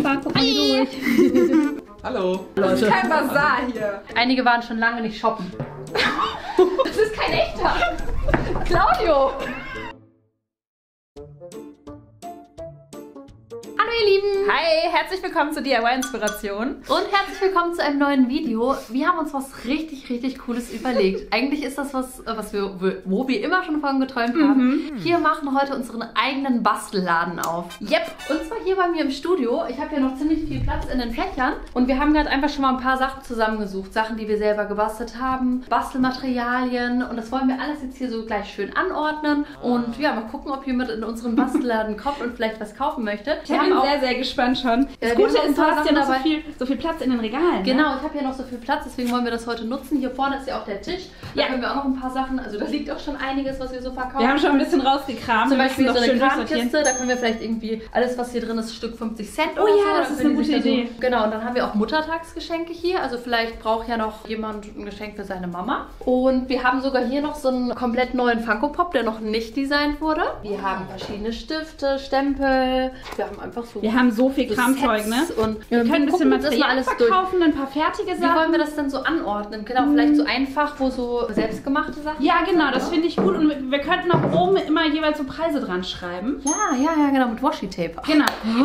Eva, guck mal hier durch. Hallo. Das ist kein Bazar hier. Einige waren schon lange nicht shoppen. Das ist kein echter. Claudio. Hallo ihr Lieben. Hi, herzlich willkommen zu DIY Inspiration. Und herzlich willkommen zu einem neuen Video. Wir haben uns was richtig Cooles überlegt. Eigentlich ist das was wo wir immer schon von geträumt haben. Wir machen heute unseren eigenen Bastelladen auf. Yep. Und zwar hier bei mir im Studio. Ich habe hier noch ziemlich viel Platz in den Fächern. Und wir haben gerade einfach schon mal ein paar Sachen zusammengesucht. Sachen, die wir selber gebastelt haben. Bastelmaterialien. Und das wollen wir alles jetzt hier so gleich schön anordnen. Und ja, mal gucken, ob jemand in unseren Bastelladen kommt und vielleicht was kaufen möchte. Ich bin sehr gespannt schon. Das Gute ist, du hast ja noch so viel Platz in den Regalen. Genau, ich habe hier noch so viel Platz, deswegen wollen wir das heute nutzen. Hier vorne ist ja auch der Tisch. Da können wir auch noch ein paar Sachen, also da liegt auch schon einiges, was wir so verkaufen. Wir haben schon ein bisschen rausgekramt. Zum Beispiel so eine Kramkiste, da können wir vielleicht irgendwie alles, was hier drin ist, Stück 50 Cent oder so. Oh so. ja, das ist eine gute Idee. So, genau, und dann haben wir auch Muttertagsgeschenke hier. Also vielleicht braucht ja noch jemand ein Geschenk für seine Mama. Und wir haben sogar hier noch so einen komplett neuen Funko Pop, der noch nicht designt wurde. Wir haben verschiedene Stifte, Stempel. Wir haben einfach so... Wir haben so viel Kramzeug, ne? Und wir können ein bisschen Material alles verkaufen, ein paar fertige Sachen. Wie wollen wir das dann so anordnen? Genau, vielleicht so einfach, wo so selbstgemachte Sachen. Ja, genau, das finde ich gut. Und wir könnten auch oben immer jeweils so Preise dran schreiben. Ja, genau, mit Washi-Tape. Genau.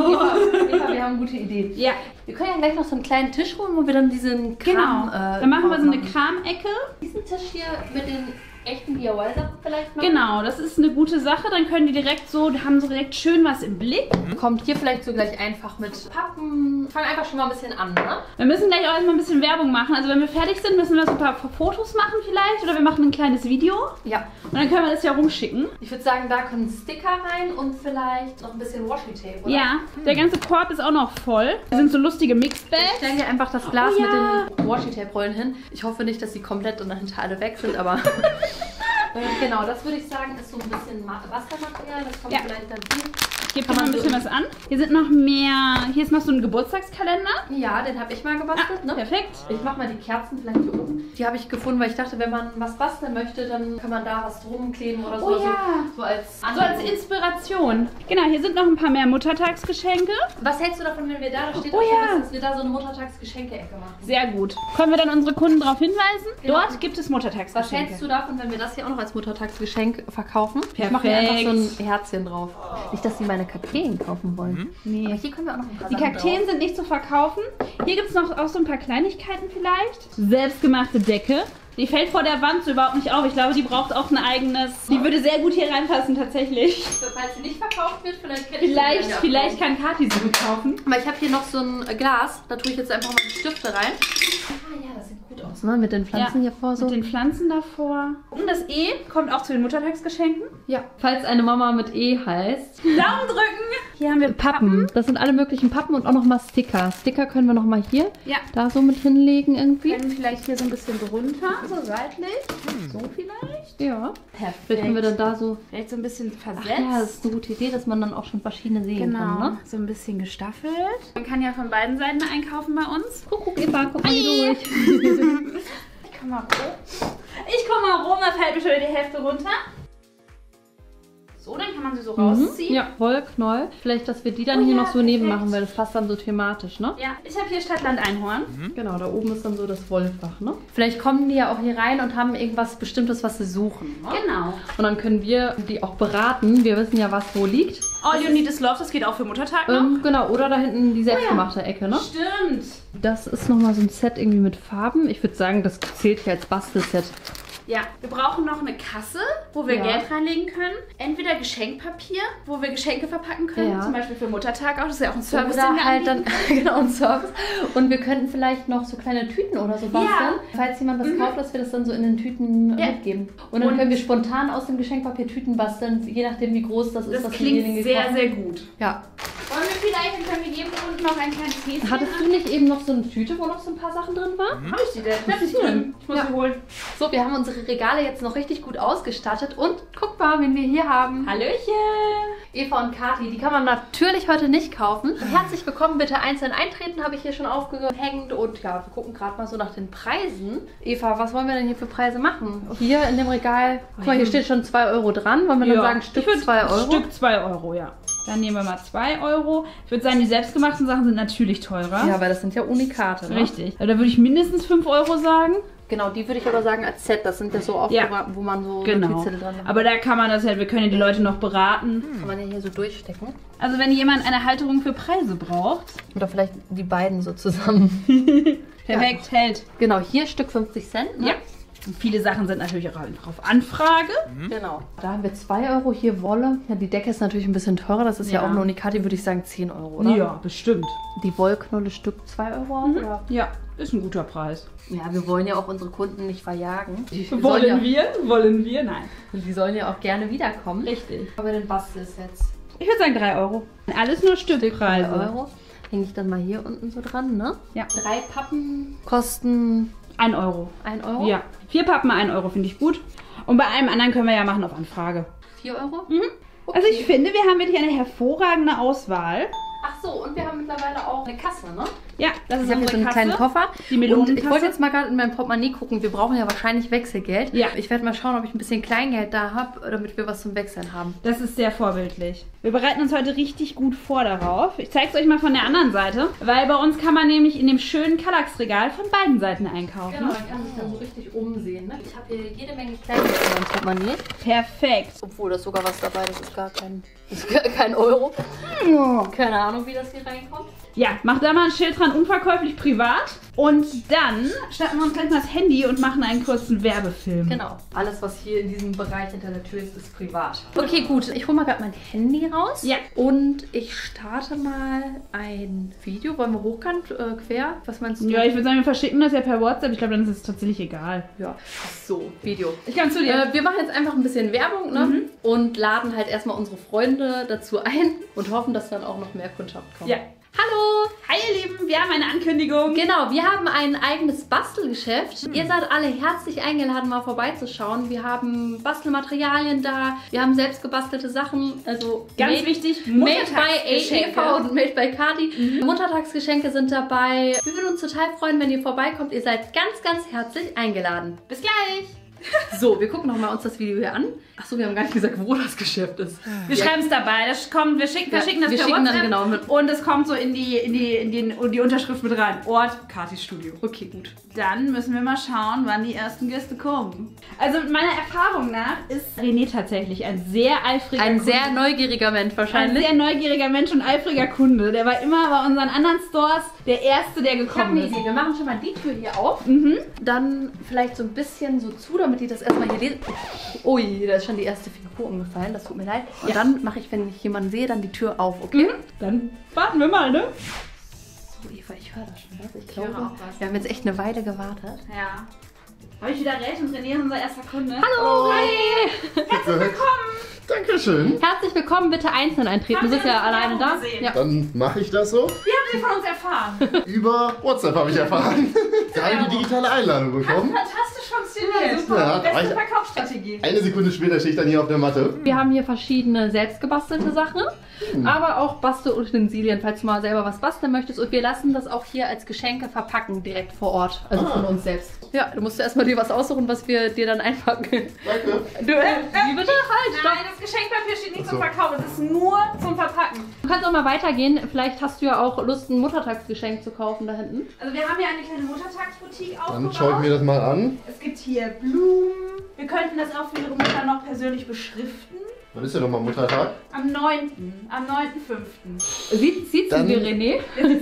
Ja, wir haben eine gute Idee. Ja. Wir können ja gleich noch so einen kleinen Tisch holen, wo wir dann diesen Kram... Dann machen wir so eine Kramecke. Diesen Tisch hier mit den echten DIY-Sachen vielleicht machen. Genau, das ist eine gute Sache. Dann können die direkt so, haben so direkt schön was im Blick. Kommt hier vielleicht so gleich einfach mit Pappen. Fangen einfach schon mal ein bisschen an, ne? Wir müssen gleich auch erstmal ein bisschen Werbung machen. Also wenn wir fertig sind, müssen wir so ein paar Fotos machen vielleicht. Oder wir machen ein kleines Video. Ja. Und dann können wir das ja rumschicken. Ich würde sagen, da können Sticker rein und vielleicht noch ein bisschen Washi-Tape, oder? Ja, der ganze Korb ist auch noch voll. Das sind so lustige Mixbags. Ich stelle hier einfach das Glas mit den Washi-Tape-Rollen hin. Ich hoffe nicht, dass die komplett und dahinter alle weg sind, aber... Genau, das würde ich sagen, ist so ein bisschen Wassermaterial. Das kommt vielleicht dann hier. Hier kann man ein bisschen was an. Hier sind noch mehr. Hier ist noch so ein Geburtstagskalender. Ja, den habe ich mal gebastelt. Ne? Perfekt. Ich mache mal die Kerzen vielleicht hier oben. Die habe ich gefunden, weil ich dachte, wenn man was basteln möchte, dann kann man da was drum kleben oder so. Oh ja. So als Inspiration. Genau, hier sind noch ein paar mehr Muttertagsgeschenke. Was hältst du davon, wenn wir da steht, dass wir da so eine Muttertagsgeschenke-Ecke machen? Sehr gut. Können wir dann unsere Kunden darauf hinweisen? Genau. Dort gibt es Muttertagsgeschenke. Was hältst du davon, wenn wir das hier auch noch als Muttertagsgeschenk verkaufen? Perfekt. Ich mache hier einfach so ein Herzchen drauf. Nicht, dass die meine Kakteen kaufen wollen. Nee. Aber hier können wir auch noch ein paar Die Sachen Kakteen drauf. sind nicht zu verkaufen. Hier gibt es noch auch so ein paar Kleinigkeiten vielleicht. Selbstgemachte Decke. Die fällt vor der Wand so überhaupt nicht auf. Ich glaube, die braucht auch ein eigenes... Die würde sehr gut hier reinpassen tatsächlich. Falls sie nicht verkauft wird, Vielleicht kann Kathi sie gut kaufen. Aber ich habe hier noch so ein Glas. Da tue ich jetzt einfach mal die Stifte rein. Ah ja, das sieht gut aus, ne? Mit den Pflanzen hier vor so. Mit den Pflanzen davor. Und das E kommt auch zu den Muttertagsgeschenken. Ja. Falls eine Mama mit E heißt. Daumen drücken! Hier haben wir Pappen. Das sind alle möglichen Pappen und auch nochmal Sticker. Sticker können wir nochmal hier da so mit hinlegen irgendwie. Können vielleicht hier so ein bisschen drunter, so seitlich. So vielleicht. Ja. Perfekt. Vielleicht können wir dann da so... Vielleicht so ein bisschen versetzt. Ach ja, das ist eine gute Idee, dass man dann auch schon verschiedene sehen kann, ne? So ein bisschen gestaffelt. Man kann ja von beiden Seiten einkaufen bei uns. Guck, Eva, guck mal hier durch. Ich komm mal rum, da fällt mir schon wieder die Hälfte runter. So, dann kann man sie so rausziehen. Ja, Wollknoll. Vielleicht, dass wir die dann hier noch so neben machen, weil das passt dann so thematisch, ne? Ja, ich habe hier Stadtland Einhorn. Genau, da oben ist dann so das Wollfach, ne? Vielleicht kommen die ja auch hier rein und haben irgendwas Bestimmtes, was sie suchen, ne? Genau. Und dann können wir die auch beraten. Wir wissen ja, was wo liegt. All You Need Is Love, das geht auch für Muttertag noch. Genau, oder da hinten die selbstgemachte Ecke, ne? Stimmt. Das ist nochmal so ein Set irgendwie mit Farben. Ich würde sagen, das zählt hier als Bastelset. Ja, wir brauchen noch eine Kasse, wo wir Geld reinlegen können. Entweder Geschenkpapier, wo wir Geschenke verpacken können. Ja. Zum Beispiel für Muttertag auch. Das ist ja auch ein Service, Oder den wir halt dann, anbieten. genau, ein Service. Und wir könnten vielleicht noch so kleine Tüten oder so basteln. Falls jemand was kauft, dass wir das dann so in den Tüten mitgeben. Und dann können wir spontan aus dem Geschenkpapier Tüten basteln, je nachdem wie groß das ist. Das klingt sehr, sehr gut. Ja. Wollen wir vielleicht, dann können wir jedem Kunden noch ein kleines Häschen Hattest du nicht eben noch so eine Tüte, wo noch so ein paar Sachen drin waren? Habe ich die denn? Ich hab sie drin. Ich muss sie holen. So, wir haben unsere Regale jetzt noch richtig gut ausgestattet und guck mal, wen wir hier haben. Hallöchen! Eva und Kathi, die kann man natürlich heute nicht kaufen. Herzlich willkommen, bitte einzeln eintreten, habe ich hier schon aufgehängt. Und ja, wir gucken gerade mal so nach den Preisen. Eva, was wollen wir denn hier für Preise machen? Hier in dem Regal, guck mal, hier steht schon 2 Euro dran. Wollen wir dann sagen, Stück 2 Euro? Stück 2 Euro, ja. Dann nehmen wir mal 2 Euro. Ich würde sagen, die selbstgemachten Sachen sind natürlich teurer. Ja, weil das sind ja Unikate, ne? Richtig. Also da würde ich mindestens 5 Euro sagen. Genau, die würde ich aber sagen als Set. Das sind ja so aufbewahrt, wo man so Notizzettel dran hat. Aber da kann man das halt, wir können ja die Leute noch beraten. Kann man ja hier so durchstecken. Also wenn jemand eine Halterung für Preise braucht. Oder vielleicht die beiden so zusammen. Perfekt, hält. Genau, hier Stück 50 Cent, ne? Ja. Und viele Sachen sind natürlich auch auf Anfrage. Genau. Da haben wir 2 Euro, hier Wolle. Ja, die Decke ist natürlich ein bisschen teurer. Das ist ja auch ein Unikat, die würde ich sagen 10 Euro, oder? Ja, bestimmt. Die Wollknolle Stück 2 Euro, oder? Ja, ist ein guter Preis. Ja, wir wollen ja auch unsere Kunden nicht verjagen. Wollen wir? Nein. Die sollen ja auch gerne wiederkommen. Richtig. Aber den Bastelsets. Ich würde sagen 3 Euro. Alles nur Stückpreise. 3 Euro. Hänge ich dann mal hier unten so dran, ne? Ja. 3 Pappen kosten 1 Euro. 1 Euro? Ja. 4 Pappen 1 Euro finde ich gut. Und bei allem anderen können wir ja machen auf Anfrage. 4 Euro? Mhm. Okay. Also ich finde, wir haben wirklich eine hervorragende Auswahl. Ach so, und wir haben mittlerweile auch eine Kasse, ne? Ja, das ist Ich habe hier so einen unsere kleinen Kasse. Koffer. Die Und Melonenkasse. ich wollte jetzt mal gerade in mein Portemonnaie gucken. Wir brauchen ja wahrscheinlich Wechselgeld. Ja. Ich werde mal schauen, ob ich ein bisschen Kleingeld da habe, damit wir was zum Wechseln haben. Das ist sehr vorbildlich. Wir bereiten uns heute richtig gut vor darauf. Ich zeige es euch mal von der anderen Seite, weil bei uns kann man nämlich in dem schönen Kallax-Regal von beiden Seiten einkaufen. Genau, ich kann mich dann so richtig umsehen. Ne? Ich habe hier jede Menge Kleingeld in meinem Portemonnaie. Perfekt. Obwohl, da ist sogar was dabei, das ist gar kein Euro. Keine Ahnung, wie das hier reinkommt. Ja, mach da mal ein Schild dran, unverkäuflich privat. Und dann starten wir uns gleich mal das Handy und machen einen kurzen Werbefilm. Genau. Alles, was hier in diesem Bereich hinter der Tür ist, ist privat. Okay, gut. Ich hole mal gerade mein Handy raus. Ja. Und ich starte mal ein Video. Wollen wir hochkant, quer? Was meinst du? Ja, ich würde sagen, wir verschicken das ja per WhatsApp. Ich glaube, dann ist es tatsächlich egal. Ja. So, Video. Ich kann zu dir. Wir machen jetzt einfach ein bisschen Werbung, ne? Und laden halt erstmal unsere Freunde dazu ein und hoffen, dass dann auch noch mehr Kundschaft kommt. Ja. Hallo! Hi ihr Lieben, wir haben eine Ankündigung. Genau, wir haben ein eigenes Bastelgeschäft. Ihr seid alle herzlich eingeladen, mal vorbeizuschauen. Wir haben Bastelmaterialien da, wir haben selbst gebastelte Sachen. Also Ganz wichtig, Made by Muttertagsgeschenke. Eva und Made by Kati. Muttertagsgeschenke sind dabei. Wir würden uns total freuen, wenn ihr vorbeikommt. Ihr seid ganz, ganz herzlich eingeladen. Bis gleich! So, wir gucken uns das Video hier an. Achso, wir haben gar nicht gesagt, wo das Geschäft ist. Wir schreiben es dabei. Das kommt, wir schicken das wir per schicken WhatsApp dann genau mit. und es kommt so in die Unterschrift mit rein. Ort, Katis Studio. Okay, gut. Dann müssen wir mal schauen, wann die ersten Gäste kommen. Also meiner Erfahrung nach ist René tatsächlich ein sehr eifriger Ein Kunde. sehr neugieriger Mensch Ein wahrscheinlich. sehr neugieriger Mensch und eifriger Kunde. Der war immer bei unseren anderen Stores der Erste, der Ich habe gekommen eine ist. Idee. Wir machen schon mal die Tür hier auf. Dann vielleicht so ein bisschen so zu, damit die das erstmal hier lesen. Ui, da ist schon die erste Figur umgefallen. Das tut mir leid. Und dann mache ich, wenn ich jemanden sehe, dann die Tür auf, okay? Dann warten wir mal, ne? So, Eva, ich höre da schon was. Ich höre glaube, auch was. wir haben jetzt echt eine Weile gewartet. Ja. Habe ich wieder recht und René ist unser erster Kunde. Hallo! Hi! Herzlich willkommen! Dankeschön. Herzlich willkommen, bitte einzeln eintreten. Haben Du bist Sie ja unsere alleine Werbung da. gesehen? Ja. Dann mache ich das so. Wie haben Sie von uns erfahren? Über WhatsApp habe ich erfahren. Gerade die digitale Einladung bekommen. Fantastisch funktioniert. super. Ja, da war Beste ich- Verkaufsstrategie. Eine Sekunde später stehe ich dann hier auf der Matte. Wir haben hier verschiedene selbstgebastelte Sachen, aber auch Bastelutensilien, falls du mal selber was basteln möchtest. Und wir lassen das auch hier als Geschenke verpacken, direkt vor Ort. Also von uns selbst. Ja, du musst erstmal dir was aussuchen, was wir dir dann einpacken. Danke. Wie bitte? Halt, stopp. Nein, das Geschenkpapier steht nicht Ach zum so. Verkauf, es ist nur zum Verpacken. Du kannst auch mal weitergehen. Vielleicht hast du ja auch Lust, ein Muttertagsgeschenk zu kaufen da hinten. Also wir haben hier eine kleine Muttertagsboutique Dann aufgebaut. schaue ich mir das mal an. Es gibt hier Blumen. Wir könnten das auch für Ihre Mutter noch persönlich beschriften. Wann ist ja nochmal Muttertag? Am 9., am 9.5. Sieht sie Dann- dir, René?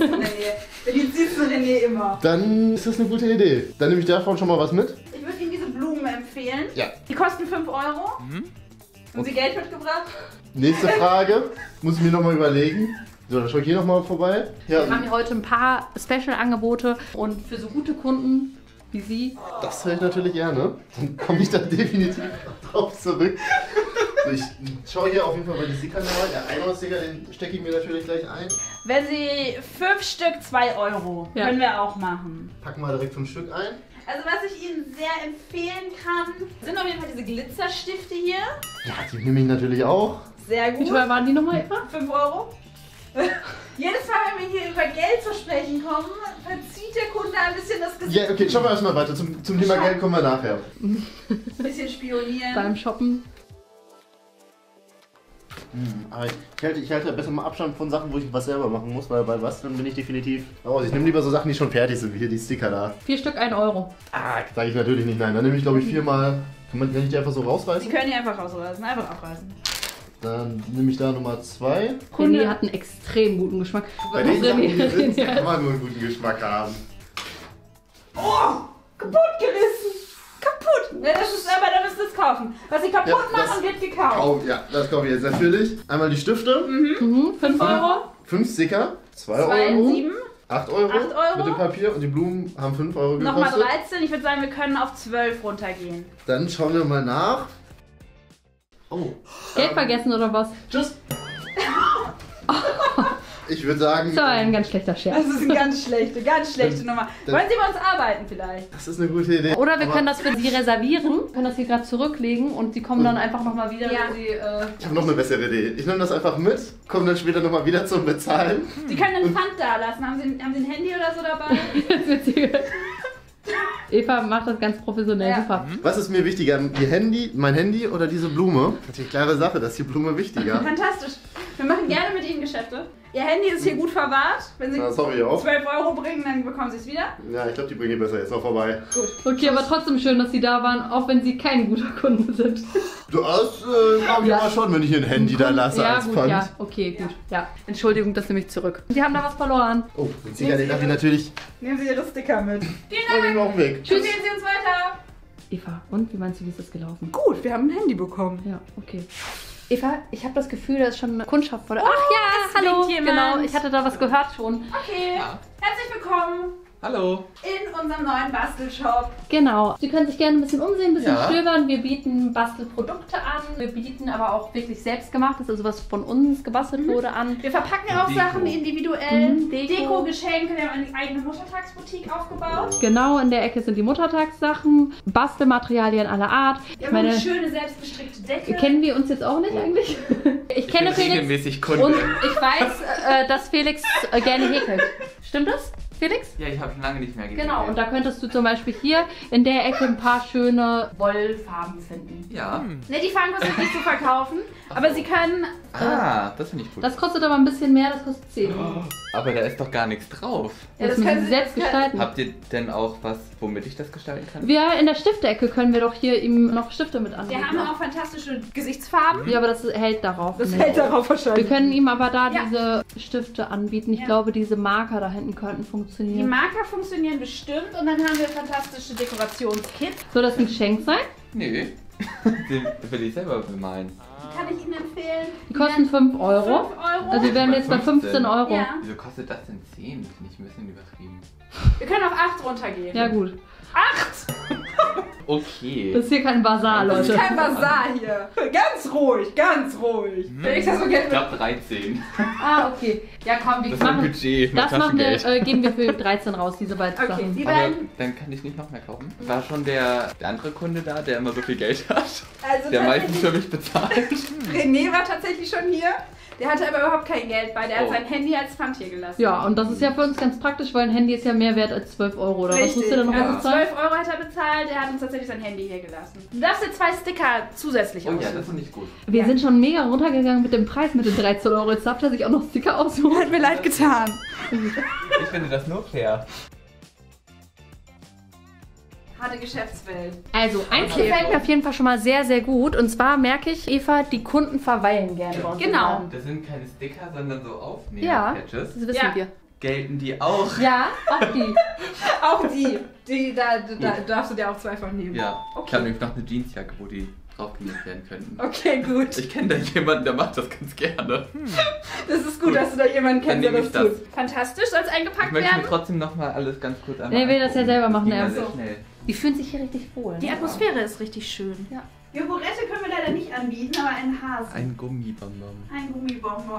Den siehst du René immer. Dann ist das eine gute Idee. Dann nehme ich davon schon mal was mit. Ich würde Ihnen diese Blumen empfehlen. Ja. Die kosten 5 Euro. Haben Sie Geld mitgebracht? Nächste Frage. Muss ich mir nochmal überlegen. So, dann schaue ich hier nochmal vorbei. Wir haben Ja, hier heute ein paar Special-Angebote und für so gute Kunden wie Sie. das höre ich natürlich gerne. Dann komme ich da definitiv drauf zurück. So, ich schaue hier auf jeden Fall bei den Stickern mal. Der Einhornsticker, den stecke ich mir natürlich gleich ein. Wenn Sie 5 Stück 2 Euro. Ja. Können wir auch machen. Packen mal direkt 5 Stück ein. Also was ich Ihnen sehr empfehlen kann, sind auf jeden Fall diese Glitzerstifte hier. Ja, die nehme ich natürlich auch. Sehr Wie gut. teuer waren die nochmal, Eva? 5 Euro. Jedes Mal, wenn wir hier über Geld zu sprechen kommen, verzieht der Kunde ein bisschen das Gesicht. Ja, okay, schauen wir erstmal weiter. Zum Thema Geld kommen wir nachher. Ein bisschen spionieren. Beim Shoppen. Aber ich halte besser mal Abstand von Sachen, wo ich was selber machen muss, weil bei Basteln bin ich definitiv raus. Ich nehme lieber so Sachen, die schon fertig sind, wie hier die Sticker da. 4 Stück 1 Euro. Sage ich natürlich nicht nein. Dann nehme ich glaube ich 4-mal. Kann ich die einfach so Die rausreißen? können die einfach rausreißen, einfach abreißen. Dann nehme ich da Nummer 2. René hat einen extrem guten Geschmack. Bei den Sachen, die hier sind, René kann man nur einen guten Geschmack haben. Oh! Kaputt gerissen! Kaputt! Ne, das ist aber, dann müsst ihr es kaufen. Was sie kaputt Ja, das machen, wird gekauft. Ja, das kaufe ich jetzt natürlich. Einmal die Stifte. 5 Euro. 5 Sticker. 2 2, Euro. 7. 8 Euro. 8 Euro. Mit dem Papier. Und die Blumen haben 5 Euro gekostet. Nochmal 13. Ich würde sagen, wir können auf 12 runtergehen. Dann schauen wir mal nach. Oh. Geld vergessen oder was? Tschüss. Ich würde sagen, Das war ein ganz schlechter Scherz. Das ist eine ganz schlechte Nummer. Wollen Sie bei uns arbeiten vielleicht? das ist eine gute Idee. Oder wir Aber können das für Sie reservieren, können das hier gerade zurücklegen und Sie kommen dann einfach nochmal wieder, Ja. wenn Sie... Ich habe noch eine bessere Idee. Ich nehme das einfach mit, komme dann später nochmal wieder zum Bezahlen. Sie können einen Pfand da lassen. Haben Sie ein Handy oder so dabei? Das Witzige. Eva macht das ganz professionell, Ja. super. Was ist mir wichtiger, mein Handy oder diese Blume? Natürlich klare Sache, das ist die Blume wichtiger. Fantastisch. Wir machen gerne mit Ihnen Geschäfte. Ihr Handy ist hier gut verwahrt. Wenn Sie Das hoffe ich auch. 12 Euro bringen, dann bekommen Sie es wieder. Ja, ich glaube, die bringen die besser jetzt noch vorbei. Okay, aber trotzdem schön, dass Sie da waren, auch wenn Sie kein guter Kunde sind. Das glaube ich Ja. aber schon, wenn ich ein Handy da lasse Ja, als gut, Pfand. ja, okay, gut. Ja. Entschuldigung, das nehme ich zurück. Sie haben da was verloren. Oh, den Sticker, den darf ich natürlich Nehmen Sie Ihre Sticker mit. auf den Weg. Tschüss. Empfehlen Sie uns weiter. Eva, und wie meinst du, wie ist das gelaufen? Gut, wir haben ein Handy bekommen. Ja, okay. Eva, ich habe das Gefühl, da ist schon eine Kundschaft vor der... Oh, Ach ja, es hallo. winkt jemand. Genau, ich hatte da was gehört schon. Okay, herzlich willkommen Hallo. in unserem neuen Bastelshop. Genau. Sie können sich gerne ein bisschen umsehen, ein bisschen Ja. stöbern. Wir bieten Bastelprodukte an. Wir bieten aber auch wirklich selbstgemachtes, also was von uns gebastelt wurde, an. Wir verpacken auch Deko. Sachen individuell. Deko. Deko, Geschenke. Wir haben eine eigene Muttertagsboutique aufgebaut. Genau, in der Ecke sind die Muttertagssachen, Bastelmaterialien aller Art. Wir Ich haben meine, eine schöne selbstgestrickte Decke. kennen wir uns jetzt auch nicht eigentlich? Ich kenne bin Felix regelmäßig Kunde. und ich weiß, dass Felix gerne häkelt. Stimmt das, Felix? Ja, ich habe schon lange nicht mehr gesehen. Genau, und da könntest du zum Beispiel hier in der Ecke ein paar schöne Wollfarben finden. Ja. Ne, die Farben kostet nicht zu verkaufen. Aber Sie können. Das finde ich gut. Das kostet aber ein bisschen mehr, das kostet 10 Euro. Aber da ist doch gar nichts drauf. Ja, Das das können müssen Sie Sie selbst gestalten. Habt ihr denn auch was, womit ich das gestalten kann? Wir in der Stiftecke können wir doch hier ihm noch Stifte mit anbieten. Wir haben auch fantastische Gesichtsfarben. Ja, aber das hält darauf. Das nicht. hält darauf Wir wahrscheinlich. können ihm aber da Ja. diese Stifte anbieten. Ich Ja. glaube, diese Marker da hinten könnten Die funktionieren. Marker funktionieren bestimmt und dann haben wir fantastische Dekorationskits. Soll das ein Geschenk sein? Nö. Den will ich selber bemalen. Die kann ich Ihnen empfehlen. Die kosten 5 Euro. 5 Euro. Also wir wären jetzt bei 15 Euro. Ja. Wieso kostet das denn 10? Finde ich ein bisschen übertrieben. Wir können auf 8 runtergehen. Ja gut. 8! Okay. Das ist hier kein Bazar, Das ist Leute. kein Bazar hier. Ganz ruhig, ganz ruhig. Felix, hast du Geld Ich mit? glaube 13. Ah, okay. Ja komm, wir Das ist mein machen... Budget, mein Das machen wir, Taschengeld. geben wir für 13 raus, diese beiden Okay, Sachen. die Aber beiden. dann kann ich nicht noch mehr kaufen. War schon der andere Kunde da, der immer so viel Geld hat? Also Der meistens tatsächlich, für mich bezahlt? René war tatsächlich schon hier. Der hatte aber überhaupt kein Geld bei. Der hat Oh. sein Handy als Pfand hier gelassen. Ja, und das ist ja für uns ganz praktisch, weil ein Handy ist ja mehr wert als 12 Euro. Oder was musst du denn noch also mal bezahlen? 12 Euro hat er bezahlt, er hat uns tatsächlich sein Handy hier gelassen. Du darfst dir 2 Sticker zusätzlich Oh ja, aussuchen. das finde ich gut. Wir Ja. sind schon mega runtergegangen mit dem Preis mit den 13 Euro. Jetzt darf er sich auch noch Sticker aussuchen. Hat mir leid getan. Ich finde das nur fair. Harte Geschäftswelt. Also, eins gefällt mir auf jeden Fall schon mal sehr, sehr gut. Und zwar merke ich, Eva, die Kunden verweilen gerne bei uns. im Genau. Laden. Das sind keine Sticker, sondern so Ja, Aufnäher-Patches. das wissen Ja. wir. Gelten die auch? Ja, auch die. Auch da darfst du dir auch 2 von nehmen. Ja. Okay. Ich habe nämlich noch eine Jeansjacke, wo die draufgenäht werden könnten. Okay, gut. Ich kenne da jemanden, der macht das ganz gerne. Das ist gut, dass du da jemanden Dann kennst, der nehme das ich tut. Fantastisch, soll es Ich eingepackt möchte mir werden? trotzdem nochmal alles ganz kurz einmal Nee, will das ja angucken. selber machen, Ging ja. ja sehr So. schnell. Die fühlen sich hier richtig wohl. Die Atmosphäre ist richtig schön. Ja. Joghurette können wir leider nicht anbieten, aber einen Hasen. Ein Gummibonbon. Ein Gummibonbon.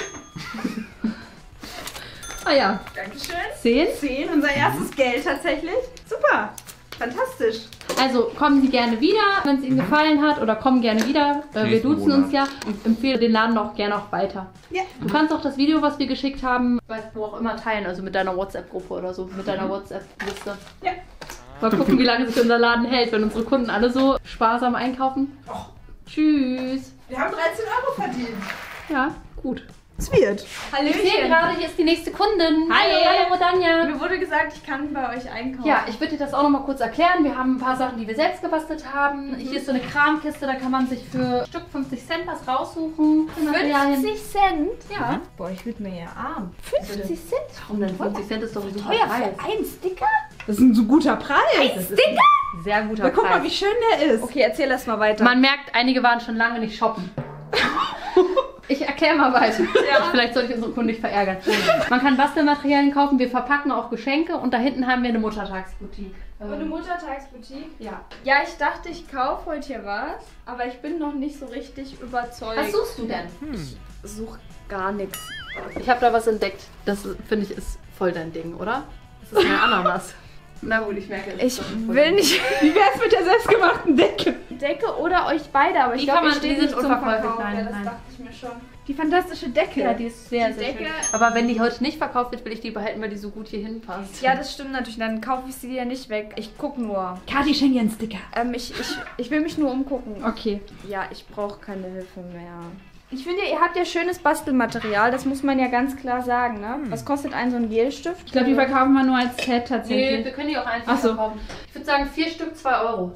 Ah ja, Dankeschön. 10. 10, unser erstes Geld tatsächlich. Super. Fantastisch. Also kommen Sie gerne wieder, wenn es Ihnen gefallen hat, oder kommen gerne wieder. Wir Nächsten duzen Monat. uns ja und empfehle den Laden auch gerne auch weiter. Ja. Du kannst auch das Video, was wir geschickt haben, wo auch immer teilen, also mit deiner WhatsApp-Gruppe oder so, mit deiner WhatsApp-Liste. Ja. Mal gucken, wie lange sich unser Laden hält, wenn unsere Kunden alle so sparsam einkaufen. Och. Tschüss. Wir haben 13 Euro verdient. Ja, gut. Es wird. Ich sehe gerade, hier ist die nächste Kundin. Hallo. Hallo, Danja. Mir wurde gesagt, ich kann bei euch einkaufen. Ja, ich würde dir das auch noch mal kurz erklären. Wir haben ein paar Sachen, die wir selbst gebastelt haben. Hier ist so eine Kramkiste, da kann man sich für Stück 50 Cent was raussuchen. 50 Cent? Ja. Boah, ich würde mir ja arm. 50 Cent? Warum denn? 50 Cent ist doch ein super Teuer Preis. für einen Sticker? Das ist ein so guter Preis. Sticker? Sehr guter Na, guck mal, wie Preis. schön der ist. Okay, erzähl erst mal weiter. Man merkt, einige waren schon lange nicht shoppen. Ich erkläre mal weiter. Vielleicht sollte ich unsere Kunden nicht verärgern. Man kann Bastelmaterialien kaufen, wir verpacken auch Geschenke und da hinten haben wir eine Muttertagsboutique. Eine Muttertagsboutique? Ja. Ja, ich dachte, ich kaufe heute hier was, aber ich bin noch nicht so richtig überzeugt. Was suchst du denn? Ich suche gar nichts. Ich habe da was entdeckt. Das finde ich ist voll dein Ding, oder? Das ist eine Ananas. Na gut, ich merke es. Ich will nicht Wie wär's mit der selbstgemachten Decke? Decke oder euch beide, aber ich Die glaube, kann ihr man- steht die nicht sind zum unverkäuflich. Verkauf. Nein, Ja, das nein. dachte ich mir schon. Die fantastische Decke. Ja, die ist sehr, Die sehr Decke- schön. Aber wenn die heute nicht verkauft wird, will ich die behalten, weil die so gut hier hinpasst. Ja, das stimmt natürlich. Dann kaufe ich sie ja nicht weg. Ich gucke nur. Kathi, schenk dir einen Sticker. Ich will mich nur umgucken. Okay. Ja, ich brauche keine Hilfe mehr. Ich finde, ihr habt ja schönes Bastelmaterial. Das muss man ja ganz klar sagen, ne? Was kostet ein so ein Gelstift? Ich glaube, die verkaufen wir nur als Set Nee, tatsächlich. wir können die auch einfach Ach so. verkaufen. Ich würde sagen, 4 Stück 2 Euro.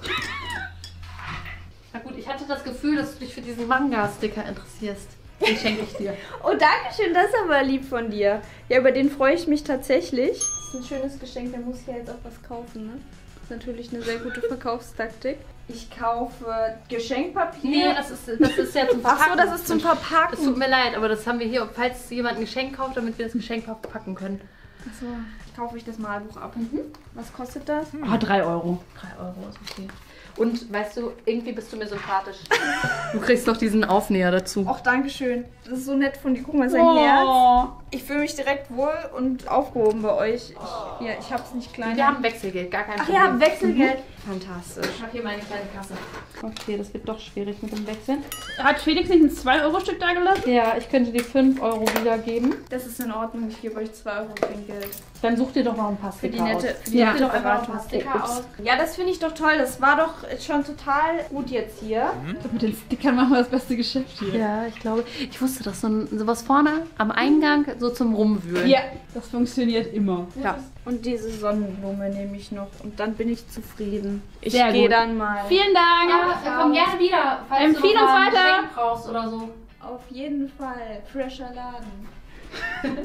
Na gut, ich hatte das Gefühl, dass du dich für diesen Manga-Sticker interessierst. Den schenke ich dir. Oh, danke schön. Das ist aber lieb von dir. Ja, über den freue ich mich tatsächlich. Das ist ein schönes Geschenk. Da muss ich ja jetzt auch was kaufen, ne? Das ist natürlich eine sehr gute Verkaufstaktik. Ich kaufe Geschenkpapier. Nee, das ist ja zum Verpacken. Ach so, das ist zum Es tut Verpacken. mir leid, aber das haben wir hier, falls jemand ein Geschenk kauft, damit wir das Geschenk verpacken können. Achso, kaufe ich das Malbuch ab. Was kostet das? 3 Euro. 3 Euro ist okay. Und weißt du, irgendwie bist du mir sympathisch. Du kriegst doch diesen Aufnäher dazu. Och, danke schön. Das ist so nett von dir. Guck mal, sein Herz. Ich fühle mich direkt wohl und aufgehoben bei euch. Ich hab's nicht klein. Wir haben Wechselgeld, gar kein Ach Problem. ja, Wechselgeld. Fantastisch. Ich habe hier meine kleine Kasse. Okay, das wird doch schwierig mit dem Wechseln. Hat Felix nicht ein 2-Euro-Stück da gelassen? Ja, ich könnte dir 5 Euro wiedergeben. Das ist in Ordnung. Ich gebe euch 2 Euro Trinkgeld. Dann such dir doch noch ein paar Für die Sticker nette, aus. für die Ja. nette Such dir doch einfach noch ein Beratung. paar Sticker aus. Ja, das finde ich doch toll. Das war doch schon total gut jetzt hier. Mit den Stickern machen wir das beste Geschäft hier. Ja, ich glaube, ich wusste das. Sowas vorne am Eingang, so zum Rumwühlen. Ja, das funktioniert immer. Ja. Und diese Sonnenblume nehme ich noch. Und dann bin ich zufrieden. Ich Sehr gehe gut. dann mal. Vielen Dank. Ja, komm gerne wieder, falls Empfehle du noch uns mal ein weiter. Geschenk brauchst oder so. Auf jeden Fall. Fresher Laden.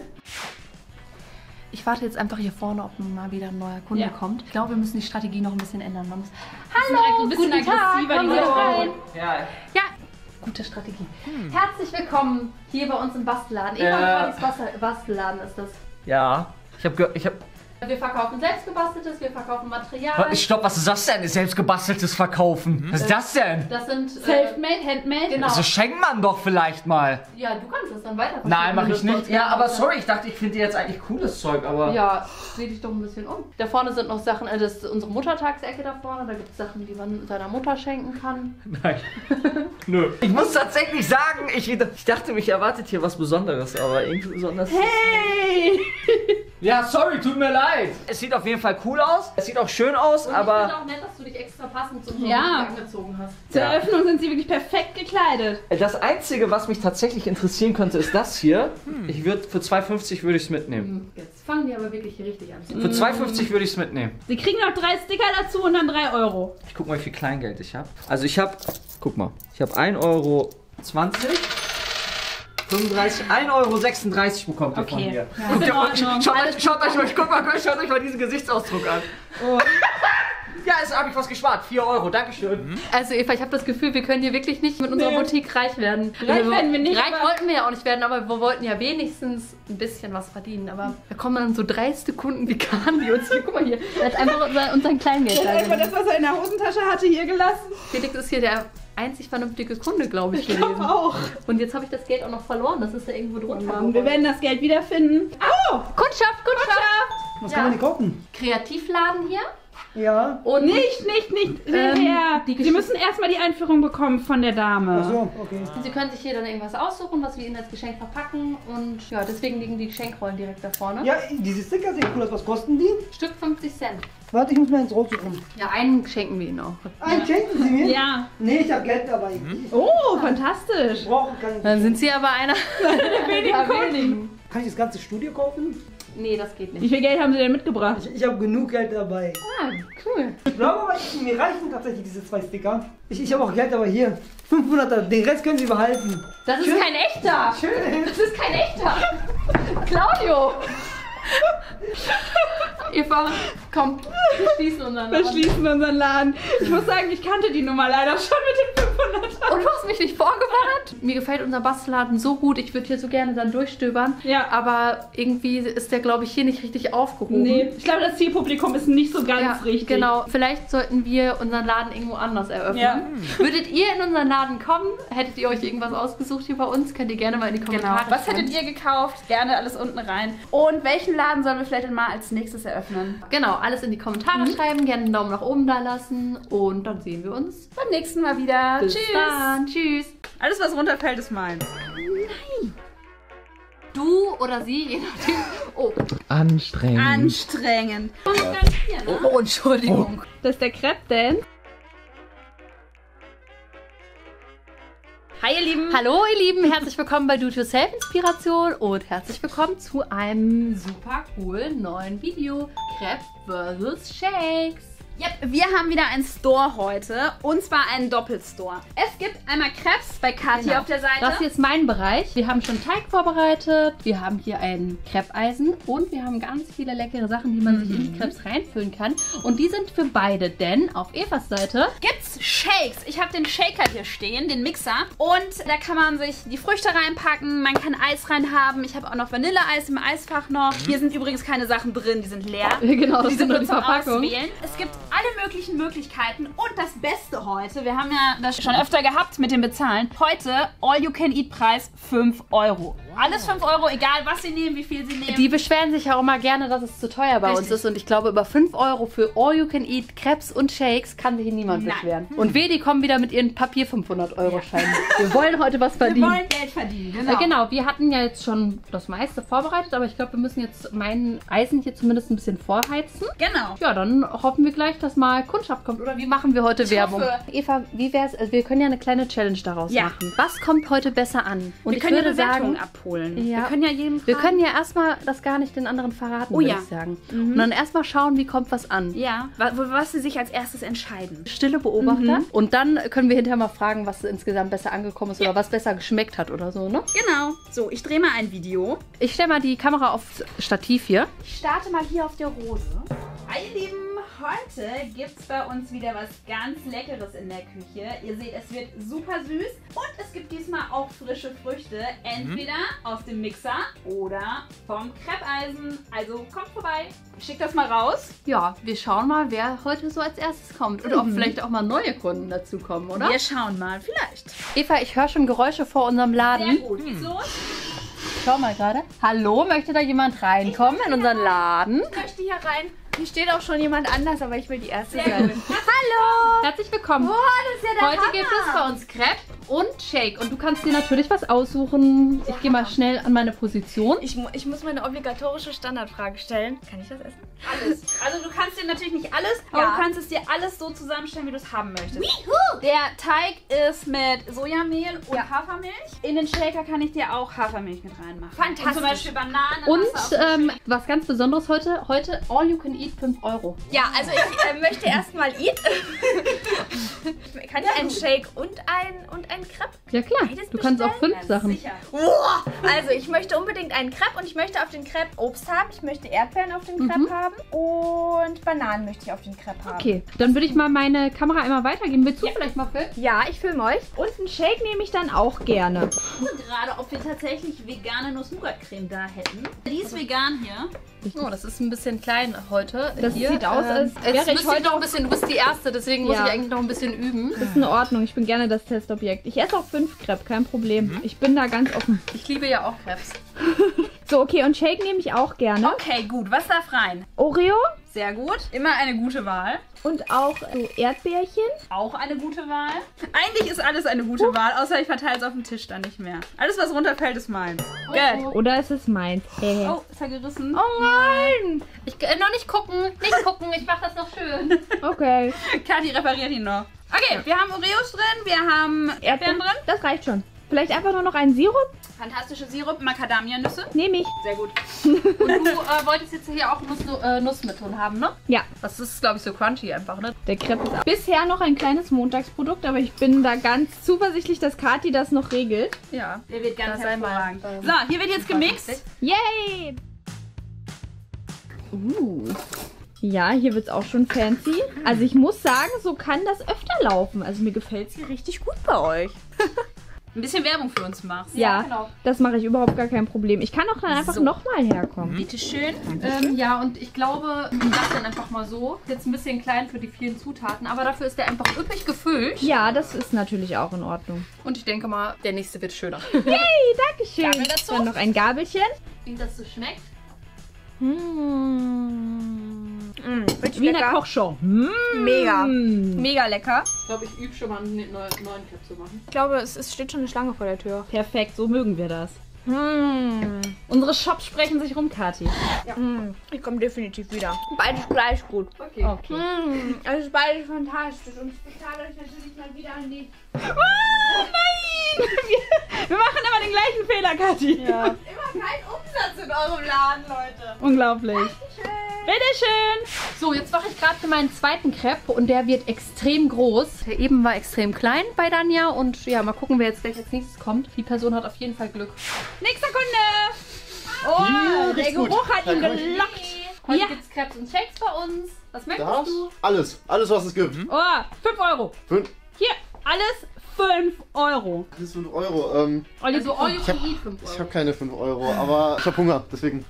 Ich warte jetzt einfach hier vorne, ob mal wieder ein neuer Kunde Ja. kommt. Ich glaube, wir müssen die Strategie noch ein bisschen ändern. Man muss Hallo, ein bisschen guten Tag, aggressiver, kommen die Sie Leute. rein. Ja, Ja, gute Strategie. Herzlich willkommen hier bei uns im Bastelladen. Eva und Fadis Bastelladen ist das. Ja. Ich hab. Wir verkaufen selbstgebasteltes, wir verkaufen Material. Stopp, was ist das denn? Selbstgebasteltes Verkaufen. Was ist das denn? Das sind... Selfmade, Handmade. genau. Also schenkt man doch vielleicht mal. Ja, du kannst es dann weiter. Nein, mach ich nicht. Ja, aber sorry, ich dachte, ich finde jetzt eigentlich cooles Zeug, aber. Ja, dreh dich doch ein bisschen um. Da vorne sind noch Sachen, das ist unsere Muttertagsecke da vorne. Da gibt es Sachen, die man seiner Mutter schenken kann. Nein. Nö. Ich muss tatsächlich sagen, ich dachte, mich erwartet hier was Besonderes, aber irgendwie besonders. Hey! Ja, sorry, tut mir leid. Es sieht auf jeden Fall cool aus. Es sieht auch schön aus, Und ich finde aber. auch nett, dass du dich extra passend zum Ja. angezogen hast. Zur Ja. Eröffnung sind sie wirklich perfekt gekleidet. Das Einzige, was mich tatsächlich interessieren könnte, ist das hier. Ich würde für 2,50 würde ich es mitnehmen. Jetzt fangen die aber wirklich hier richtig an zu. Für 2,50 würde ich es mitnehmen. Sie kriegen noch 3 Sticker dazu und dann 3 Euro. Ich guck mal, wie viel Kleingeld ich habe. Also ich habe, guck mal, ich habe 1,20 Euro, 35, 1,36 Euro bekommt ihr von Okay. mir. Ja, ist in Ordnung. Schaut euch mal diesen Gesichtsausdruck an. Oh. Ja, jetzt habe ich was gespart. 4 Euro, Dankeschön. Also Eva, ich habe das Gefühl, wir können hier wirklich nicht mit unserer Boutique reich werden. Reich werden wir nicht, Reich aber- wollten wir ja auch nicht werden, aber wir wollten ja wenigstens ein bisschen was verdienen. Aber da kommen dann so dreiste Kunden wie Kahn, die uns hier, guck mal hier, der hat einfach unseren Kleingeld da Einfach gelassen. das, was er in der Hosentasche hatte, hier gelassen. Felix ist hier der einzig vernünftige Kunde, glaube ich, Ich glaube gewesen. auch. Und jetzt habe ich das Geld auch noch verloren, das ist da irgendwo drunter. Wir werden das Geld wiederfinden. Oh! Kundschaft, Kundschaft! Was kann man denn gucken? Kreativladen hier. Ja. Und Nicht hinterher. Sie müssen erstmal die Einführung bekommen von der Dame. Ach so, okay. Sie können sich hier dann irgendwas aussuchen, was wir Ihnen als Geschenk verpacken. Und ja, deswegen liegen die Geschenkrollen direkt da vorne. Ja, diese Sticker sehen cool aus. Was kosten die? Stück 50 Cent. Warte, ich muss mal ins Rot suchen. Ja, einen schenken wir Ihnen auch. Einen schenken Sie mir? Ja. Nee, ich habe Geld dabei. Oh, fantastisch. Ich brauche keinen. Dann sind Sie aber einer der wenigen. Kann ich das ganze Studio kaufen? Nee, das geht Wie nicht. viel Geld haben Sie denn mitgebracht? Ich habe genug Geld dabei. Ah, cool. Ich glaube aber, mir reichen tatsächlich diese 2 Sticker. Ich habe auch Geld, aber hier. 500er, den Rest können Sie behalten. Das ist Schön. kein echter. Schön. Das ist kein echter. Claudio. Eva, komm, wir schließen unseren Wir Laden. schließen unseren Laden. Ich muss sagen, ich kannte die Nummer leider schon mit den 500er. Und du hast mich nicht vorgewarnt? Mir gefällt unser Bastelladen so gut. Ich würde hier so gerne dann durchstöbern. Ja. Aber irgendwie ist der, glaube ich, hier nicht richtig aufgehoben. Nee, ich glaube, das Zielpublikum ist nicht so ganz Ja, richtig. genau. Vielleicht sollten wir unseren Laden irgendwo anders eröffnen. Ja. Würdet ihr in unseren Laden kommen? Hättet ihr euch irgendwas ausgesucht hier bei uns? Könnt ihr gerne mal in die Genau. Kommentare Was schreiben. hättet ihr gekauft? Gerne alles unten rein. Und welchen Laden sollen wir vielleicht mal als nächstes eröffnen? Genau, alles in die Kommentare schreiben, gerne einen Daumen nach oben da lassen und dann sehen wir uns Beim nächsten Mal wieder. bis Tschüss. dann. Tschüss. Alles, was runterfällt, ist meins. Du oder sie, je nachdem. Oh, Anstrengend. Anstrengend. oh Entschuldigung. Das ist der Crepe Dance. Hi, ihr Lieben. Hallo ihr Lieben, herzlich willkommen bei Do-It-Yourself Inspiration und herzlich willkommen zu einem super coolen neuen Video. Crepe vs. Shakes. Yep, wir haben wieder einen Store heute und zwar einen Doppelstore. Es gibt einmal Crepes bei Kathi Genau. auf der Seite. Das hier ist mein Bereich. Wir haben schon Teig vorbereitet, wir haben hier ein Crepes-Eisen und wir haben ganz viele leckere Sachen, die man sich in die Crepes reinfüllen kann. Und die sind für beide, denn auf Evas Seite Gibt's Shakes. Ich habe den Shaker hier stehen, den Mixer. Und da kann man sich die Früchte reinpacken, man kann Eis reinhaben. Ich habe auch noch Vanilleeis im Eisfach noch. Hier sind übrigens keine Sachen drin, die sind leer. Genau, das Die sind sind nur nur die zum Verpackung. Auswählen. Es gibt alle möglichen Möglichkeiten und das Beste heute, wir haben ja das schon öfter gehabt mit dem Bezahlen. Heute All-You-Can-Eat-Preis 5 €. Alles 5 €, egal was Sie nehmen, wie viel Sie nehmen. Die beschweren sich ja auch immer gerne, dass es zu teuer bei uns Richtig. ist. Und ich glaube, über 5 € für All You Can Eat, Crepes und Shakes kann sich hier niemand Nein. beschweren. Und wir, die kommen wieder mit ihren Papier 500-Euro-Scheinen. Wir wollen heute was wir verdienen. wollen Geld verdienen, genau. Genau, wir hatten ja jetzt schon das meiste vorbereitet, aber ich glaube, wir müssen jetzt mein Eisen hier zumindest ein bisschen vorheizen. Genau. Ja, dann hoffen wir gleich, dass mal Kundschaft kommt. Oder wie machen wir heute Werbung? hoffe. Eva, wie wär's? Also wir können ja eine kleine Challenge daraus Ja. machen. Was kommt heute besser an? Und Wir können ja Bewertungen abholen. Ja. Wir können ja jedem wir fragen. können ja erstmal das gar nicht den anderen verraten, Oh würde ja. ich sagen. Und dann erstmal schauen, wie kommt was an. Ja, was Sie sich als erstes entscheiden. Stille Beobachter. Und dann können wir hinterher mal fragen, was insgesamt besser angekommen ist oder was besser geschmeckt hat oder so, ne? Genau. So, ich drehe mal ein Video. Ich stelle mal die Kamera aufs Stativ hier. Ich starte mal hier auf der Rose. Hi, ihr Lieben. Heute gibt es bei uns wieder was ganz Leckeres in der Küche. Ihr seht, es wird super süß. Und es gibt diesmal auch frische Früchte. Entweder aus dem Mixer oder vom Creppeisen. Also kommt vorbei. Ich schicke das mal raus. Ja, wir schauen mal, wer heute so als erstes kommt. Und ob vielleicht auch mal neue Kunden dazu kommen, oder? Wir schauen mal. Vielleicht. Eva, ich höre schon Geräusche vor unserem Laden. Sehr gut. Geht's los? Schau mal gerade. Hallo, möchte da jemand reinkommen in unseren Laden? Ich möchte hier rein. Hier steht auch schon jemand anders, aber ich will die erste Sehr sein. gut. Hallo! Herzlich willkommen. Oh, das ist ja der Heute Hammer. gibt es bei uns Crepe und Shake. Und du kannst dir natürlich was aussuchen. Ich gehe mal schnell an meine Position. Ich muss meine obligatorische Standardfrage stellen. Kann ich das essen? Alles. Also du kannst dir natürlich nicht alles, aber Ja. du kannst es dir alles so zusammenstellen, wie du es haben möchtest. Juhu! Der Teig ist mit Sojamehl und Hafermilch. In den Shaker kann ich dir auch Hafermilch mit reinmachen. Fantastisch. Und zum Beispiel Bananen. Und was ganz Besonderes heute All You Can Eat 5 €. Ja, also ich möchte erstmal eat. Kann ich einen Shake und ein Crepe? Ja klar, Beides du kannst auch bestellen? 5 Sachen. Sicher. Wow. Also ich möchte unbedingt einen Crepe und ich möchte auf den Crepe Obst haben. Ich möchte Erdbeeren auf den Crepe haben und Bananen möchte ich auf den Crepe haben. Okay, dann würde ich mal meine Kamera einmal weitergeben. Willst du vielleicht mal filmen? Ja, ich filme euch. Und einen Shake nehme ich dann auch gerne. Gerade, ob wir tatsächlich vegane Nuss-Nougat-Creme da hätten. Die ist vegan hier. Oh, das ist ein bisschen klein heute. Das sieht aus, als jetzt wäre ich müsste heute noch ein bisschen, du bist die Erste, deswegen muss Ja. ich eigentlich noch ein bisschen üben. Das ist in Ordnung. Ich bin gerne das Testobjekt. Ich esse auch 5 Crepe, kein Problem. Ich bin da ganz offen. Ich liebe ja auch Crepes. So, okay, und Shake nehme ich auch gerne. Okay, gut. Was darf rein? Oreo Sehr gut. Immer eine gute Wahl. und auch so Erdbeerchen. Auch eine gute Wahl. Eigentlich ist alles eine gute Wahl, außer ich verteile es auf dem Tisch dann nicht mehr. Alles, was runterfällt, ist meins. Gut. Oder ist es meins? Oh, ist er gerissen? Oh nein! Ich noch nicht gucken, ich mache das noch schön. Okay. Kathi repariert ihn noch. Okay, wir haben Oreos drin, wir haben Erdbeeren drin. Das reicht schon. Vielleicht einfach nur noch einen Sirup? Fantastische Sirup, Macadamia-Nüsse. Nehme ich. Sehr gut. Und du wolltest jetzt hier auch Nuss mit drin haben, ne? Ja. Das ist, glaube ich, so crunchy einfach, ne? Der Crepe ist bisher noch ein kleines Montagsprodukt, aber ich bin da ganz zuversichtlich, dass Kathi das noch regelt. Ja. Der wird ganz Das sei mal, hervorragend. So, hier wird jetzt gemixt. Yay! Ja, hier wird es auch schon fancy. Also ich muss sagen, so kann das öfter laufen. Also mir gefällt es hier richtig gut bei euch. Ein bisschen Werbung für uns machst. Ja, genau. das mache ich überhaupt gar kein Problem. Ich kann auch dann einfach So. nochmal herkommen. Bitteschön. Ja, und ich glaube, ich lasse den einfach mal so. Jetzt ein bisschen klein für die vielen Zutaten, aber dafür ist der einfach üppig gefüllt. Ja, das ist natürlich auch in Ordnung. Und ich denke mal, der nächste wird schöner. Hey, Dankeschön. Gabel dazu? Dann noch ein Gabelchen. Wie das so schmeckt. Wie in der Kochshow. Mega. Mega lecker. Ich glaube, ich übe schon mal einen neuen Cap zu machen. Ich glaube, es steht schon eine Schlange vor der Tür. Perfekt, so mögen wir das. Unsere Shops sprechen sich rum, Kathi. Ich komme definitiv wieder. Beides gleich gut. Okay. Es ist beides fantastisch und ich bezahle euch natürlich mal wieder an die... Wir machen immer den gleichen Fehler, Kathi. Ja. Immer kein Umsatz in eurem Laden, Leute. Unglaublich. Bitteschön. So, jetzt mache ich gerade für meinen zweiten Crepe und der wird extrem groß. Der eben war extrem klein bei Danja und ja, mal gucken, wer jetzt gleich als nächstes kommt. Die Person hat auf jeden Fall Glück. Nächster Kunde. Oh, der riecht's gut. Geruch hat ihn Da komm ich. gelockt. Heute Ja. gibt's Crepes und Shakes bei uns. Was möchtest Das? du? Alles, was es gibt. Oh, 5 Euro. 5 Hier, alles 5 Euro. Das ist 5 Euro. Olli, Also Euro Ich hab- 5 Ich Euro. habe keine 5 Euro, aber ich habe Hunger, deswegen.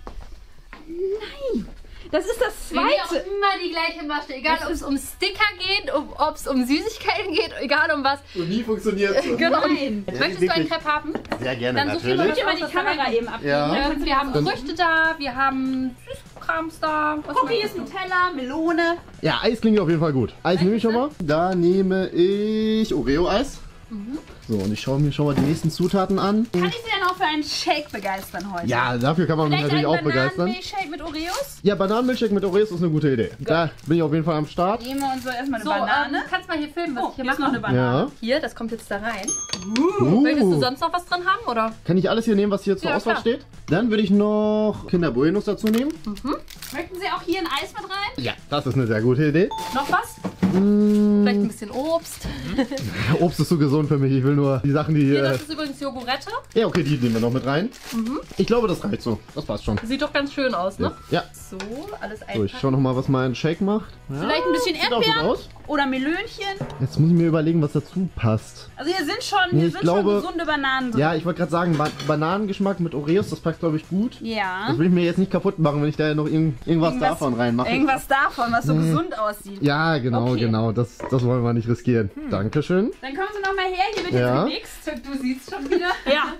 das ist das Wir nehmen auch zweite. immer die gleiche Masche. Egal, ob es um Sticker geht, ob es um Süßigkeiten geht, egal um was. Und nie funktioniert es. Genau. Nein. Möchtest du einen wirklich. Crepe haben? Sehr gerne, Dann such dir Ich natürlich. will mal die Kamera eben abgeben. Ja. Wir haben Früchte da, wir haben Süßkrams da. Was Cookies, möchtest du? Nutella, Melone. Ja, Eis klingt auf jeden Fall gut. Eis nehme ich schon mal. Da nehme ich Oreo-Eis. So, und ich schaue mir schon mal die nächsten Zutaten an. Kann ich Sie denn auch für einen Shake begeistern heute? Ja, dafür kann man mich Vielleicht natürlich einen auch begeistern. Bananenmilchshake mit Oreos? Ja, Bananenmilchshake mit Oreos ist eine gute Idee. Da bin ich auf jeden Fall am Start. Nehmen wir uns so erstmal eine So, Banane. du kannst mal hier filmen, was Oh, ich hier hier ist noch mache. eine Banane. Ja. Hier, das kommt jetzt da rein. Möchtest du sonst noch was drin haben, oder? Kann ich alles hier nehmen, was hier zur Ja, Auswahl klar. steht? Dann würde ich noch Kinder Buenos dazu nehmen. Möchten Sie auch hier ein Eis mit rein? Ja, das ist eine sehr gute Idee. Noch was? Mm, Vielleicht ein bisschen Obst. Obst ist so gesund für mich. Ich will nur die Sachen, die Hier, hier. das ist übrigens Jogurette. Ja, okay, die nehmen wir noch mit rein. Ich glaube, das reicht so. Das passt schon. Sieht doch ganz schön aus, ne? Ja. So, alles So, ich einpacken. schau noch mal, was mein Shake macht. Ja, Vielleicht ein bisschen sieht auch gut Erdbeeren aus. oder Melönchen. Jetzt muss ich mir überlegen, was dazu passt. Also hier sind schon, Nee, ich glaube- gesunde Bananen drin. Ja, ich wollte gerade sagen, Bananengeschmack mit Oreos, das passt, glaube ich, gut. Ja. Das will ich mir jetzt nicht kaputt machen, wenn ich da noch irgendwas davon reinmache. Irgendwas davon, was so gesund aussieht. Ja, genau, Okay. genau. Das wollen wir nicht riskieren. Dankeschön. Dann kommen Sie noch mal her, hier wird Ja. jetzt gemixt. Du siehst schon wieder. Ja.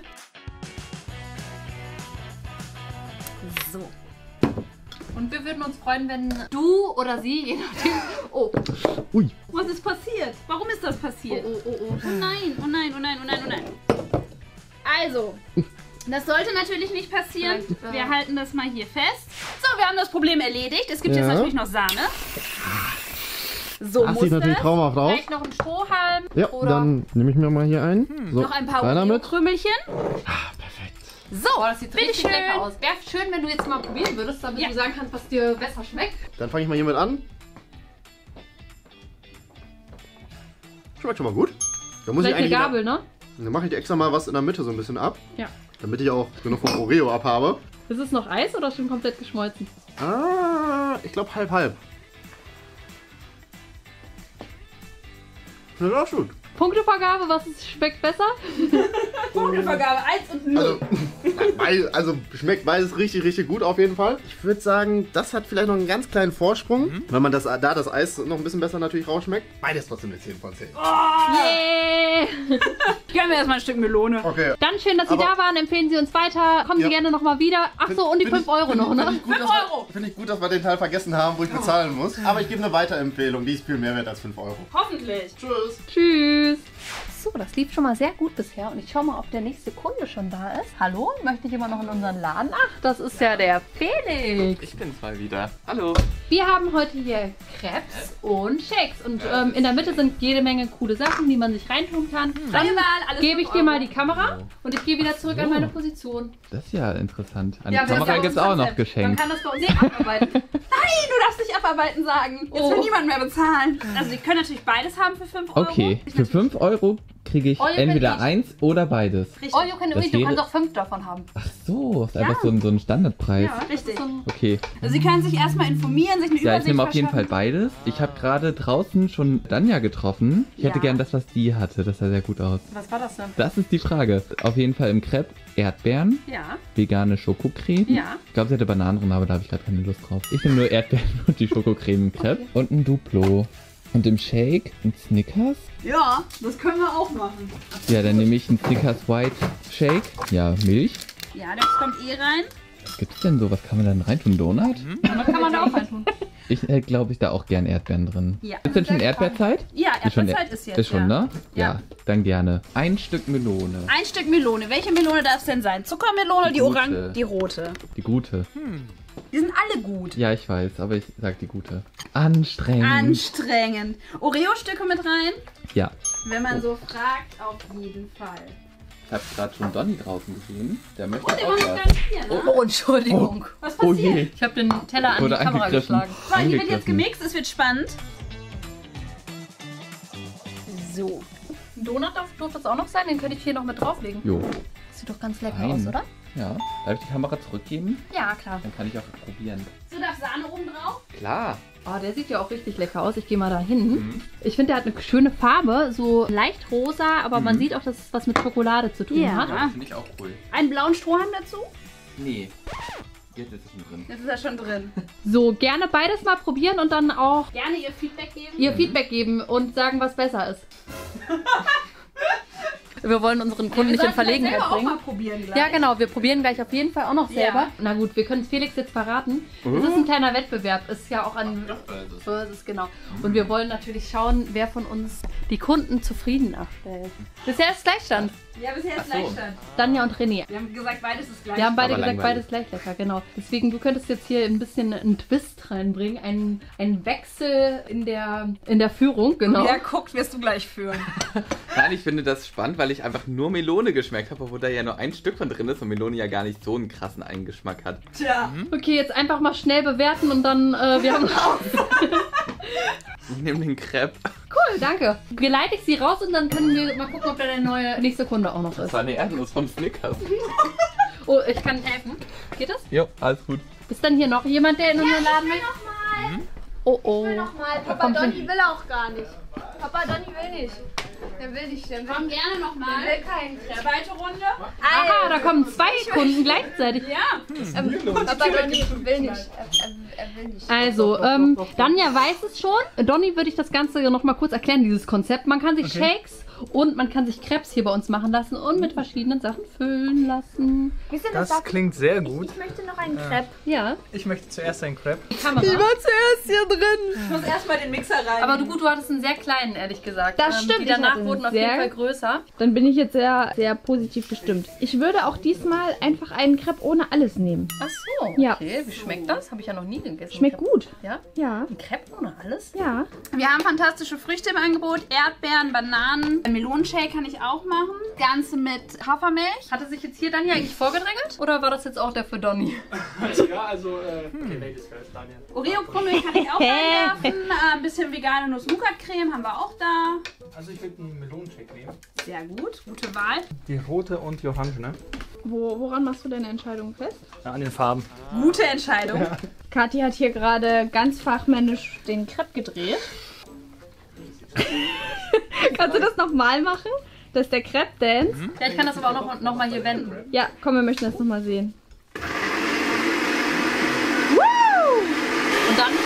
So. Und wir würden uns freuen, wenn du oder sie, je nachdem. Oh, Ui. Was ist passiert? Warum ist das passiert? oh. Oh nein, oh nein, oh nein, oh nein, oh nein. Also, das sollte natürlich nicht passieren. Vielleicht, Wir halten das mal hier fest. So, wir haben das Problem erledigt. Es gibt Ja. jetzt natürlich noch Sahne. So Das muss sieht natürlich das. traumhaft aus. Vielleicht noch ein Strohhalm. Ja, oder dann nehme ich mir mal hier ein. So, Noch ein paar rein damit. Krümelchen. Perfekt. So, Boah, das sieht richtig bitteschön. lecker aus. Wäre schön, wenn du jetzt mal probieren würdest, damit Ja. du sagen kannst, was dir besser schmeckt. Dann fange ich mal hiermit an. Schmeckt schon mal gut. Da muss Vielleicht ich eine eigentlich Gabel, ne? Dann mache ich dir extra mal was in der Mitte so ein bisschen ab. Ja. Damit ich auch genug vom Oreo abhabe. Ist es noch Eis oder schon komplett geschmolzen? Ich glaube halb. Ja, das ist gut. Punktevergabe, schmeckt besser? Punktevergabe 1 und 0. Also schmeckt beides richtig, richtig gut auf jeden Fall. Ich würde sagen, das hat vielleicht noch einen ganz kleinen Vorsprung, weil man das Eis noch ein bisschen besser natürlich rausschmeckt. Beides trotzdem eine 10 von 10. Yeah! Gönnen wir erstmal ein Stück Melone. Okay. Ganz schön, dass Sie da waren. Empfehlen Sie uns weiter. Kommen Sie gerne nochmal wieder. Ach so, und die 5 Euro noch, ne? Finde ich gut, dass wir den Teil vergessen haben, wo ich bezahlen muss. Aber ich gebe eine Weiterempfehlung. Die ist viel mehr wert als 5 Euro. Hoffentlich. Tschüss. Tschüss. So, das lief schon mal sehr gut bisher und ich schaue mal, ob der nächste Kunde schon da ist. Hallo, möchte ich immer noch in unseren Laden? Ach, das ist ja der Felix. Ich bin's mal wieder. Hallo. Wir haben heute hier Crepes und Shakes und in der Mitte sind jede Menge coole Sachen, die man sich reintun kann. Dann gebe ich dir mal die Kamera und ich gehe wieder zurück an meine Position. Das ist ja interessant. An Ja, die Kamera gibt es auch noch Man geschenkt. kann das bei uns abarbeiten. Nein, du darfst nicht abarbeiten sagen. Jetzt will niemand mehr bezahlen. Also Sie können natürlich beides haben für 5 Euro. Okay, für 5 Euro kriege ich All you can entweder eat. eins oder beides. All you can Das eat, du wäre- kannst auch 5 davon haben. Ach so, ist einfach so ein Standardpreis. Richtig. Okay. Also Sie können sich erstmal informieren, sich eine Ja, ich Übersicht nehme auf jeden Fall verschaffen. beides. Ich habe gerade draußen schon Danja getroffen. Ich hätte Ja. gern das, was die hatte. Das sah sehr gut aus. Was war das denn? Das ist die Frage. Auf jeden Fall im Crepe Erdbeeren, Ja. vegane Schokocreme. Ja. Ich glaube, sie hatte Bananen drin, aber da habe ich gerade keine Lust drauf. Ich nehme nur Erdbeeren und die Schokocreme im Crepe. Und ein Duplo. Und im Shake ein Snickers. Ja, das können wir auch machen. Ja, dann nehme ich einen Snickers White Shake. Ja, Milch. Ja, das kommt rein. Was gibt's denn so? Was kann man da reintun? Donut? Was kann man da auch reintun? Ich glaube, ich da auch gern Erdbeeren drin. Ja. Ist denn schon Erdbeerzeit? Ja, schon Erdbeerzeit ist jetzt. Ist schon, ja. ne? Ja. Ja, dann gerne. Ein Stück Melone. Ein Stück Melone. Welche Melone darf es denn sein? Zuckermelone, Die die gute. Orange, die rote. Die gute. Die sind alle gut. Ja, ich weiß, aber ich sag die gute. Anstrengend. Anstrengend. Oreo-Stücke mit rein? Ja. Wenn man so fragt, auf jeden Fall. Ich habe gerade schon Donny draußen gesehen. Der möchte Der auch war noch was. gar nicht hier, ne? Oh, Entschuldigung. Was Oh passiert? je. Ich habe den Teller an die Wurde Kamera angegriffen. geschlagen. So, hier wird jetzt Angegriffen. gemixt, es wird spannend. So. Ein Donut durfte es auch noch sein, den könnte ich hier noch mit drauflegen. Jo. Sieht doch ganz lecker Fein. aus, oder? Ja. Darf ich die Kamera zurückgeben? Ja, klar. Dann kann ich auch probieren. So, darf Sahne oben drauf? Klar. Oh, der sieht ja auch richtig lecker aus. Ich gehe mal da hin. Ich finde, der hat eine schöne Farbe, so leicht rosa, aber man sieht auch, dass es was mit Schokolade zu tun Ja. hat. Das finde ich auch cool. Einen blauen Strohhalm dazu? Nee. Jetzt ist es schon drin. Jetzt ist er schon drin. So, gerne beides mal probieren und dann auch Gerne ihr Feedback geben. ihr Feedback geben und sagen, was besser ist. Wir wollen unseren Kunden nicht in Verlegenheit selber auch bringen. mal probieren gleich. Ja, genau. Wir probieren gleich auf jeden Fall auch noch selber. Ja. Na gut, wir können es Felix jetzt verraten. Es ist ein kleiner Wettbewerb. Ist ja auch ein Versus, genau. Und wir wollen natürlich schauen, wer von uns die Kunden zufrieden abstellt. Bisher ist Gleichstand. Ja, bisher ist Ach so. Gleichstand. Danja und René. Wir haben gesagt, beides ist gleich. Wir haben beide Aber gesagt, langweilig. beides gleich lecker, genau. Deswegen, du könntest jetzt hier ein bisschen einen Twist reinbringen, einen Wechsel in der Führung, genau. Wer guckt, wirst du gleich führen. Nein, ich finde das spannend, weil ich einfach nur Melone geschmeckt habe, obwohl da ja nur ein Stück von drin ist und Melone ja gar nicht so einen krassen Eigengeschmack hat. Tja. Okay, jetzt einfach mal schnell bewerten und dann, wir haben... Ich nehme den Crepe. Cool, danke. Geleite ich sie raus und dann können wir mal gucken, ob da der nächste Kunde auch noch Das ist. war eine Erdnuss vom Snickers. Oh, ich kann helfen. Geht das? Jo, alles gut. Ist dann hier noch jemand, der in unseren Laden will? Oh, oh. Nochmal, Papa kommt Donny hin. will auch gar nicht. Papa Donny will nicht. Der will nicht, der will, Komm gerne nochmal. der will keinen Crepe. Zweite Runde. Aha, da kommen 2 Kunden gleichzeitig. Ja. Papa Donny will nicht. Er will nicht. Also, Danja weiß es schon. Donny würde ich das Ganze noch mal kurz erklären, dieses Konzept. Man kann sich Shakes und man kann sich Crepes hier bei uns machen lassen und mit verschiedenen Sachen füllen lassen. Das klingt sehr gut. Ich möchte noch einen Crepe. Ja, Ich möchte zuerst ein Crepe. Kamera. zuerst hier drin. Ich muss erstmal den Mixer rein. Aber du hattest einen sehr kleinen, ehrlich gesagt. Das stimmt, Die ich danach hatte einen wurden auf jeden sehr- Fall größer. Dann bin ich jetzt sehr, sehr positiv gestimmt. Ich würde auch diesmal einfach einen Crepe ohne alles nehmen. Ach so, Ja. okay. Wie schmeckt das? Habe ich ja noch nie gegessen. Schmeckt gut. Ja? Ja. Ein Crepe ohne alles? Ja. Wir haben fantastische Früchte im Angebot. Erdbeeren, Bananen. Melonenshake kann ich auch machen. Das Ganze mit Hafermilch. Hatte sich jetzt hier Danja eigentlich vorgedrängelt? Oder war das jetzt auch der für Donny? Ja, also, okay, Ladies first, Daniel. Oreo-Krümel kann ich auch reinwerfen. Ein bisschen vegane Nuss-Nougat-Creme haben wir auch da. Also ich würde einen Melonenshake nehmen. Sehr gut, gute Wahl. Die rote und die orange, ne? Woran machst du deine Entscheidung fest? Ja, an den Farben. Gute Entscheidung. Kathi hat hier gerade ganz fachmännisch den Crepe gedreht. Kannst du das nochmal machen? Das ist der Crepe Dance. Ja, ich kann das aber auch noch mal hier wenden. Ja, komm, wir möchten das nochmal sehen. Und dann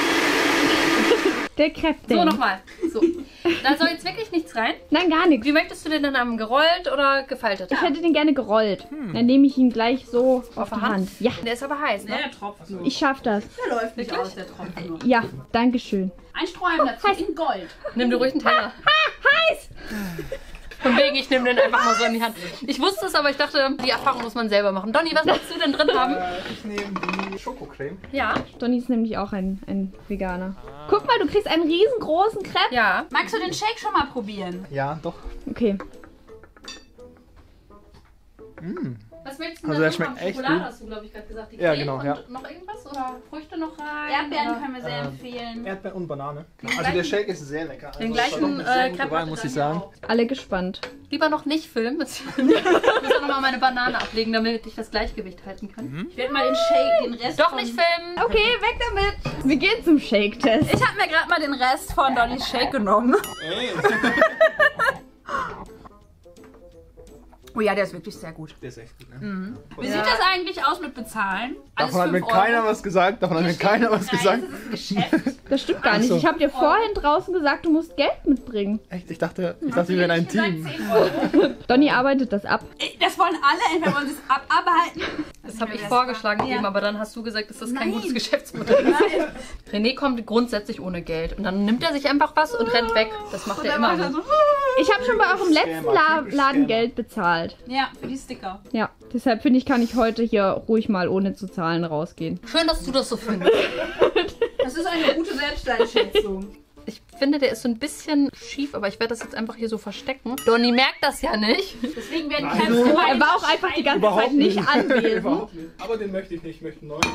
Der Crepe Dance. so nochmal. So. Da soll jetzt wirklich nichts rein. Nein, gar nichts. Wie möchtest du den denn haben? Gerollt oder gefaltet? Ich hätte den gerne gerollt. Dann nehme ich ihn gleich so auf die Hand. Ja, Der ist aber heiß, ne? Der Tropfen. ich schaff das. Der läuft nicht aus, der Tropfen nur. Ja, danke schön. Ein Strohhalm dazu in Gold. Nimm dir ruhig einen Teller. Heiß! Von wegen, ich nehme den einfach mal so in die Hand. Ich wusste es, aber ich dachte, die Erfahrung muss man selber machen. Donny, was willst du denn drin haben? Ich nehme die Schokocreme. Ja. Donny ist nämlich auch ein Veganer. Guck mal, du kriegst einen riesengroßen Crepe. Ja. Magst du den Shake schon mal probieren? Ja, doch. Okay. Was möchtest du Also denn der drin schmeckt haben? echt Schokolade gut. hast du, glaube ich, gerade gesagt. Die Ja, Creme genau, und ja. noch irgendwas? Oder Früchte noch rein? Erdbeeren oder? können wir sehr empfehlen. Erdbeeren und Banane. Also der Shake ist sehr lecker. Den Also gleichen Crepe Wahl, muss ich sagen. Alle gespannt. Lieber noch nicht filmen. Ich muss auch noch mal meine Banane ablegen, damit ich das Gleichgewicht halten kann. Ich werde mal den Shake, den Rest Doch von... nicht filmen! Okay, weg damit. Wir gehen zum Shake-Test. Ich habe mir gerade mal den Rest von Donnys Shake genommen. Oh ja, der ist wirklich sehr gut. Der ist echt gut, ne? Wie sieht das eigentlich aus mit Bezahlen? Alles Davon hat mir 5 keiner Euro. was gesagt. Davon hat mir keiner was gesagt. Das ist Geschäft. Das stimmt gar nicht. so. Ich habe dir vorhin draußen gesagt, du musst Geld mitbringen. Echt? Ich dachte, wir wären ein Team. 10 Euro. Donny arbeitet das ab. Das wollen alle, entweder wollen sie es abarbeiten. Das habe ich vorgeschlagen eben, aber dann hast du gesagt, dass das kein gutes Geschäftsmodell ist. René kommt grundsätzlich ohne Geld und dann nimmt er sich einfach was und rennt weg. Das macht er immer so. Ich habe schon bei eurem letzten typisch Laden Scammer. Geld bezahlt. Ja, für die Sticker. Ja, deshalb finde ich, kann ich heute hier ruhig mal ohne zu zahlen rausgehen. Schön, dass du das so findest. Das ist eine gute Selbsteinschätzung. Ich finde, der ist so ein bisschen schief, aber ich werde das jetzt einfach hier so verstecken. Donny merkt das ja nicht. Deswegen werden die ganz gemeinsam Er war auch einfach die ganze Zeit nicht anwesend. Überhaupt nicht. Aber den möchte ich nicht. Ich möchte einen neuen.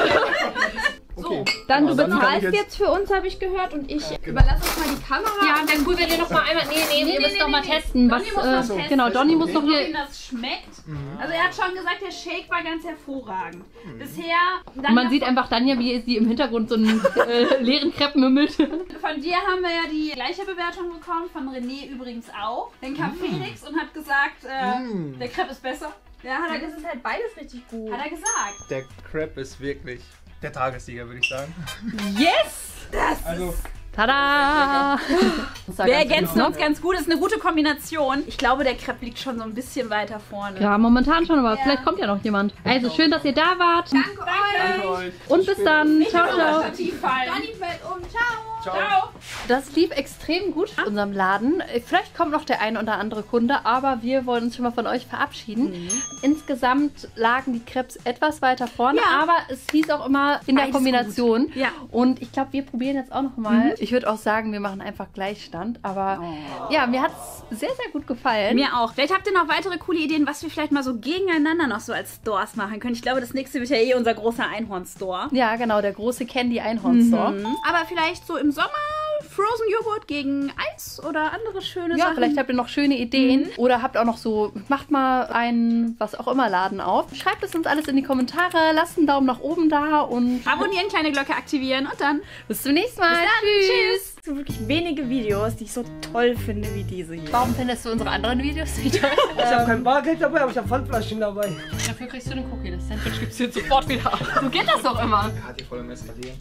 Okay. Dann, du Also dann kann bezahlst ich jetzt für uns, habe ich gehört, und ich überlasse uns mal die Kamera. Ja, wäre cool, wenn ihr noch mal einmal... Nee, ihr müsst doch mal testen. Was, Donny muss das testen. Genau, Donny muss noch Ob hier... ihm das schmeckt. Also er hat schon gesagt, der Shake war ganz hervorragend. Bisher... Man sieht einfach Danja, wie sie im Hintergrund so einen leeren Crepe mümmelt. Von dir haben wir ja die gleiche Bewertung bekommen, von René übrigens auch. Dann kam Felix und hat gesagt, der Crepe ist besser. Ja, hat er, Das ist halt beides richtig gut. hat er gesagt. Der Crepe ist wirklich der Tagessieger, würde ich sagen. Yes! Also, Tada! Wir ergänzen uns ganz gut, das ist eine gute Kombination. Ich glaube, der Crepe liegt schon so ein bisschen weiter vorne. Ja, momentan schon, aber vielleicht kommt ja noch jemand. Also schön, dass ihr da wart. Danke euch. danke euch. Und bis dann. Ciao, ciao. Stativ fallen. Donny fällt um. Ciao. Ciao. Das lief extrem gut in unserem Laden. Vielleicht kommt noch der ein oder andere Kunde, aber wir wollen uns schon mal von euch verabschieden. Insgesamt lagen die Crepes etwas weiter vorne, Ja. aber es hieß auch immer in der Beides Kombination. gut. Ja. Und ich glaube, wir probieren jetzt auch noch mal. Ich würde auch sagen, wir machen einfach Gleichstand. Aber ja, mir hat es sehr, sehr gut gefallen. Mir auch. Vielleicht habt ihr noch weitere coole Ideen, was wir vielleicht mal so gegeneinander noch so als Stores machen können. Ich glaube, das nächste wird ja eh unser großer Einhorn-Store. Ja, genau, der große Candy Einhorn Store. Aber vielleicht so im Sommer Frozen Joghurt gegen Eis oder andere schöne Ja, Sachen. vielleicht habt ihr noch schöne Ideen oder habt auch noch so, macht mal einen, was auch immer, Laden auf. Schreibt es uns alles in die Kommentare, lasst einen Daumen nach oben da und Abonnieren, kleine Glocke aktivieren und dann bis zum nächsten Mal. Tschüss. Es sind wirklich wenige Videos, die ich so toll finde wie diese hier. Warum findest du unsere anderen Videos nicht toll? Ich habe kein Bargeld dabei, aber ich habe Pfandflaschen dabei. Dafür kriegst du den Cookie, das Sandwich gibst du jetzt sofort wieder ab. So geht das doch immer. Hat die voll am Eskalieren.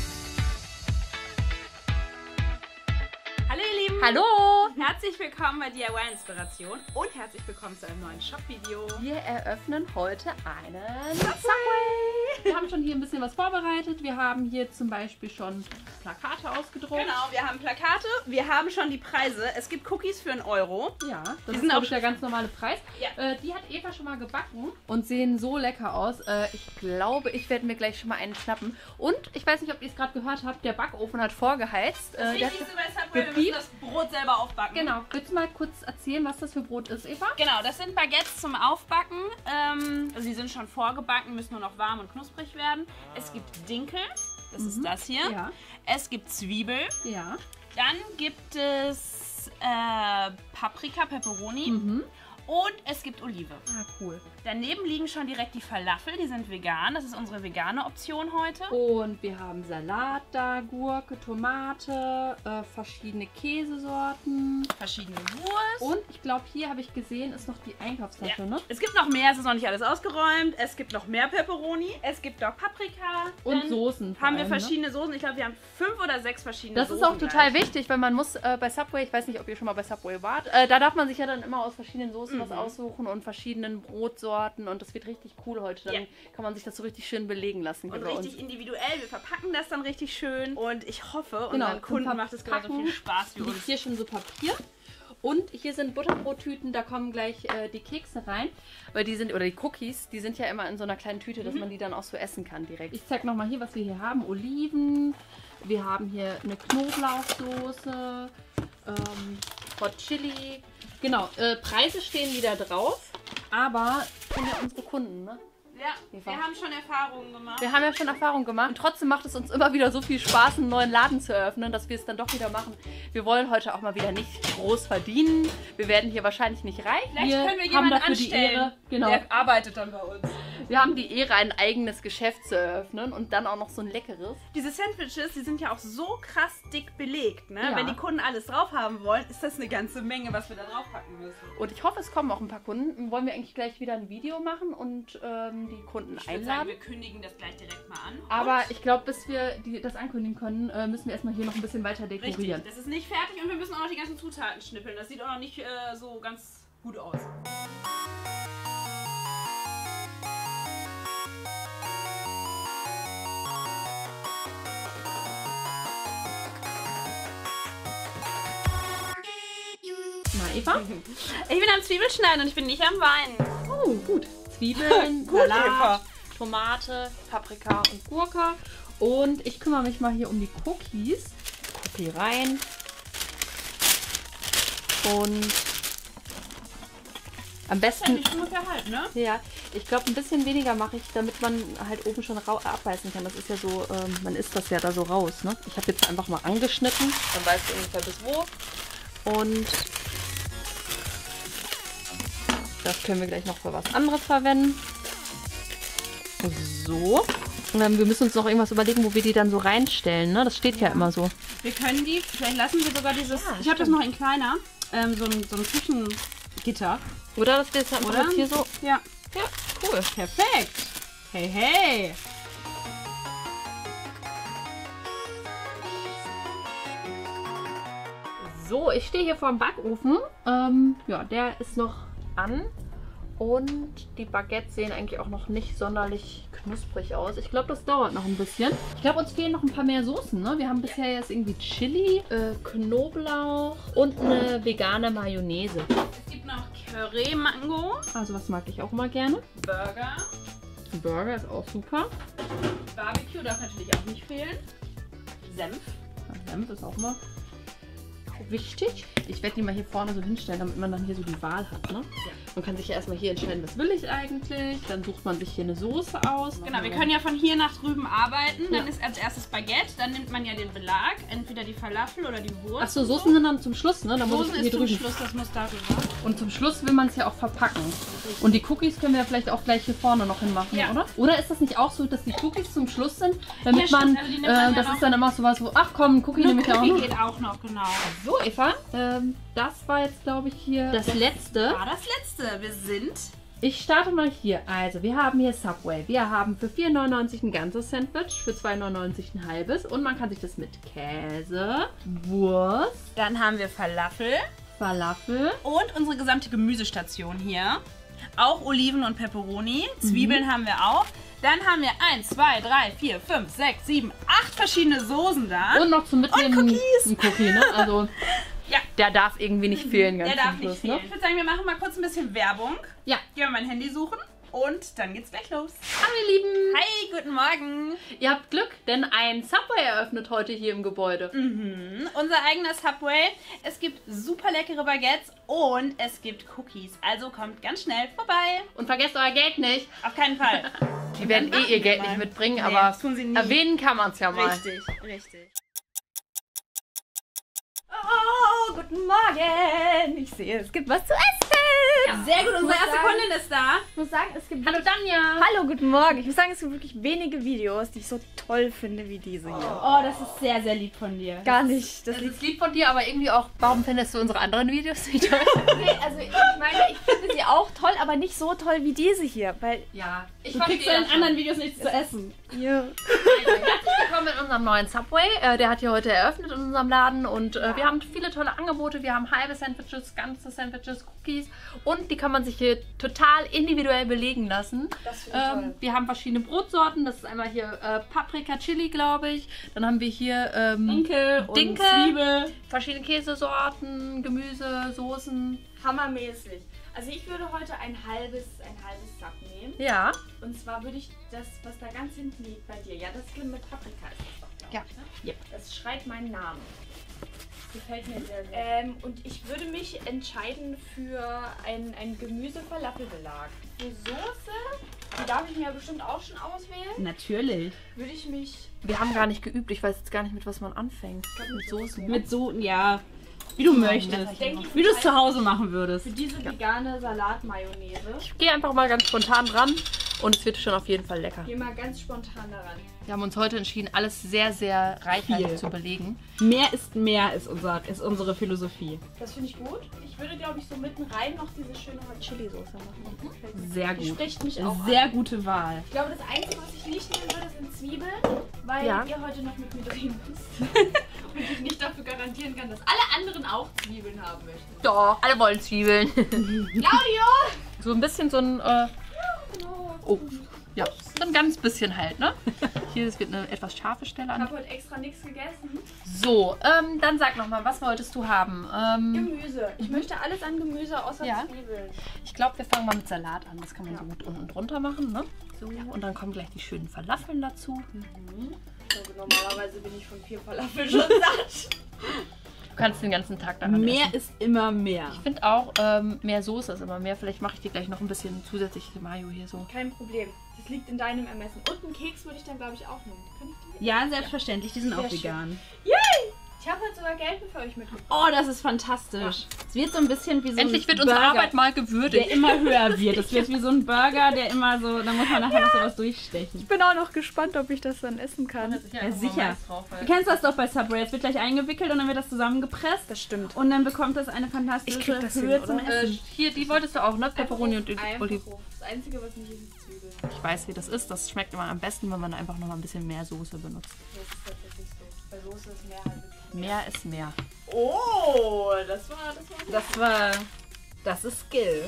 Hallo ihr Lieben. Hallo! Herzlich willkommen bei DIY Inspiration und herzlich willkommen zu einem neuen Shop-Video. Wir eröffnen heute einen Subway. Wir haben schon hier ein bisschen was vorbereitet. Wir haben hier zum Beispiel schon Plakate ausgedruckt. Genau, wir haben Plakate, wir haben schon die Preise. Es gibt Cookies für 1 Euro. Ja, das Die ist, sind glaube auch ich, der ganz normale Preis. Ja. Die hat Eva schon mal gebacken und sehen so lecker aus. Ich glaube, ich werde mir gleich schon mal einen schnappen. Und ich weiß nicht, ob ihr es gerade gehört habt, der Backofen hat vorgeheizt. Das Der hat Wichtigste bei Subway, wir müssen das Brot selber aufbacken. Genau, willst du mal kurz erzählen, was das für Brot ist, Eva? Genau, das sind Baguettes zum Aufbacken. Also die sind schon vorgebacken, müssen nur noch warm und knusprig werden. Es gibt Dinkel, das ist das hier. Ja. Es gibt Zwiebel. Ja. Dann gibt es Paprika, Pepperoni. Mhm. Und es gibt Olive. Ah, cool. Daneben liegen schon direkt die Falafel, die sind vegan. Das ist unsere vegane Option heute. Und wir haben Salat da, Gurke, Tomate, verschiedene Käsesorten. Verschiedene Wurst. Und ich glaube, hier habe ich gesehen, ist noch die Einkaufstasche, ne? Es gibt noch mehr, es ist noch nicht alles ausgeräumt. Es gibt noch mehr Pepperoni. Es gibt noch Paprika. Und Dann Soßen. haben wir verschiedene Soßen. Ich glaube, wir haben 5 oder 6 verschiedene Soßen. Das ist auch total gleich. wichtig, weil man muss bei Subway, ich weiß nicht, ob ihr schon mal bei Subway wart, da darf man sich ja dann immer aus verschiedenen Soßen was aussuchen und verschiedenen Brotsorten und das wird richtig cool heute. Dann kann man sich das so richtig schön belegen lassen. Und bei richtig uns. individuell. Wir verpacken das dann richtig schön und ich hoffe, Genau, unseren Kunden macht es genauso viel Spaß wie liegt uns. hier schon so Papier. Und hier sind Butterbrottüten, da kommen gleich die Kekse rein, weil die sind, oder die Cookies, die sind ja immer in so einer kleinen Tüte, dass man die dann auch so essen kann direkt. Ich zeig nochmal hier, was wir hier haben. Oliven, wir haben hier eine Knoblauchsoße, Hot Chili. Genau, Preise stehen wieder drauf, aber sind ja unsere Kunden, ne? Ja, wir haben schon Erfahrungen gemacht. Wir haben ja schon Erfahrung gemacht und trotzdem macht es uns immer wieder so viel Spaß, einen neuen Laden zu eröffnen, dass wir es dann doch wieder machen. Wir wollen heute auch mal wieder nicht groß verdienen. Wir werden hier wahrscheinlich nicht reich. Vielleicht können wir jemanden anstellen, genau. der arbeitet dann bei uns. Wir haben die Ehre, ein eigenes Geschäft zu eröffnen und dann auch noch so ein leckeres. Diese Sandwiches, die sind ja auch so krass dick belegt, ne? Ja. Wenn die Kunden alles drauf haben wollen, ist das eine ganze Menge, was wir da draufpacken müssen. Und ich hoffe, es kommen auch ein paar Kunden. Wollen wir eigentlich gleich wieder ein Video machen und die Kunden Ich würde einladen? sagen, wir kündigen das gleich direkt mal an. Aber ich glaube, bis wir das ankündigen können, müssen wir erstmal hier noch ein bisschen weiter dekorieren. Richtig, das ist nicht fertig und wir müssen auch noch die ganzen Zutaten schnippeln. Das sieht auch noch nicht so ganz gut aus. Na, Eva? Ich bin am Zwiebelschneiden und ich bin nicht am Weinen. Oh, gut. Zwiebeln, Gut, Salat, Eva. Tomate, Paprika und Gurke. Und ich kümmere mich mal hier um die Cookies. Cookie rein. Und am besten... Nicht ungefähr halb, ne? Ja, ich glaube ein bisschen weniger mache ich, damit man halt oben schon abbeißen kann. Das ist ja so, man isst das ja da so raus, ne? Ich habe jetzt einfach mal angeschnitten. Dann weißt du ungefähr bis wo. Und das können wir gleich noch für was anderes verwenden. So. Wir müssen uns noch irgendwas überlegen, wo wir die dann so reinstellen, ne? Das steht ja immer so. Wir können die, vielleicht lassen wir sogar dieses, ich habe das noch in kleiner, so ein Küchengitter. Oder das ist dann Oder? hier so. Ja. Ja, cool. Perfekt. Hey, hey. So, ich stehe hier vor dem Backofen. Ja, der ist noch an. Und die Baguettes sehen eigentlich auch noch nicht sonderlich knusprig aus. Ich glaube, das dauert noch ein bisschen. Ich glaube, uns fehlen noch ein paar mehr Soßen, ne? Wir haben bisher jetzt irgendwie Chili, Knoblauch und eine vegane Mayonnaise. Es gibt noch Curry Mango, Also was mag ich auch immer gerne. Burger, Ein Burger ist auch super. Barbecue darf natürlich auch nicht fehlen, Senf. Senf ist auch immer wichtig. Ich werde die mal hier vorne so hinstellen, damit man dann hier so die Wahl hat, ne? Ja. Man kann sich ja erstmal hier entscheiden, was will ich eigentlich. Dann sucht man sich hier eine Soße aus. Genau, wir können ja von hier nach drüben arbeiten. Dann ist als erstes Baguette, dann nimmt man ja den Belag, entweder die Falafel oder die Wurst. Achso, Soßen sind dann zum Schluss, ne? Da muss Soßen ich hier ist zum drüben. Schluss, das muss darüber. Und zum Schluss will man es ja auch verpacken. Und die Cookies können wir ja vielleicht auch gleich hier vorne noch hinmachen, Ja. oder? Oder ist das nicht auch so, dass die Cookies zum Schluss sind, damit Ja, man, stimmt. Also die nimmt man ja das noch. ist dann immer so was, wo, ach komm, ein Cookie nehme ich ja auch Cookie noch. geht auch noch, genau. So, Eva, das war jetzt, glaube ich, hier das letzte. War das letzte. Wir sind... Ich starte mal hier. Also, wir haben hier Subway. Wir haben für 4,99 ein ganzes Sandwich, für 2,99 ein halbes. Und man kann sich das mit Käse, Wurst, Dann haben wir Falafel Falafel. und unsere gesamte Gemüsestation hier. Auch Oliven und Pepperoni. Zwiebeln haben wir auch. Dann haben wir 1, 2, 3, 4, 5, 6, 7, 8 verschiedene Soßen da. Und noch zum Mitnehmen Cookies. ein Cookie, ne? Also, Ja. der darf irgendwie nicht fehlen. Ganz Der darf zum nicht Schluss, fehlen. ne? Ich würde sagen, wir machen mal kurz ein bisschen Werbung. Ja. Gehen wir mein Handy suchen und dann geht's gleich los. Hallo, ihr Lieben. Hi, guten Morgen. Ihr habt Glück, denn ein Subway eröffnet heute hier im Gebäude. Unser eigener Subway. Es gibt super leckere Baguettes und es gibt Cookies. Also kommt ganz schnell vorbei. Und vergesst euer Geld nicht. Auf keinen Fall. Die werden Dann eh ihr machen Geld wir nicht mal. mitbringen, Nee, aber das tun sie nie. erwähnen kann man es ja mal. Richtig, richtig. Oh, guten Morgen. Ich sehe, es gibt was zu essen. Ja, sehr gut, unsere erste Kundin ist da. Ich muss sagen, es gibt... Hallo Danja! Hallo, guten Morgen. Ich muss sagen, es gibt wirklich wenige Videos, die ich so toll finde wie diese hier. Oh, das ist sehr, sehr lieb von dir. Gar nicht. Das ist lieb von dir, aber irgendwie auch, warum findest du unsere anderen Videos nicht toll? Nee, also ich meine, ich finde sie auch toll, aber nicht so toll wie diese hier, weil... Ja, ich Du kriegst in den anderen Videos nichts zu essen. Ja. Also, herzlich willkommen in unserem neuen Subway. Der hat hier heute eröffnet in unserem Laden und wir haben viele tolle Angebote. Wir haben halbe Sandwiches, ganze Sandwiches, Cookies und die kann man sich hier total individuell belegen lassen. Das finde ich toll. Wir haben verschiedene Brotsorten. Das ist einmal hier Paprika, Chili, glaube ich. Dann haben wir hier Dinkel und Zwiebel. verschiedene Käsesorten, Gemüse, Soßen. Hammermäßig. Also ich würde heute ein halbes Sub nehmen. Ja. Und zwar würde ich das, was da ganz hinten liegt bei dir, ja, das mit Paprika ist das doch, glaube ich, ne? Ja. Das schreit meinen Namen. Das gefällt mir sehr, sehr. Und ich würde mich entscheiden für ein Gemüse-Falafelbelag. Für Soße, die darf ich mir ja bestimmt auch schon auswählen, Natürlich. würde ich mich... Wir haben gar nicht geübt. Ich weiß jetzt gar nicht, mit was man anfängt. Mit Soßen. Mit so, ja, wie du möchtest. denke, ich Wie du es zu Hause machen würdest. Für diese vegane Salatmayonnaise. Ich gehe einfach mal ganz spontan dran und es wird schon auf jeden Fall lecker. Geh mal ganz spontan daran. Wir haben uns heute entschieden, alles sehr, sehr reichhaltig Viel. zu belegen. Mehr ist mehr, ist unsere Philosophie. Das finde ich gut. Ich würde, glaube ich, so mitten rein noch diese schöne Hot Chili Soße machen. Sehr Die gut. spricht mich auch Sehr an. gute Wahl. Ich glaube, das Einzige, was ich nicht nehmen würde, sind Zwiebeln, weil Ja. ihr heute noch mit mir drehen müsst. Und ich nicht dafür garantieren kann, dass alle anderen auch Zwiebeln haben möchten. Doch, alle wollen Zwiebeln. Claudio! So ein bisschen so ein... Oh, ja, so ein ganz bisschen halt, ne? Hier es wird eine etwas scharfe Stelle Ich an. habe heute extra nichts gegessen. So, dann sag nochmal, was wolltest du haben? Gemüse. Ich möchte alles an Gemüse außer Ja. Zwiebeln. Ich glaube, wir fangen mal mit Salat an. Das kann man so gut unten drunter machen, ne? So, und dann kommen gleich die schönen Falafeln dazu. Also normalerweise bin ich von 4 Falafel schon satt. Du kannst den ganzen Tag daran Mehr essen. ist immer mehr. Ich finde auch, mehr Soße ist immer mehr. Vielleicht mache ich dir gleich noch ein bisschen zusätzliche Mayo hier so. Kein Problem. Das liegt in deinem Ermessen. Und einen Keks würde ich dann, glaube ich, auch nehmen. Kann ich die? Ja, selbstverständlich. Die sind auch Sehr schön. vegan. Yay! Ich habe heute sogar Geld für euch mitgebracht. Oh, das ist fantastisch. Es wird so ein bisschen wie so Endlich ein wird unsere Burger, Arbeit mal gewürdigt. der immer höher wird. Es wird wie so ein Burger, der immer so, da muss man nachher noch sowas durchstechen. Ich bin auch noch gespannt, ob ich das dann essen kann. Ja, sicher. Du kennst das doch bei Subway. Es wird gleich eingewickelt und dann wird das zusammengepresst. Das stimmt. Und dann bekommt das eine fantastische Ich krieg das hin, Höhe zum oder? Essen. Hier, die wolltest du auch, ne? Pepperoni und Einfach Oliven. hoch. Das Einzige, was nicht ist, ist Zwiebeln. Ich weiß, wie das ist. Das schmeckt immer am besten, wenn man einfach noch mal ein bisschen mehr Soße benutzt. Das ist tatsächlich so. Bei Soße ist mehr halt wirklich. Mehr ist mehr. Oh, das war. Das ist Skill.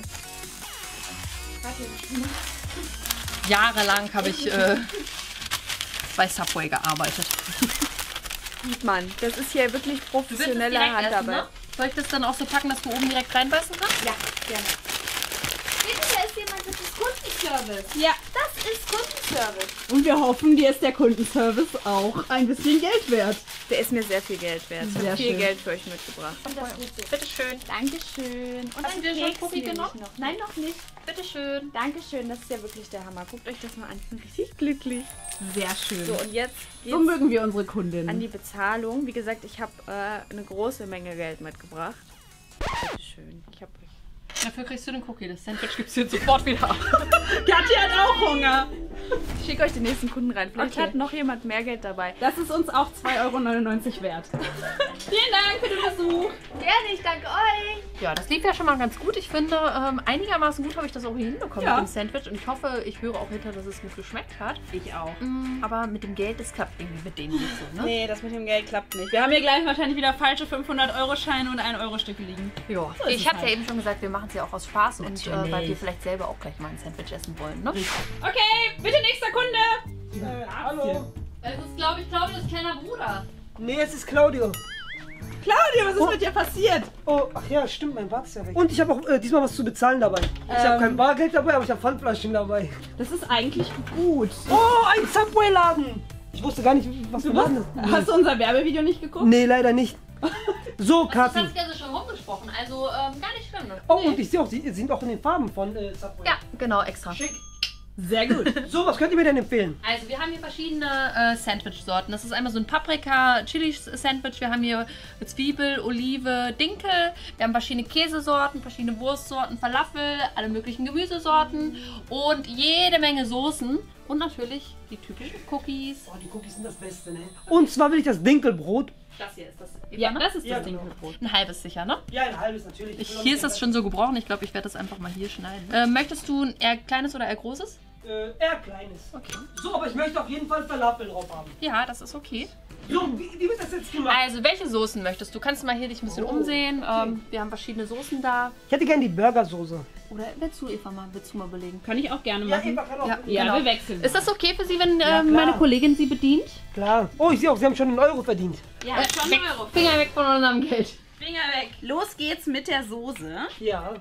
Jahrelang habe ich bei Subway gearbeitet. Sieht man. Das ist hier wirklich professionelle Handarbeit. Ne? Soll ich das dann auch so packen, dass du oben direkt reinbeißen kannst? Ja, gerne. Bitte, da ist jemand, das ist Kundenservice. Ja. Das ist Kundenservice. Und wir hoffen, dir ist der Kundenservice auch ein bisschen Geld wert. Der ist mir sehr viel Geld wert. Ich Sehr habe viel schön. Geld für euch mitgebracht. Bitteschön. Dankeschön. Und Hast du dir schon Keks Cookie nehme ich genommen? noch. Nein, noch nicht. Bitteschön. Dankeschön, das ist ja wirklich der Hammer. Guckt euch das mal an. Ich bin richtig glücklich. Sehr schön. So, und jetzt So geht's mögen wir unsere an Kundinnen. die Bezahlung. Wie gesagt, ich habe eine große Menge Geld mitgebracht. Bitteschön. Ich habe Dafür kriegst du den Cookie. Das Sandwich gibst du jetzt sofort wieder ab. Kathi hat auch Hunger. Ich schicke euch den nächsten Kunden rein. Vielleicht Okay. hat noch jemand mehr Geld dabei. Das ist uns auch 2,99 € wert. Vielen Dank für den Besuch. Gerne, ich danke euch. Ja, das lief ja schon mal ganz gut. Ich finde, einigermaßen gut habe ich das auch hier hinbekommen Ja. mit dem Sandwich. Und ich hoffe, ich höre auch hinter, dass es gut geschmeckt hat. Ich auch. Aber mit dem Geld, das klappt irgendwie mit denen nicht so, ne? Nee, das mit dem Geld klappt nicht. Wir haben hier gleich wahrscheinlich wieder falsche 500-Euro-Scheine und 1-Euro-Stücke liegen. Ja. So ist Ich es habe halt. ja eben schon gesagt, wir machen es ja auch aus Spaß und Natürlich. weil wir vielleicht selber auch gleich mal ein Sandwich essen wollen, ne? Okay, bitte nächster Kunde. Hallo. Das ist, glaube ich, Claudios kleiner Bruder. Nee, es ist Claudio. Claudio, was ist mit dir passiert? Oh, ach ja, stimmt, mein Bart ist ja weg. Und ich habe auch diesmal was zu bezahlen dabei. Ich habe kein Bargeld dabei, aber ich habe Pfandflaschen dabei. Das ist eigentlich gut. Oh, ein Subway-Laden. Ich wusste gar nicht, was für ein Laden ist. Hast du unser Werbevideo nicht geguckt? Nee, leider nicht. So, Das Kathi. hat sich also schon rumgesprochen, also gar nicht schlimm. Ne? Oh, und ich sehe auch, sie sind auch in den Farben von Subway. Ja, genau, extra. Schick. Sehr gut. So, was könnt ihr mir denn empfehlen? Also wir haben hier verschiedene Sandwich-Sorten. Das ist einmal so ein Paprika-Chili-Sandwich. Wir haben hier Zwiebel, Olive, Dinkel. Wir haben verschiedene Käsesorten, verschiedene Wurstsorten, Falafel, alle möglichen Gemüsesorten und jede Menge Soßen. Und natürlich die typischen Cookies. Oh, die Cookies sind das Beste, ne? Und zwar will ich das Dinkelbrot. Das hier ist das. Ja, das ist Ja, das genau. Dinkelbrot. Ein halbes sicher, ne? Ja, ein halbes natürlich. Hier ist das schon so gebrochen. Ich glaube, ich werde das einfach mal hier schneiden. Möchtest du ein eher kleines oder eher großes? Eher kleines. Okay. So, aber ich möchte auf jeden Fall Falafel drauf haben. Ja, das ist okay. So, wie wird das jetzt gemacht? Also, welche Soßen möchtest du? Kannst du mal hier dich ein bisschen umsehen. Wir haben verschiedene Soßen da. Ich hätte gerne die Burgersoße. Oder willst du, Eva, mal belegen? Kann ich auch gerne Ja, machen. Eva kann auch. Ja. Ja, Genau. wir wechseln. Ist das okay für Sie, wenn klar. meine Kollegin Sie bedient? Klar. Oh, ich sehe auch, Sie haben schon einen Euro verdient. Ja, schon Weg, Euro. Finger weg von unserem Geld. Finger weg. Los geht's mit der Soße. Ja.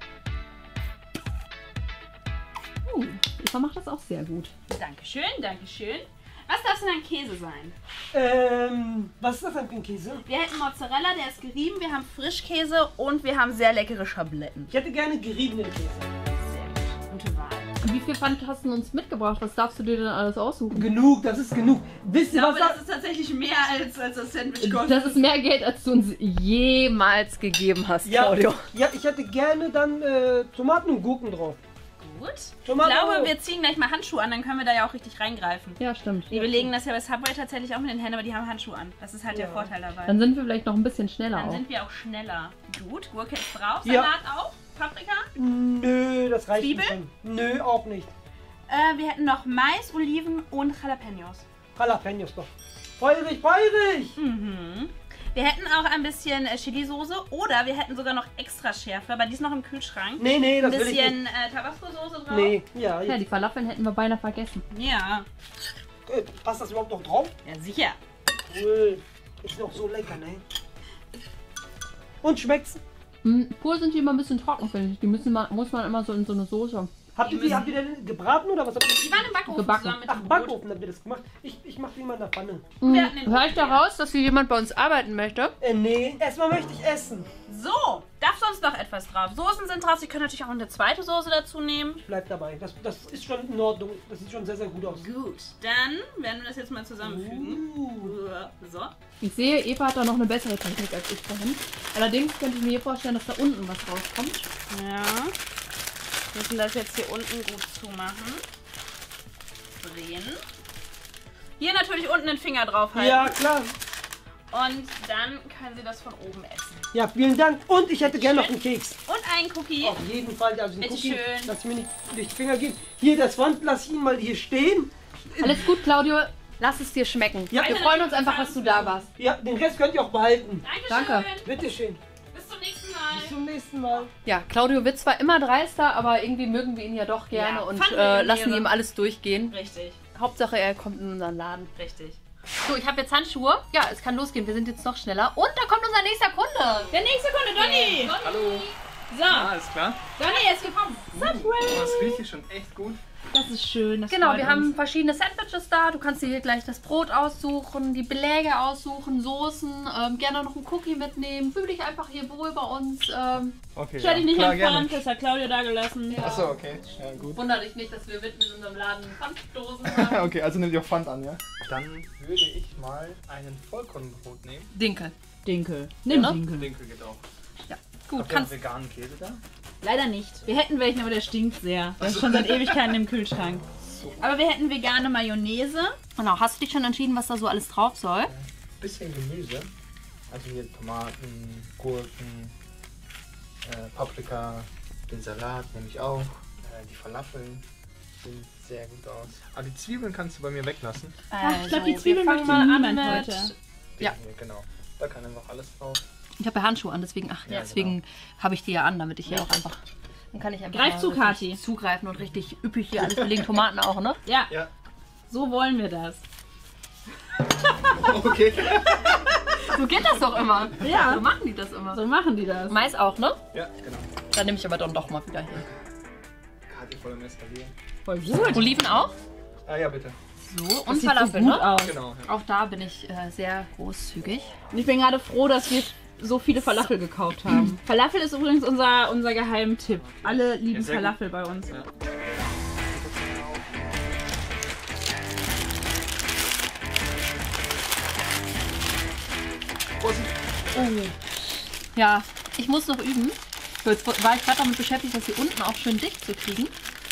Eva macht das auch sehr gut. Dankeschön, Dankeschön. Was darf denn ein Käse sein? Was ist das denn für ein Käse? Wir hätten Mozzarella, der ist gerieben, wir haben Frischkäse und wir haben sehr leckere Schabletten. Ich hätte gerne geriebenen Käse. Sehr gut. Gute Wahl. Wie viel Pfand hast du uns mitgebracht? Was darfst du dir denn alles aussuchen? Genug, das ist genug. Wisst ihr, was das ist tatsächlich mehr als das Sandwich kostet. Das ist mehr Geld, als du uns jemals gegeben hast, Ja, Claudio. ja, ich hätte gerne dann Tomaten und Gurken drauf. Gut. Ich Tomaten glaube, auch. wir ziehen gleich mal Handschuhe an, dann können wir da ja auch richtig reingreifen. Ja, stimmt. Wir belegen das ja bei Subway tatsächlich auch mit den Händen, aber die haben Handschuhe an. Das ist halt der Ja. Vorteil dabei. Dann sind wir vielleicht noch ein bisschen schneller Dann auch. sind wir auch schneller. Gut, Gurke ist drauf. Ja. Salat auch? Paprika? Nö, das reicht Zwiebel? nicht schon. Nö, auch nicht. Wir hätten noch Mais, Oliven und Jalapenos. Jalapenos doch. Feurig, feurig! Mhm. Wir hätten auch ein bisschen Chili-Soße oder wir hätten sogar noch extra Schärfe, aber die ist noch im Kühlschrank. Nee, nee, das Ein will ich nicht. bisschen Tabasco-Soße drauf. Nee, ja. Ja, die Falafeln hätten wir beinahe vergessen. Ja. Passt das überhaupt noch drauf? Ja, sicher. Cool. Ist noch so lecker, ne? Und schmeckt's? Pur sind die immer ein bisschen trocken, finde ich. Die muss man immer so in so eine Soße. Habt ihr die denn gebraten oder was habt ihr? Die waren im Backofen Gebacken. zusammen mit Ach, dem Brot. Backofen habt ihr das gemacht? Ich mach die mal in der Pfanne. Wir hatten den Hör ich da raus, dass hier jemand bei uns arbeiten möchte? Nee, erstmal möchte ich essen. So, darf sonst noch etwas drauf? Soßen sind drauf. Sie können natürlich auch eine zweite Soße dazu nehmen. Ich bleib dabei. Das ist schon in Ordnung. Das sieht schon sehr, sehr gut aus. Gut, dann werden wir das jetzt mal zusammenfügen. So. Ich sehe, Eva hat da noch eine bessere Technik als ich vorhin. Allerdings könnte ich mir hier vorstellen, dass da unten was rauskommt. Ja. Wir müssen das jetzt hier unten gut zumachen. Drehen. Hier natürlich unten den Finger drauf halten. Ja, klar. Und dann können Sie das von oben essen. Ja, vielen Dank. Und ich hätte gerne noch einen Keks. Und einen Cookie. Auf jeden Fall. Also den Bitte Cookie, schön. lass mir nicht durch die Finger gehen. Hier, das Pfand, lass ich ihn mal hier stehen. Alles gut, Claudio. Lass es dir schmecken. Ja. Wir freuen uns einfach, dass du da warst. Ja, den Rest könnt ihr auch behalten. Danke. Bitteschön. Bis zum nächsten Mal. Bis zum nächsten Mal. Ja, Claudio wird zwar immer dreister, aber irgendwie mögen wir ihn ja doch gerne Ja, und Pfannenlehre. lassen ihm alles durchgehen. Richtig, Hauptsache, er kommt in unseren Laden. richtig. So, ich habe jetzt Handschuhe. Ja, es kann losgehen. Wir sind jetzt noch schneller. Und da kommt unser nächster Kunde. Der nächste Kunde, Donny. Hallo. So, Alles klar. Donny ist gekommen. Subway. Das riecht hier schon echt gut. Das ist schön. Das Genau, freut wir uns. haben verschiedene Sandwiches da. Du kannst dir hier gleich das Brot aussuchen, die Beläge aussuchen, Soßen, gerne noch einen Cookie mitnehmen. Fühl dich einfach hier wohl bei uns. Okay. Stell dich nicht klar, an Pfand, das hat Claudia da gelassen. Ja. Achso, okay. Ja, gut. Wunder dich nicht, dass wir mitten in unserem Laden Pfanddosen haben. Okay, also nehmt ihr auch Pfand an, ja? Dann würde ich mal einen Vollkornbrot nehmen. Dinkel. Dinkel. Nimm, Ja, ne? Dinkel. Dinkel geht auch. Gut, Habt ihr kannst. noch veganen Käse da? Leider nicht. Wir hätten welchen, aber der stinkt sehr. Der ist schon seit Ewigkeiten im Kühlschrank. Aber wir hätten vegane Mayonnaise. Genau, hast du dich schon entschieden, was da so alles drauf soll? Bisschen Gemüse. Also hier Tomaten, Gurken, Paprika, den Salat nehme ich auch. Die Falafeln sehen sehr gut aus. Aber die Zwiebeln kannst du bei mir weglassen. Ich glaube, die Zwiebeln wir möchte fangen mal niemand an mit. heute. Ja. Hier, genau. Da kann einfach alles drauf. Ich habe ja Handschuhe an, deswegen, Ja, deswegen habe ich die ja an, damit ich hier auch einfach. Dann kann ich einfach Greif mal zu, richtig Kathi. zugreifen und richtig üppig hier alles belegen. Tomaten auch, ne? Ja, Ja. so wollen wir das. Okay. So geht das doch immer. Ja. So machen die das immer. So machen die das. Mais auch, ne? Ja, genau. Dann nehme ich aber dann doch mal wieder hier. Kati voll im Eskalieren. Voll gut. Oliven auch? Ah ja, bitte. So, Das und sieht so Falafel, gut ne? aus. Genau. Ja. Auch da bin ich sehr großzügig. Und ich bin gerade froh, dass wir so viele Falafel gekauft haben. Falafel ist übrigens unser Geheimtipp. Alle lieben Ja, sehr gut. Falafel bei uns. Ja. Ja, ich muss noch üben. Jetzt war ich gerade damit beschäftigt, das hier unten auch schön dicht zu kriegen.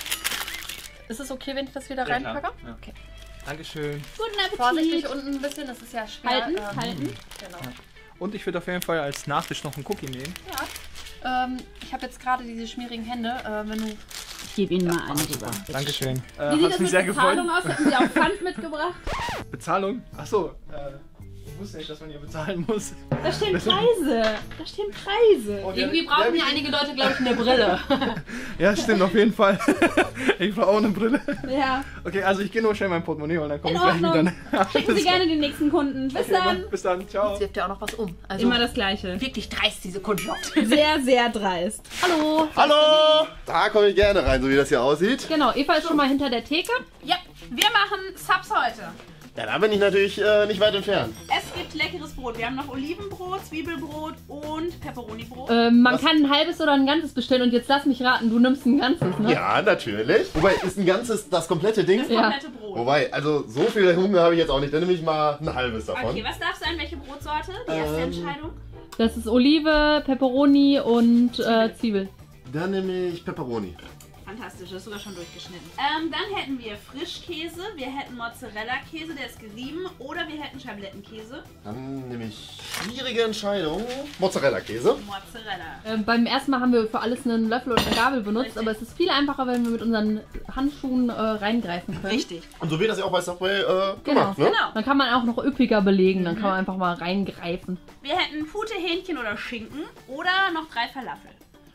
Ist es okay, wenn ich das wieder reinpacke? Ja. Okay. Dankeschön. Guten Appetit. Vorsichtig unten ein bisschen, das ist ja schwer. Halten. Genau. Und ich würde auf jeden Fall als Nachtisch noch einen Cookie nehmen. Ja. Ich habe jetzt gerade diese schmierigen Hände. Wenn du Ich gebe Ihnen mal einen rüber. Dankeschön. Wie sieht Hat das mich mit sehr gefreut. Bezahlung aus? Hätten Sie auch Pfand mitgebracht? Bezahlung? Achso, ich wusste nicht, dass man hier bezahlen muss. Da stehen Preise. Da stehen Preise. Und irgendwie brauchen hier einige Leute, glaube ich, eine Brille. Ja, stimmt, auf jeden Fall. Ich brauche auch eine Brille. Ja. Okay, also ich gehe nur schnell mein Portemonnaie und dann komme In ich gleich Ordnung. wieder. Schicken Sie gerne den nächsten Kunden. Bis dann. Bis dann, ciao. Jetzt wirft ja auch noch was um. Also Immer das Gleiche. wirklich dreist, diese Kundschaft. Sehr, sehr dreist. Hallo. Hallo! Da komme ich gerne rein, so wie das hier aussieht. Genau, Eva ist schon mal hinter der Theke. Ja, wir machen Subs heute. Ja, da bin ich natürlich nicht weit entfernt. Es gibt leckeres Brot. Wir haben noch Olivenbrot, Zwiebelbrot und Pepperonibrot. Man kann ein halbes oder ein ganzes bestellen und jetzt lass mich raten, du nimmst ein ganzes, ne? Ja, natürlich. Wobei, ist ein ganzes, das komplette Ding? Das Ja. komplette Brot. Wobei, also so viel Hunger habe ich jetzt auch nicht. Dann nehme ich mal ein halbes davon. Okay, was darf sein? Welche Brotsorte? Die erste Entscheidung. Das ist Olive, Pepperoni und Zwiebel. Dann nehme ich Pepperoni. Fantastisch, das ist sogar schon durchgeschnitten. Dann hätten wir Frischkäse, wir hätten Mozzarella-Käse, der ist gerieben, oder wir hätten Schablettenkäse. Dann nehme ich schwierige Entscheidung. Mozzarella-Käse. Mozzarella. Beim ersten Mal haben wir für alles einen Löffel und eine Gabel benutzt, Richtig. aber es ist viel einfacher, wenn wir mit unseren Handschuhen reingreifen können. Richtig. Und so wird das ja auch bei Subway gemacht, Genau. ne? Genau. Dann kann man auch noch üppiger belegen, dann kann man einfach mal reingreifen. Wir hätten Pute, Hähnchen oder Schinken oder noch 3 Falafel.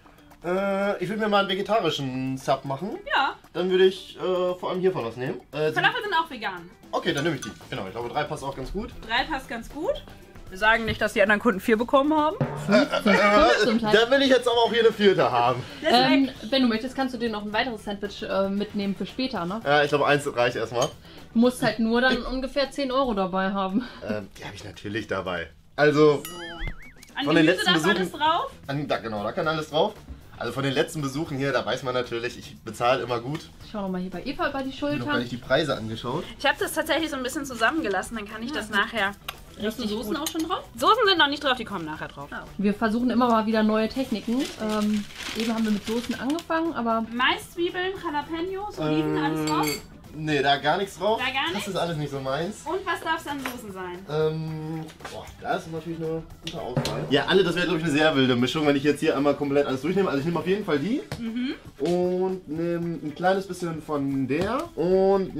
Ich würde mir mal einen vegetarischen Sub machen. Ja, Dann würde ich vor allem hiervon was nehmen. Falafel sind auch vegan. Okay, dann nehme ich die. Genau, ich glaube 3 passt auch ganz gut. 3 passt ganz gut. Wir sagen nicht, dass die anderen Kunden 4 bekommen haben. zum Teil. Dann will ich jetzt aber auch hier eine 4. haben. Wenn du möchtest, kannst du dir noch ein weiteres Sandwich mitnehmen für später, ne? Ja, ich glaube 1 reicht erstmal. Du musst halt nur dann ungefähr 10 € dabei haben. Die habe ich natürlich dabei. Also, An Von den Gemüse letzten darf alles Besuchen- drauf. genau, da kann alles drauf. Also von den letzten Besuchen hier, da weiß man natürlich, ich bezahle immer gut. Ich schau nochmal hier bei Eva über die Ich habe noch gar Schultern. nicht die Preise angeschaut. Ich habe das tatsächlich so ein bisschen zusammengelassen, dann kann ich das nachher Hast du Soßen auch schon drauf? Soßen sind noch nicht drauf, die kommen nachher drauf. Wir versuchen immer mal wieder neue Techniken. Eben haben wir mit Soßen angefangen, aber Mais, Zwiebeln, Jalapenos, Oliven, alles drauf. Nee, da gar nichts drauf. Da gar Das nichts? ist alles nicht so meins. Und was darf es an Soßen sein? Da ist natürlich eine gute Auswahl. Ja, alle, das wäre glaube ich eine sehr wilde Mischung, wenn ich jetzt hier einmal komplett alles durchnehme. Also ich nehme auf jeden Fall die und nehme ein kleines bisschen von der und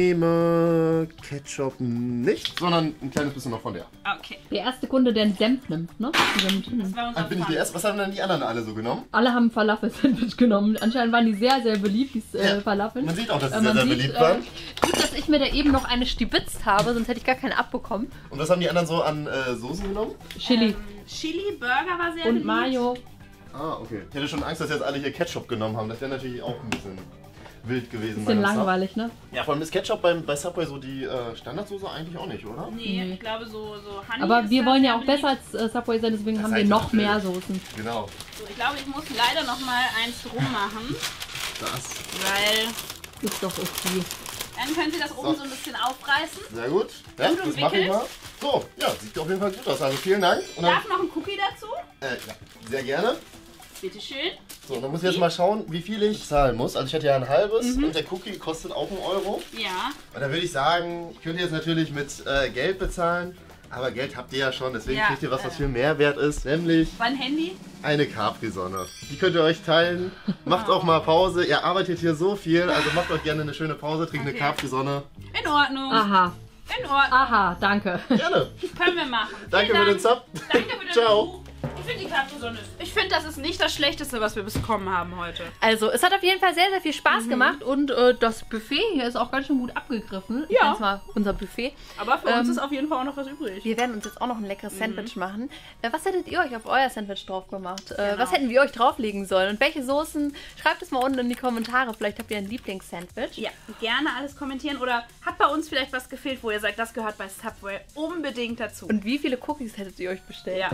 nehme Ketchup nicht, sondern ein kleines bisschen noch von der. Okay, der erste Kunde, der einen Senf nimmt, ne? das war unser Bin ich der Erste? Was haben denn die anderen alle so genommen? Alle haben Falafel-Sandwich genommen. Anscheinend waren die sehr, sehr beliebt, die Falafeln. Man sieht auch, dass sie Man sehr, sehr sieht, beliebt waren. Gut, dass ich mir da eben noch eine stibitzt habe, sonst hätte ich gar keine abbekommen. Und was haben die anderen so an Soßen genommen? Chili Chili, Burger war sehr und beliebt. Mayo. Ah, okay. Ich hätte schon Angst, dass jetzt alle hier Ketchup genommen haben. Das wäre natürlich auch ein bisschen wild gewesen. Bisschen bei einem Sub. langweilig, ne? Ja, vor allem ist Ketchup bei Subway so die Standardsoße eigentlich auch nicht, oder? Nee, Nee. ich glaube so Honey Aber ist wir da wollen ja sehr auch besser beliebt. als Subway sein, deswegen Das haben wir heißt noch natürlich. mehr Soßen. Genau. So, ich glaube, ich muss leider noch mal eins drum machen, Das. weil Ist doch okay. dann können Sie das oben so ein bisschen aufreißen. Sehr gut. Ja, Und das mache ich umwickelt? mal. So, ja, sieht auf jeden Fall gut aus. Also vielen Dank. Und dann, Darf noch ein Cookie dazu? ja, sehr gerne. Bitteschön. So, dann muss ich jetzt mal schauen, wie viel ich zahlen muss. Also ich hätte ja ein halbes und der Cookie kostet auch 1 Euro. Ja. Und da würde ich sagen, ich könnte jetzt natürlich mit Geld bezahlen. Aber Geld habt ihr ja schon, deswegen Ja, kriegt ihr was viel mehr wert ist. Nämlich Mein Handy? eine Capri-Sonne. Die könnt ihr euch teilen. Macht auch mal Pause. Ihr arbeitet hier so viel, also macht euch gerne eine schöne Pause. Trinkt eine Okay. Capri-Sonne. In Ordnung. Aha. In Ordnung. Aha, danke. Gerne. Können wir machen. Danke für Vielen den Sub. Dank. Danke für den Ciao. Besuch. Ich finde die Capri-Sonne. Ich finde, das ist nicht das Schlechteste, was wir bekommen haben heute. Also, es hat auf jeden Fall sehr, sehr viel Spaß gemacht und das Buffet hier ist auch ganz schön gut abgegriffen. Ich Ja. nenn's mal unser Buffet. Aber für uns ist auf jeden Fall auch noch was übrig. Wir werden uns jetzt auch noch ein leckeres Sandwich machen. Was hättet ihr euch auf euer Sandwich drauf gemacht? Was hätten wir euch drauflegen sollen? Und welche Soßen? Schreibt es mal unten in die Kommentare. Vielleicht habt ihr ein Lieblingssandwich. Ja, gerne alles kommentieren oder hat bei uns vielleicht was gefehlt, wo ihr sagt, das gehört bei Subway unbedingt dazu. Und wie viele Cookies hättet ihr euch bestellt? Ja.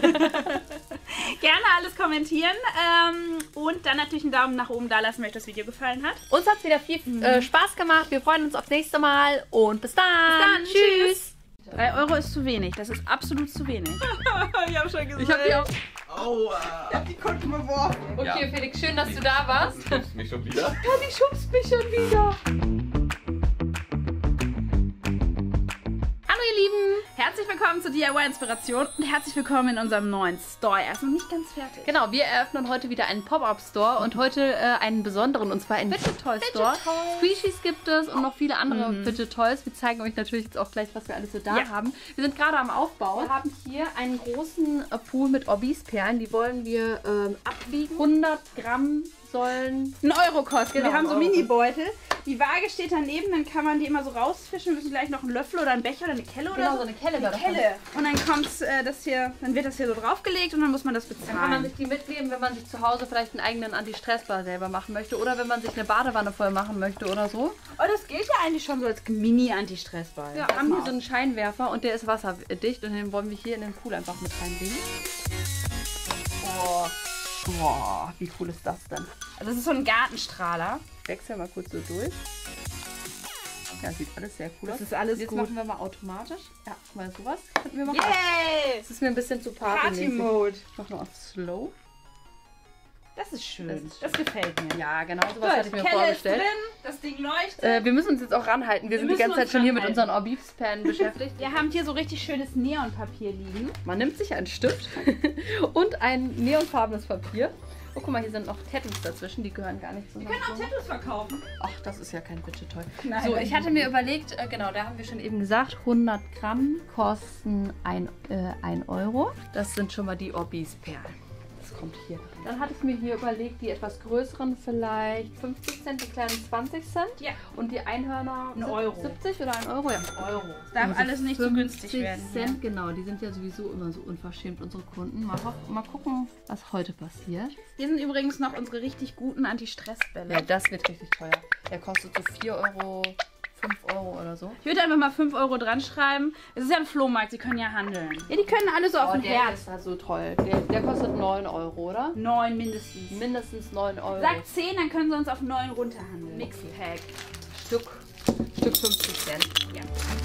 Gerne alles kommentieren und dann natürlich einen Daumen nach oben da lassen, wenn euch das Video gefallen hat. Uns hat es wieder viel Spaß gemacht. Wir freuen uns aufs nächste Mal und bis dann. Bis dann. Tschüss. 3 Euro ist zu wenig. Das ist absolut zu wenig. Ich habe schon gesagt. Ich hab die auch. Aua. Ich hab die Kunden beworfen. Okay, Felix, schön, dass du da warst. Du schubst mich schon wieder. Ja, die schubst mich schon wieder. Hallo ihr Lieben, herzlich willkommen zur DIY Inspiration und herzlich willkommen in unserem neuen Store. Er ist noch nicht ganz fertig. Genau, wir eröffnen heute wieder einen Pop-Up-Store und heute einen besonderen, und zwar einen Fidget Toy Store. Squishies gibt es und noch viele andere Fidget Toys. Wir zeigen euch natürlich jetzt auch gleich, was wir alles so da haben. Wir sind gerade am Aufbau. Wir haben hier einen großen Pool mit Orbis-Perlen. Die wollen wir abwiegen. 100 Gramm sollen 1 Euro kosten. Genau, wir haben so 1 Euro. Mini-Beutel. Die Waage steht daneben, dann kann man die immer so rausfischen. Wir müssen gleich noch einen Löffel oder einen Becher oder eine Kelle oder Genau, so eine Kelle. Eine Kelle. Und dann kommt das hier, dann wird das hier so draufgelegt und dann muss man das bezahlen. Dann kann man sich die mitnehmen, wenn man sich zu Hause vielleicht einen eigenen Anti-Stress-Ball selber machen möchte oder wenn man sich eine Badewanne voll machen möchte oder so. Oh, das gilt ja eigentlich schon so als Mini-Anti-Stress-Ball. Ja, wir haben hier so einen Scheinwerfer und der ist wasserdicht und den wollen wir hier in den Pool einfach mit reinlegen. Boah, wie cool ist das denn? Also das ist so ein Gartenstrahler. Ich wechsle mal kurz so durch. Ja, sieht alles sehr cool aus. Das ist alles Jetzt gut. machen wir mal automatisch. Ja, mal sowas könnten wir machen. Yay! Das ist mir ein bisschen zu partymäßig. Party-Mode. Ich mache nur auf Slow. Das ist schön. Das ist Das gefällt mir. Ja, genau sowas hatte ich mir Kelle ist vorgestellt. drin, das Ding leuchtet. Wir müssen uns jetzt auch ranhalten. Wir sind die müssen ganze Zeit uns schon hier mit ranhalten. unseren Orbis-Perlen beschäftigt. Wir haben hier so richtig schönes Neonpapier liegen. Man nimmt sich einen Stift und ein neonfarbenes Papier. Oh, guck mal, hier sind noch Tattoos dazwischen, die gehören gar nicht zusammen. Wir können auch Tattoos verkaufen. Ach, das ist ja kein Fidget Toy. Nein, So, nein. ich hatte mir überlegt, genau, da haben wir schon eben gesagt, 100 Gramm kosten 1 Euro. Das sind schon mal die Orbis-Perlen. Das kommt hier. Dann hatte ich mir hier überlegt, die etwas größeren vielleicht 50 Cent, die kleinen 20 Cent. Ja. Und die Einhörner 1 Euro. 70 oder 1 Euro? Ja, Euro. Es darf alles nicht so günstig 50 werden. Cent, genau. Die sind ja sowieso immer so unverschämt, unsere Kunden. Mal gucken, was heute passiert. Hier sind übrigens noch unsere richtig guten Anti-Stress-Bälle. Ja, das wird richtig teuer. Der kostet so 4 Euro, 5 Euro oder so. Ich würde einfach mal 5 Euro dran schreiben. Es ist ja ein Flohmarkt, sie können ja handeln. Ja, die können alle so auf Oh, den der Herz. ist halt so toll. Der kostet 9 Euro, oder? 9 mindestens. Mindestens 9 Euro. Sag 10, dann können sie uns auf 9 runterhandeln. Mixpack. Stück 50 Cent. Ja.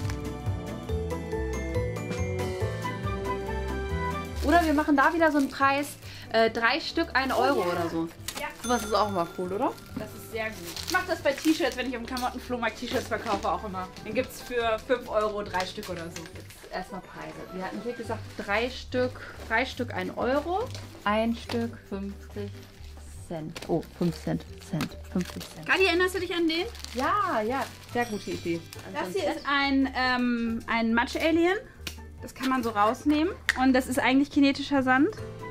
Oder wir machen da wieder so einen Preis, 3 Stück 1 Euro ja. oder so. Ja. Sowas ist auch immer cool, oder? Das ist sehr gut. Ich mache das bei T-Shirts, wenn ich auf dem Klamottenflohmarkt T-Shirts verkaufe, auch immer. Dann gibt es für 5 Euro 3 Stück oder so. Jetzt erstmal Preise. Wir hatten hier gesagt 3 Stück 1 Euro. 1 Stück 50 Cent. Oh, 5 Cent. 50 Cent. Kadi, erinnerst du dich an den? Ja, sehr gute Idee. Das hier ist ein Matsch-Alien. Das kann man so rausnehmen. Und das ist eigentlich kinetischer Sand.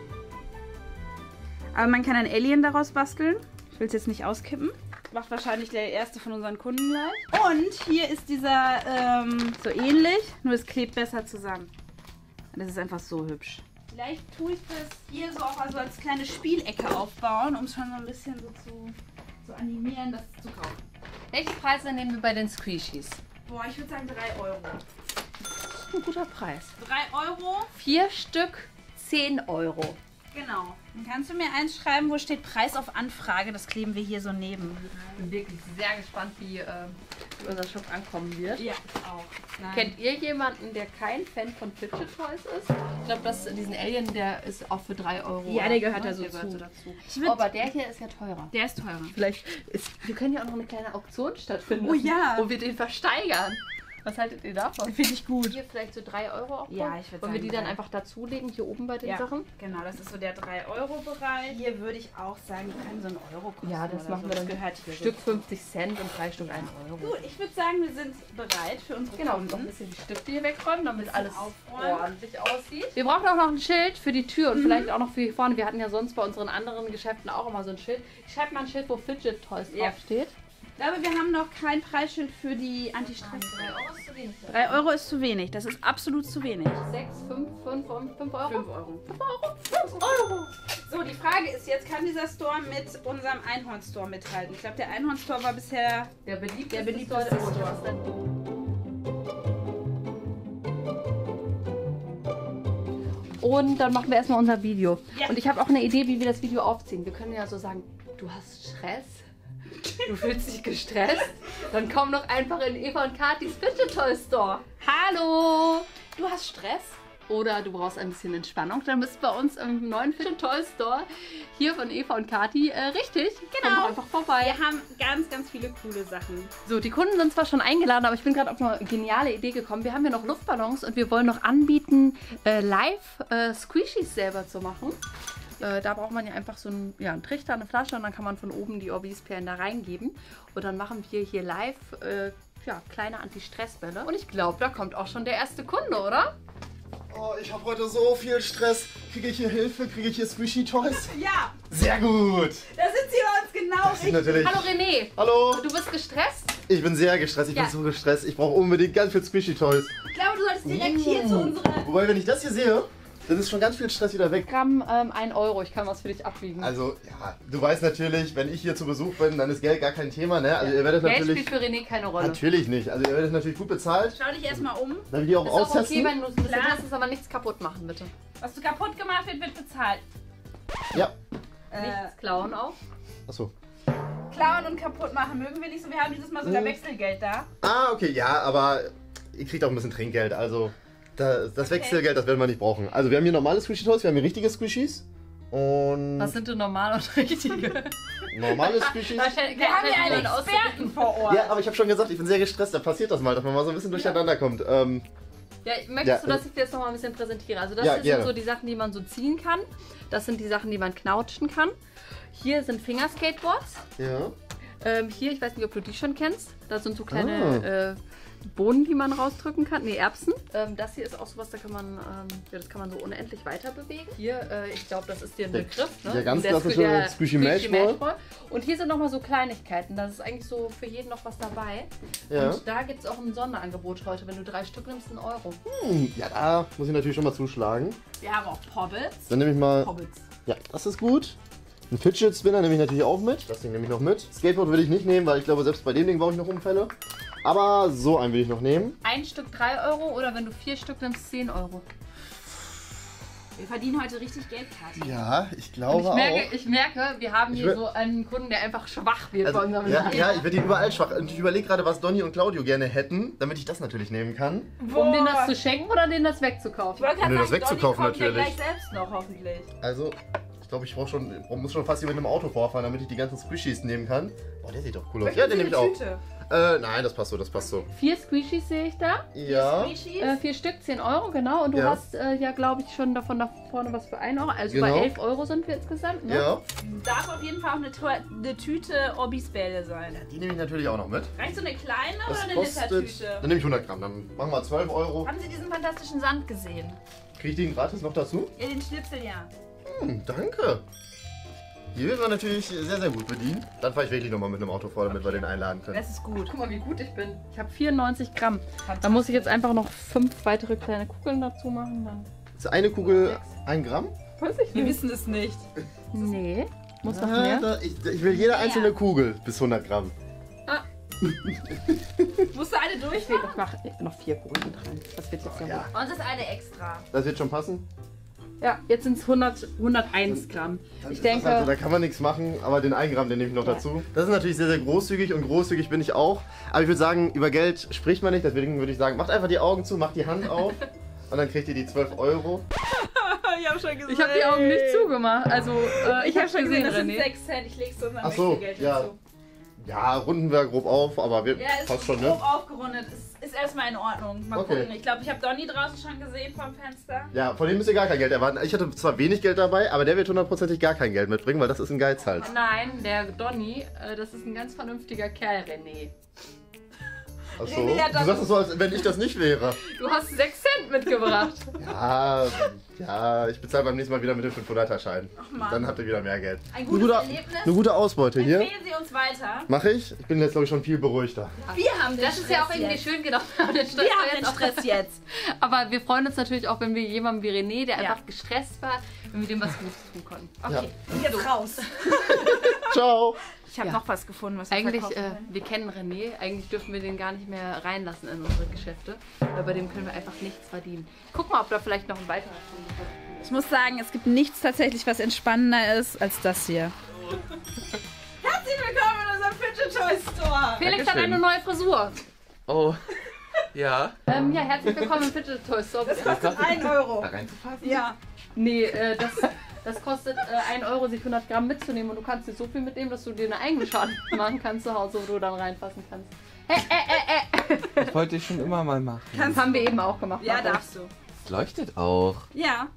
Aber man kann ein Alien daraus basteln. Ich will es jetzt nicht auskippen. Macht wahrscheinlich der erste von unseren Kunden gleich. Und hier ist dieser so ähnlich, nur es klebt besser zusammen. Und das ist einfach so hübsch. Vielleicht tue ich das hier so auch also als kleine Spielecke aufbauen, um es schon so ein bisschen so zu animieren, das zu kaufen. Welche Preise nehmen wir bei den Squishies? Boah, ich würde sagen 3 Euro. Das ist ein guter Preis. 3 Euro? 4 Stück 10 Euro. Genau. Dann kannst du mir eins schreiben, wo steht Preis auf Anfrage. Das kleben wir hier so neben. Ich bin wirklich sehr gespannt, wie unser Shop ankommen wird. Ja, auch. Nein. Kennt ihr jemanden, der kein Fan von Fidget Toys ist? Ich glaube, diesen Alien, der ist auch für 3 Euro. Ja, der gehört da so der gehört zu. dazu. Ich würd- Aber der hier ist ja teurer. Der ist teurer. Vielleicht wir können ja auch noch eine kleine Auktion stattfinden Oh lassen, ja. wo wir den versteigern. Was haltet ihr davon? Finde ich gut. Hier vielleicht so 3 Euro auch. Ja, ich würd Wollen wir sagen die dann 3. einfach dazulegen, hier oben bei den Ja, Sachen? genau. Das ist so der 3-Euro-Bereich. Hier würde ich auch sagen, die können so einen Euro kosten. Ja, das oder machen so. wir dann. Das gehört hier Stück so. 50 Cent und 3 Stück 1 Euro. Gut, ich würde sagen, wir sind bereit für unsere Genau, Kunden. noch ein bisschen die Stifte hier wegräumen, damit alles aufräumen. ordentlich aussieht. Wir brauchen auch noch ein Schild für die Tür und vielleicht auch noch für hier vorne. Wir hatten ja sonst bei unseren anderen Geschäften auch immer so ein Schild. Ich schreibe mal ein Schild, wo Fidget Toys Ja. draufsteht. Ich glaube, wir haben noch kein Preisschild für die Anti-Stress. 3 Euro ist zu wenig. 3 Euro ist zu wenig. Das ist absolut zu wenig. 6, 5 Euro? 5 Euro. 5 Euro! So, die Frage ist jetzt, kann dieser Store mit unserem Einhorn-Store mithalten? Ich glaube, der Einhorn-Store war bisher Der beliebteste beliebteste Store. Store. Und dann machen wir erstmal unser Video. Ja. Und ich habe auch eine Idee, wie wir das Video aufziehen. Wir können ja so sagen, du hast Stress. Du fühlst dich gestresst? Dann komm doch einfach in Eva und Katis Fidget Toy Store. Hallo! Du hast Stress? Oder du brauchst ein bisschen Entspannung, dann bist du bei uns im neuen Fidget Toy Store hier von Eva und Kati richtig. Komm doch einfach vorbei. Wir haben ganz, ganz viele coole Sachen. So, die Kunden sind zwar schon eingeladen, aber ich bin gerade auf eine geniale Idee gekommen. Wir haben hier noch Luftballons und wir wollen noch anbieten, live Squishies selber zu machen. Da braucht man ja einfach so einen Trichter, eine Flasche und dann kann man von oben die Orbis-Perlen da reingeben. Und dann machen wir hier live kleine Anti-Stress-Bälle. Und ich glaube, da kommt auch schon der erste Kunde, oder? Oh, ich habe heute so viel Stress. Kriege ich hier Hilfe? Kriege ich hier Squishy Toys? Ja, Sehr gut. da sind sie bei uns genau richtig. Natürlich. Hallo René. Hallo. Du bist gestresst? Ich bin sehr gestresst. Ich bin so gestresst. Ich brauche unbedingt ganz viel Squishy Toys. Ich glaube, du solltest direkt hier zu unserer... Wobei, wenn ich das hier sehe, dann ist schon ganz viel Stress wieder weg. Gramm 1 Euro. Ich kann was für dich abwiegen. Also, ja, du weißt natürlich, wenn ich hier zu Besuch bin, dann ist Geld gar kein Thema, ne? Also ihr werdet Geld natürlich... spielt für René keine Rolle. Natürlich nicht. Also ihr werdet natürlich gut bezahlt. Schau dich erstmal um. Dann will ich auch Ist auch austesten. okay, wenn du es ein bisschen testest, aber nichts kaputt machen, bitte. Was du kaputt gemacht wird, wird bezahlt. Ja. Nichts klauen auch. Achso. Klauen und kaputt machen mögen wir nicht so. Wir haben dieses Mal sogar Wechselgeld da. Ah, okay, ja, aber ihr kriegt auch ein bisschen Trinkgeld, also das Wechselgeld, das werden wir nicht brauchen. Also wir haben hier normale Squishy Toys, wir haben hier richtige Squishies und... Was sind denn normal und richtige? Normale Squishies. Wir haben hier einen Experten vor Ort. Ja, aber ich habe schon gesagt, ich bin sehr gestresst, da passiert das mal, dass man mal so ein bisschen durcheinander kommt. Ja, möchtest du, dass ich dir das nochmal ein bisschen präsentiere? Also das Ja, sind gerne. so die Sachen, die man so ziehen kann. Das sind die Sachen, die man knautschen kann. Hier sind Fingerskateboards. Ja. Hier, ich weiß nicht, ob du die schon kennst. Da sind so kleine Bohnen, die man rausdrücken kann. Nee, Erbsen. Das hier ist auch sowas, da kann man, das kann man so unendlich weiter bewegen. Hier, ich glaube, das ist dir ein Begriff. Ne? Der ganz klassische Squishy Mash Ball. Und hier sind nochmal so Kleinigkeiten. Das ist eigentlich so für jeden noch was dabei. Ja. Und da gibt es auch ein Sonderangebot heute. Wenn du 3 Stück nimmst, 1 Euro. Ja, da muss ich natürlich schon mal zuschlagen. Wir haben auch Pobbits. Dann nehme ich mal... Pobbits. Ja, das ist gut. Ein Fidget Spinner nehme ich natürlich auch mit. Das Ding nehme ich noch mit. Skateboard will ich nicht nehmen, weil ich glaube, selbst bei dem Ding brauche ich noch Unfälle. Aber so einen will ich noch nehmen. Ein Stück 3 Euro oder wenn du 4 Stück nimmst, 10 Euro. Wir verdienen heute richtig Geld, Kathi. Ja, ich glaube Ich merke, wir haben hier so einen Kunden, der einfach schwach wird bei unserem ja, ich werde überall schwach. Und ich überlege gerade, was Donny und Claudio gerne hätten, damit ich das natürlich nehmen kann. Um denen das zu schenken oder denen das wegzukaufen? Ich wollte gerade Nee, das sagen, wegzukaufen Donny kommt ja natürlich. gleich selbst noch, hoffentlich. Also, ich glaube, ich muss schon fast hier mit einem Auto vorfahren, damit ich die ganzen Squishies nehmen kann. Boah, der sieht doch cool aus. Ja, den nehme ich auch. Tüte. Nein, das passt so, das passt so. 4 Squishies sehe ich da. Ja. 4 Stück, 10 Euro, genau. Und du Ja. hast ja, glaube ich, schon davon nach vorne was für 1 Euro. Also Genau. bei 11 Euro sind wir insgesamt, ne? Ja. Darf auf jeden Fall auch eine Tüte Orbis-Bälle sein. Die nehme ich natürlich auch noch mit. Reicht so eine kleine Das oder eine kostet. Litertüte? Dann nehme ich 100 Gramm. Dann machen wir 12 Euro. Haben Sie diesen fantastischen Sand gesehen? Kriege ich den gratis noch dazu? Ja, den Schnipsel, ja. Danke. Hier wird man natürlich sehr, sehr gut bedient. Dann fahre ich wirklich nochmal mit einem Auto vor, damit wir den einladen können. Das ist gut. Guck mal, wie gut ich bin. Ich habe 94 Gramm. Da muss ich jetzt einfach noch 5 weitere kleine Kugeln dazu machen. Dann Ist eine Kugel 1 Gramm? weiß ich Wir nicht. wissen es nicht. Nee. Muss noch Ah, mehr? ich will jede einzelne Kugel bis 100 Gramm. Musst du eine Ich durchmachen? mache noch 4 Kugeln rein. Das wird jetzt ja ja. gut. Und es ist eine extra. Das wird schon passen. Ja, jetzt sind es 101 Gramm. Ich Also, denke, da kann man nichts machen, aber den 1 Gramm, den nehme ich noch dazu. Das ist natürlich sehr, sehr großzügig und großzügig bin ich auch. Aber ich würde sagen, über Geld spricht man nicht, deswegen würde ich sagen, macht einfach die Augen zu, macht die Hand auf und dann kriegt ihr die 12 Euro. Ich habe schon gesehen. ich habe die Augen nicht zugemacht. Also, ich habe schon gesehen, Das sind René. 6 Cent. Ich leg's so in mein Ach so, Wechselgeld ja. dazu. Ja, runden wir grob auf, aber wir Ja, ist passt schon, grob ne? aufgerundet. Ist erstmal in Ordnung. Mal Okay. gucken. Ich glaube, ich habe Donny draußen schon gesehen vom Fenster. Ja, von dem müsst ihr gar kein Geld erwarten. Ich hatte zwar wenig Geld dabei, aber der wird hundertprozentig gar kein Geld mitbringen, weil das ist ein Geiz halt. Nein, der Donny, das ist ein ganz vernünftiger Kerl, René. Achso, René hat du das- sagst es so, als wenn ich das nicht wäre. Du hast 6 Cent mitgebracht. Ja, ich bezahle beim nächsten Mal wieder mit dem 500er-Schein. Mann. Dann habt ihr wieder mehr Geld. Ein Eine gutes gute, Erlebnis. eine gute Ausbeute hier. Empfehlen Sie uns weiter. Mache ich. Ich bin jetzt, glaube ich, schon viel beruhigter. Wir haben den Das ist ja auch Stress irgendwie jetzt. schön, genau. Den Stress Wir haben den auch- Stress jetzt. Aber wir freuen uns natürlich auch, wenn wir jemandem wie René, der Ja. einfach gestresst war, wenn wir dem was Gutes tun konnten. Okay, jetzt raus. Ciao. Ich habe Ja. noch was gefunden, was wir Eigentlich, verkaufen wollen. wir kennen René, eigentlich dürfen wir den gar nicht mehr reinlassen in unsere Geschäfte, weil bei dem können wir einfach nichts verdienen. Guck mal, ob da vielleicht noch ein weiterer Kunde kommt. Ich muss sagen, es gibt nichts tatsächlich, was entspannender ist als das hier. Herzlich willkommen in unserem Fidget Toy Store. Felix hat Dankeschön. eine neue Frisur. Oh, ja. Ja, herzlich willkommen im Fidget Toy Store. Das kostet 1 Euro. Da reinzufassen? Ja. Nee, das kostet 1 Euro, sich 100 Gramm mitzunehmen und du kannst dir so viel mitnehmen, dass du dir eine eigene Schale machen kannst zu Hause, wo du dann reinfassen kannst. Ich wollte ich schon immer mal machen. Das haben wir eben auch gemacht. Ja, Marco. darfst du. Es leuchtet auch. Ja.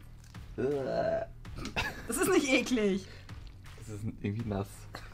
Das ist nicht eklig. Es ist irgendwie nass.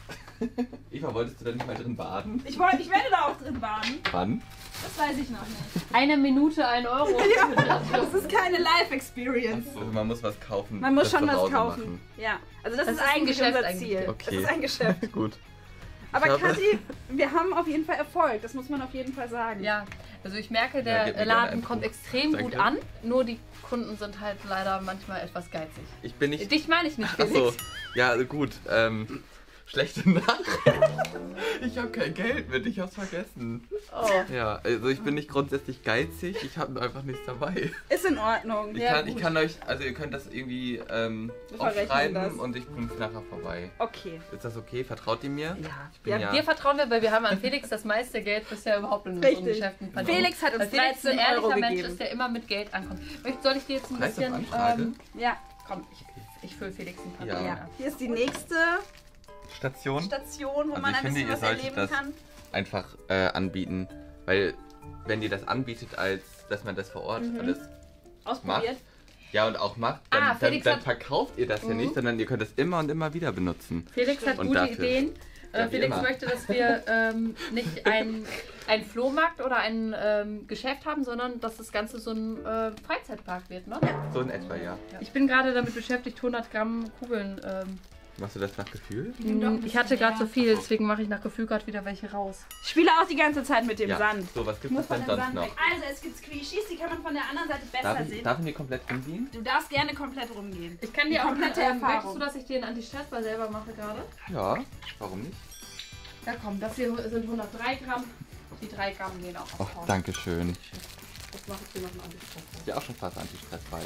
Eva, wolltest du da nicht mal drin baden? Ich werde da auch drin baden. Wann? Das weiß ich noch nicht. Eine Minute, 1 Euro. Ja, das ist keine Live-Experience. Also man muss was kaufen. Man muss das schon zu was Hause kaufen. machen. Ja, also das Das ist ist ein eigentlich Geschäft unser eigentlich. Ziel. Okay. Das ist ein Geschäft. Gut. Aber Ich habe- Kathi, wir haben auf jeden Fall Erfolg. Das muss man auf jeden Fall sagen. Ja, also ich merke, Ja, der gib mir gerne Laden einen kommt Punkt. extrem Danke. gut an. Nur die Kunden sind halt leider manchmal etwas geizig. Ich bin nicht... Dich meine ich nicht, Felix. Achso, ja gut. Schlechte Nachricht. Ich habe kein Geld mit, ich hab's vergessen. Oh. Ja, also ich bin nicht grundsätzlich geizig, ich habe einfach nichts dabei. Ist in Ordnung. Ich kann euch, also ihr könnt das irgendwie verrechnen aufschreiben das. und ich bringe es nachher vorbei. Okay. Ist das okay? Vertraut ihr mir? Ja. Ich bin Ja, dir vertrauen wir, weil wir haben an Felix das meiste Geld bisher überhaupt in unseren Richtig. Geschäften verdient. Felix hat uns Weil Felix 13 ein ehrlicher Euro Mensch gegeben. ist, der immer mit Geld ankommt. Soll ich dir jetzt ein Preis auf bisschen... Anfrage? Ja. Komm, ich fülle Felix ein paar Ja. Dinge Ja. ab. Hier ist die nächste Station Station, wo Also man ich ein finde, bisschen ihr was solltet erleben das kann. einfach anbieten, weil wenn ihr das anbietet, als dass man das vor Ort alles Ausprobiert. ja und auch macht, Ah, dann, dann, Felix dann hat- verkauft ihr das ja nicht, sondern ihr könnt es immer und immer wieder benutzen. Felix hat Und gute dafür. Ideen. Ja, wie Felix immer. möchte, dass wir nicht ein Flohmarkt oder ein Geschäft haben, sondern dass das Ganze so ein Freizeitpark wird, ne? So in etwa, ja. Ich bin gerade damit beschäftigt, 100 Gramm Kugeln. Machst du das nach Gefühl? Ich hatte gerade so viel, deswegen mache ich nach Gefühl gerade wieder welche raus. Ich spiele auch die ganze Zeit mit dem Ja. Sand. So, was gibt Muss es von denn dem sonst Sand noch? weg. Also es gibt Squishies, die kann man von der anderen Seite besser sehen. Darf ich hier komplett rumgehen? Du darfst gerne komplett rumgehen. Ich kann dir auch komplette möchtest Erfahrung. du, dass ich dir einen Anti-Stress-Ball selber mache gerade? Ja, warum nicht? Ja komm, das hier sind 103 Gramm. Die 3 Gramm gehen auch Oh, aufs Haus. danke schön. Jetzt mache ich dir noch einen Anti-Stress-Ball. Ja, auch schon fast Anti-Stress-Ball.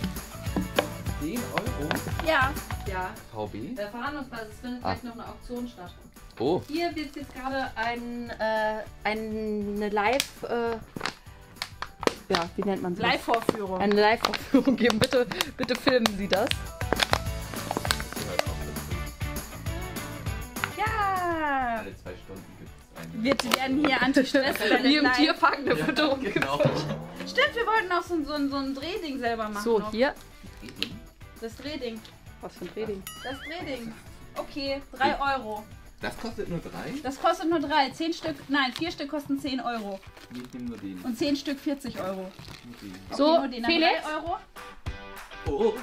10 Euro Ja. Ja, VB? Verhandlungsbasis, es findet gleich noch eine Auktion statt. Oh, Hier wird jetzt gerade eine Live... ja, wie nennt man es? Live-Vorführung. Eine Live-Aufführung geben. Bitte filmen Sie das. Ja. alle 2 Stunden gibt es eine. Wir werden hier Anti-Stress-Bälle Wie im live- Tierpark eine Fütterung Genau. Stimmt, wir wollten auch so ein Drehding selber machen. So, noch. hier. Das Drehding. Was für ein Reding. Das Drehding. Okay, 3 Euro. Das kostet nur 3? Das kostet nur 3. 10 Stück, nein, 4 Stück kosten 10 Euro. Ich nehme nur den. Und 10 Stück 40 Euro. Okay, So, nur den dann Felix? 3 Euro. Oh.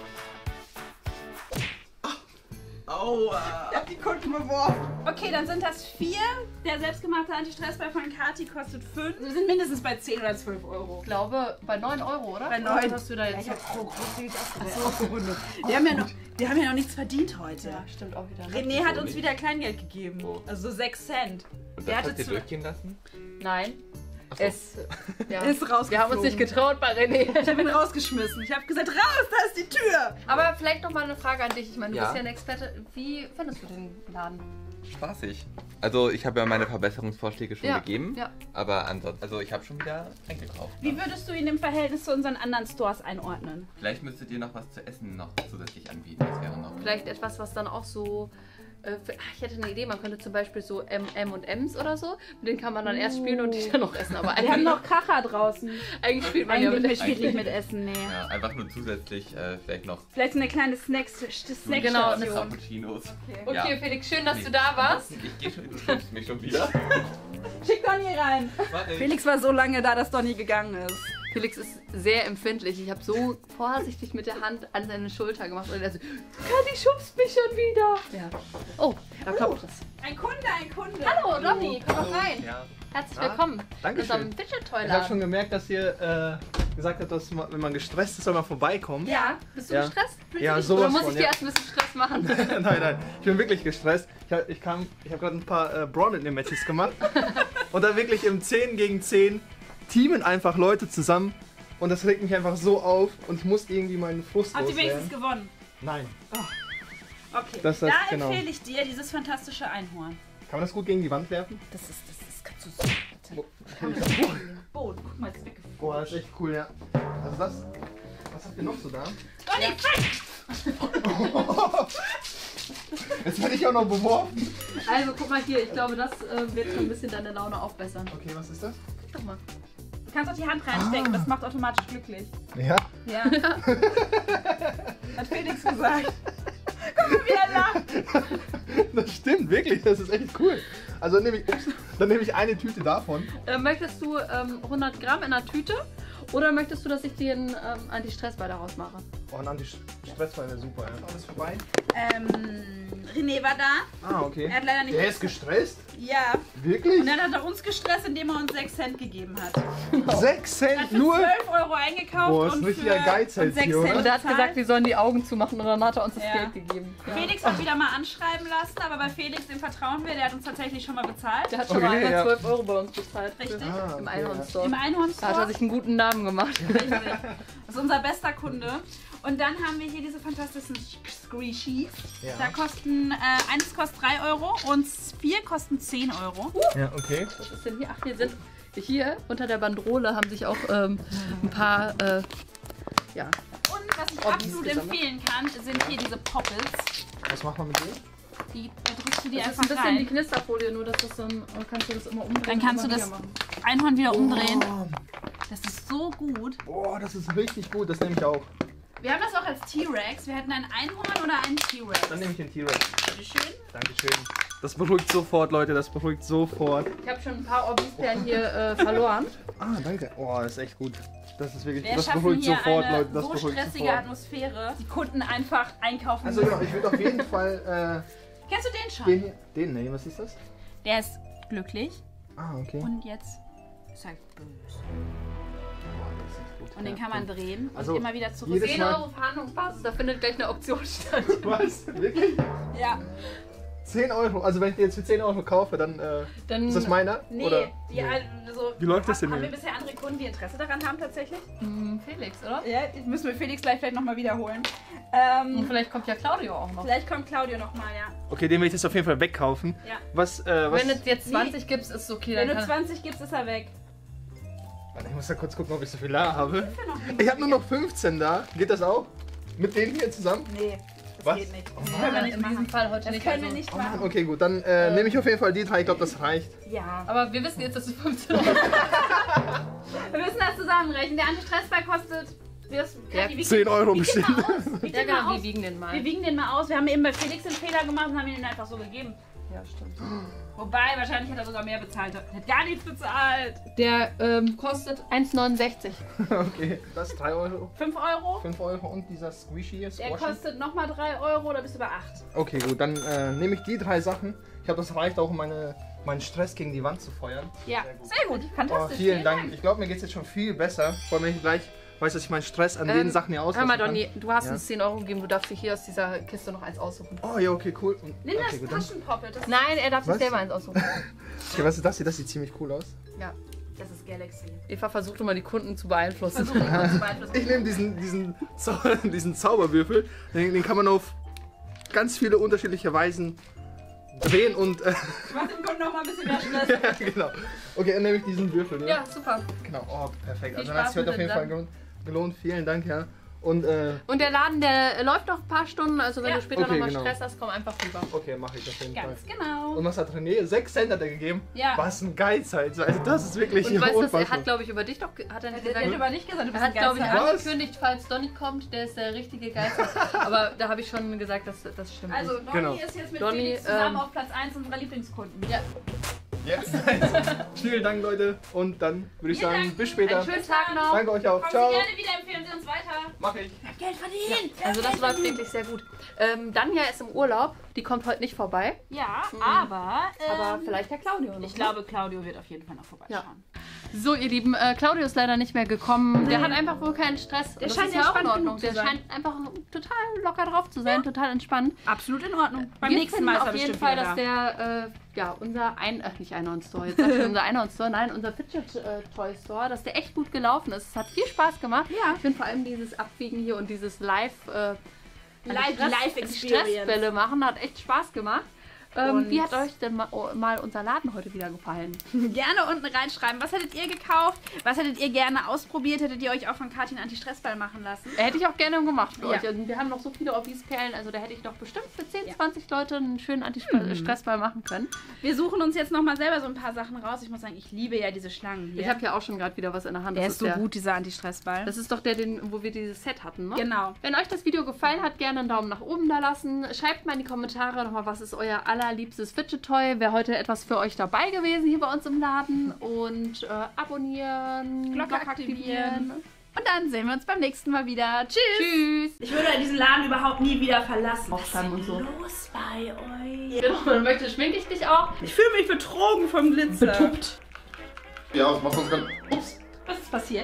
Aua. Ich hab die Kunden beworfen. Okay, dann sind das 4. Der selbstgemachte Anti-Stressball von Kati kostet 5. Wir sind mindestens bei 10 oder 12 Euro. Ich glaube, bei 9 Euro, oder? Bei Oder 9. hast du da jetzt Ich hab so großzügig aufgerundet. Wir haben ja noch nichts verdient heute. Ja, stimmt auch wieder. Ne? René hat uns wieder Kleingeld gegeben. Oh. Also so 6 Cent. Und Der das hatte habt ihr zu- durchgehen lassen? Nein. so. Ja. Ist rausgeflogen. Wir haben uns nicht getraut bei René. Ich habe ihn rausgeschmissen. Ich habe gesagt, raus, da ist die Tür. Aber vielleicht noch mal eine Frage an dich. Ich meine, du Ja. bist ja ein Experte. Wie findest du den Laden? Spaßig. Also ich habe ja meine Verbesserungsvorschläge schon Ja, gegeben. ja. Aber ansonsten, also ich habe schon wieder eingekauft. Wie würdest du ihn im Verhältnis zu unseren anderen Stores einordnen? Vielleicht müsstet ihr noch was zu essen noch zusätzlich anbieten. Das wäre noch. Vielleicht etwas, was dann auch so... ich hätte eine Idee, man könnte zum Beispiel so M&M's oder so. Mit denen kann man dann erst spielen und die dann noch essen. Aber Wir haben noch Kracher draußen. eigentlich spielt man ja Eigentlich mit spielt nicht mit Essen, nee. Ja, einfach nur zusätzlich vielleicht noch Vielleicht eine kleine Snackstation. Genau, eine Cappuccinos. Okay, Ja. Felix, schön, dass du da warst. Ich gehe schon, du schubst mich schon wieder. Schick Donny rein. Warte. Felix war so lange da, dass Donny gegangen ist. Felix ist sehr empfindlich. Ich habe so vorsichtig mit der Hand an seine Schulter gemacht und er so, Kathi schubst mich schon wieder. Ja. Oh, da klopft es. Ein Kunde, ein Kunde. Hallo, Donny, komm doch rein. Ja. Herzlich willkommen. danke in unserem schön. Fidget Ich habe schon Toy-Laden. gemerkt, dass ihr gesagt habt, dass man, wenn man gestresst ist, soll man vorbeikommen. Ja, bist du Ja. gestresst? Fühlst Ja, du dich? sowas Oder muss von, ich dir ja. erst ein bisschen Stress machen? Nein, ich bin wirklich gestresst. Ich habe gerade ein paar Brawl mit Matches gemacht. Und dann wirklich im 10 gegen 10 teamen einfach Leute zusammen. Und das regt mich einfach so auf und ich muss irgendwie meinen Frust Habt ihr wenigstens loswerden. gewonnen? Nein. Okay. Das da genau. empfehle ich dir dieses fantastische Einhorn. Kann man das gut gegen die Wand werfen? Das kannst du so. Boden, guck mal, ist weggefallen. Boah, das ist echt cool, ja. Also das, was habt ihr noch so da? Donny, Jetzt werde ich auch noch beworfen. Also guck mal hier, ich glaube, das wird schon ein bisschen deine Laune aufbessern. Okay, was ist das? Guck mal. Du kannst auch die Hand reinstecken, das macht automatisch glücklich. Ja? Ja. Hat Felix gesagt. Guck mal, wie er lacht. Das stimmt, wirklich, das ist echt cool. Also dann nehme ich eine Tüte davon. Möchtest du 100 Gramm in einer Tüte oder möchtest du, dass ich dir einen Anti-Stress-Ball daraus mache? Oh, ein Anti-Stress-Ball wäre super. Ja. Alles vorbei? René war da. Ah, okay. Er hat leider nicht. Der ist gestresst? Ja. Wirklich? Und dann hat er uns gestresst, indem er uns 6 Cent gegeben hat. 6 Er Cent hat für nur? 12 € eingekauft Boah, ist ein und richtiger für Geizhals und 6 hier, Cent oder? Und er hat bezahlt. gesagt, wir sollen die Augen zumachen und dann hat er uns das Ja. Geld gegeben. Ja. Felix hat wieder mal anschreiben lassen, aber bei Felix, dem vertrauen wir, der hat uns tatsächlich schon mal bezahlt. Der hat schon mal Okay, einmal ja. 12 € bei uns bezahlt. Richtig. Ah, Im okay, Einhornstore. Im Da hat er Einhornstore. sich einen guten Namen gemacht. Richtig. Das ist unser bester Kunde. Und dann haben wir hier diese fantastischen Squishies. Ja. Da kosten, eins kostet 3 € und 4 kosten 10 €. Ja, okay. Was ist denn hier? Ach, hier unter der Bandrole haben sich auch ein paar, ja. Und was ich Oh, absolut die ist gesammelt. empfehlen kann, sind hier diese Poppels. Was macht man mit denen? Da drückst du die Das ist einfach ein bisschen die rein. Knisterfolie, nur dass das dann kannst du das immer umdrehen. Dann kannst du und das wieder machen. Einhorn wieder umdrehen. Oh, Das ist so gut. boah, das ist richtig gut. Das nehme ich auch. Wir haben das auch als T-Rex. Wir hätten ein Einhorn oder einen T-Rex. Dann nehme ich den T-Rex. Bitteschön. Dankeschön. Das beruhigt sofort, Leute. Das beruhigt sofort. Ich habe schon ein paar Orbisbären hier verloren. Ah, danke. Oh, das ist echt gut. Das ist wirklich, Wir das schaffen beruhigt hier sofort, eine Leute. Das so beruhigt stressige sofort. Atmosphäre. Die Kunden einfach einkaufen Also müssen. genau, ich würde auf jeden Fall Kennst du den schon? den hier, den nehmen. Was ist das? Der ist glücklich Ah, okay. und jetzt ist er böse. Das ist echt gut. Und den kann man drehen und Also, immer wieder zurück. jedes 10 Mal- € Verhandlungsbasis, da findet gleich eine Option statt. Was? Wirklich? Ja. 10 €? Also wenn ich den jetzt für 10 € kaufe, dann, Dann, ist das meiner? Nee, Oder? die also, Wie läuft das denn Haben wir hier? bisher andere Kunden, die Interesse daran haben tatsächlich? Felix, oder? Ja, das müssen wir Felix gleich vielleicht nochmal wiederholen. Und vielleicht kommt ja Claudio auch noch. Vielleicht kommt Claudio nochmal, ja. Okay, den will ich jetzt auf jeden Fall wegkaufen. Ja. Was, Wenn du jetzt 20 gibst, ist es okay. Wenn Dann du kann 20 gibst, ist er weg. Warte, ich muss da kurz gucken, ob ich so viel da habe. Ist er noch Ich habe nur noch 15 da. Geht das auch? Mit denen hier zusammen? Nee, das Was? geht nicht. Das ja, können wir nicht in diesem machen. Fall heute Das nicht. können wir also- nicht Oh Mann, machen. okay, gut. Dann nehme ich auf jeden Fall die 3. Ich glaube, das reicht. Ja. Aber wir wissen jetzt, dass du 15 € Wir müssen das zusammenrechnen. Der Anti-Stress-Ball kostet... Ja, 10 € bestimmt. Wiegt Ja, den mal genau, wir aus. wiegen den mal. Wir wiegen den mal aus. Wir haben eben bei Felix den Fehler gemacht und haben ihn einfach so gegeben. Ja, stimmt. Wobei, wahrscheinlich hat er sogar mehr bezahlt. Er hat gar nichts bezahlt. Der kostet 1,69. Okay, das ist 3 €. 5 €. 5 € und dieser Squishy hier. Der Squashy. kostet nochmal 3 €, da bist du bei 8. Okay, gut, dann nehme ich die 3 Sachen. Ich glaube, das reicht auch, um meinen Stress gegen die Wand zu feuern. Ja, sehr gut. Oh, Fantastisch. vielen Dank. Ich glaube, mir geht es jetzt schon viel besser. Vor allem, wenn ich gleich weiß, dass ich meinen Stress an den Sachen hier Hör auslassen mal, kann. Donny, du hast Ja. uns 10 € gegeben. Du darfst dir hier aus dieser Kiste noch eins aussuchen. Oh ja, okay, cool. Und, Nimm okay, das gut, dann, Taschenpoppel. Das, Nein, er darf sich Was? selber eins aussuchen. okay, was ist das hier? Das sieht ziemlich cool aus. Ja. das ist Galaxy. Eva versucht immer, die Kunden zu beeinflussen. Versuch ihn mal zu beeinflussen. Ich nehme diesen Zauberwürfel. Den kann man auf ganz viele unterschiedliche Weisen drehen und... Ich mach dem Kunden noch mal ein bisschen mehr Stress. ja, genau. Okay, dann nehme ich diesen Würfel. Ja, super. Genau, oh, perfekt. Viel Also Spaß das wird mit auf jeden den Fall gelohnt. Vielen Dank, ja. Und, Und der Laden, der läuft noch ein paar Stunden. Also wenn Ja. du später Okay, nochmal genau. Stress hast, komm einfach rüber. okay, mache ich auf jeden Fall. Ganz genau. Und was hat René? 6 Cent hat er gegeben. Ja. Was ein Geizhals. Also das ist wirklich Und weißt du, was, er unfassbar. hat, glaube ich, über dich doch... Hat er nicht Der hat gesagt? über dich gesagt, du Er bist hat, ein glaube ich, Geizhals. Was? angekündigt, falls Donny kommt, der ist der richtige Geist. Aber da habe ich schon gesagt, dass das stimmt. Also nicht. Donny Genau. ist jetzt mit Donny, Felix zusammen ähm, auf Platz 1 unserer Lieblingskunden. Ja. Jetzt. Vielen Dank, Leute. Und dann würde ich Vielen sagen, Dank. bis später. Einen schönen Tag noch. Danke euch auch. Kommen Ciao. Sie gerne wieder, empfehlen Sie uns weiter. Mach ich. Geld verdienen! Also das läuft wirklich sehr gut. Danja ist im Urlaub. Die kommt heute nicht vorbei. Ja, aber vielleicht der Claudio noch. ich glaube, Claudio wird auf jeden Fall noch vorbeischauen. So, ihr Lieben, Claudio ist leider nicht mehr gekommen. Der hat einfach wohl keinen Stress. Der Das scheint ist ja auch in entspannt Ordnung. genug Der zu sein. scheint einfach total locker drauf zu sein, total entspannt. Absolut in Ordnung. Beim Wir nächsten finden Mal ist er auf jeden bestimmt Fall, wieder dass da. der, unser nicht Einhorn-Store, jetzt sag ich schon unser Einhorn-Store, nein, unser Fidget-Toy-Store, dass der echt gut gelaufen ist. Es hat viel Spaß gemacht. Ja. Ich finde vor allem dieses Abwiegen hier und dieses Live-Experience. Live-Experience. Stressbälle machen, hat echt Spaß gemacht. Wie hat euch denn mal unser Laden heute wieder gefallen? Gerne unten reinschreiben. Was hättet ihr gekauft? Was hättet ihr gerne ausprobiert? Hättet ihr euch auch von Kathi einen Anti-Stress-Ball machen lassen? Hätte ich auch gerne gemacht für euch. Und wir haben noch so viele Obby-Perlen, also da hätte ich noch bestimmt für 10, 20 Leute einen schönen Anti-Stress-Ball machen können. Wir suchen uns jetzt nochmal selber so ein paar Sachen raus. Ich muss sagen, ich liebe ja diese Schlangen hier. Ich habe ja auch schon gerade wieder was in der Hand. Der ist so gut, dieser Anti-Stress-Ball. Das ist doch der, wo wir dieses Set hatten, ne? Genau. Wenn euch das Video gefallen hat, gerne einen Daumen nach oben da lassen. Schreibt mal in die Kommentare nochmal, was ist euer allerliebstes Fidget-Toy. Wäre heute etwas für euch dabei gewesen hier bei uns im Laden. Und abonnieren, Glocke aktivieren. Und dann sehen wir uns beim nächsten Mal wieder. Tschüss! Tschüss! Ich würde diesen Laden überhaupt nie wieder verlassen. Aufschreiben und so. Los bei euch. Genau, dann schminke ich dich auch. Ich fühle mich betrogen vom Glitzer. Betuppt. Ja, was machst du uns ganz... Ups. Was ist passiert?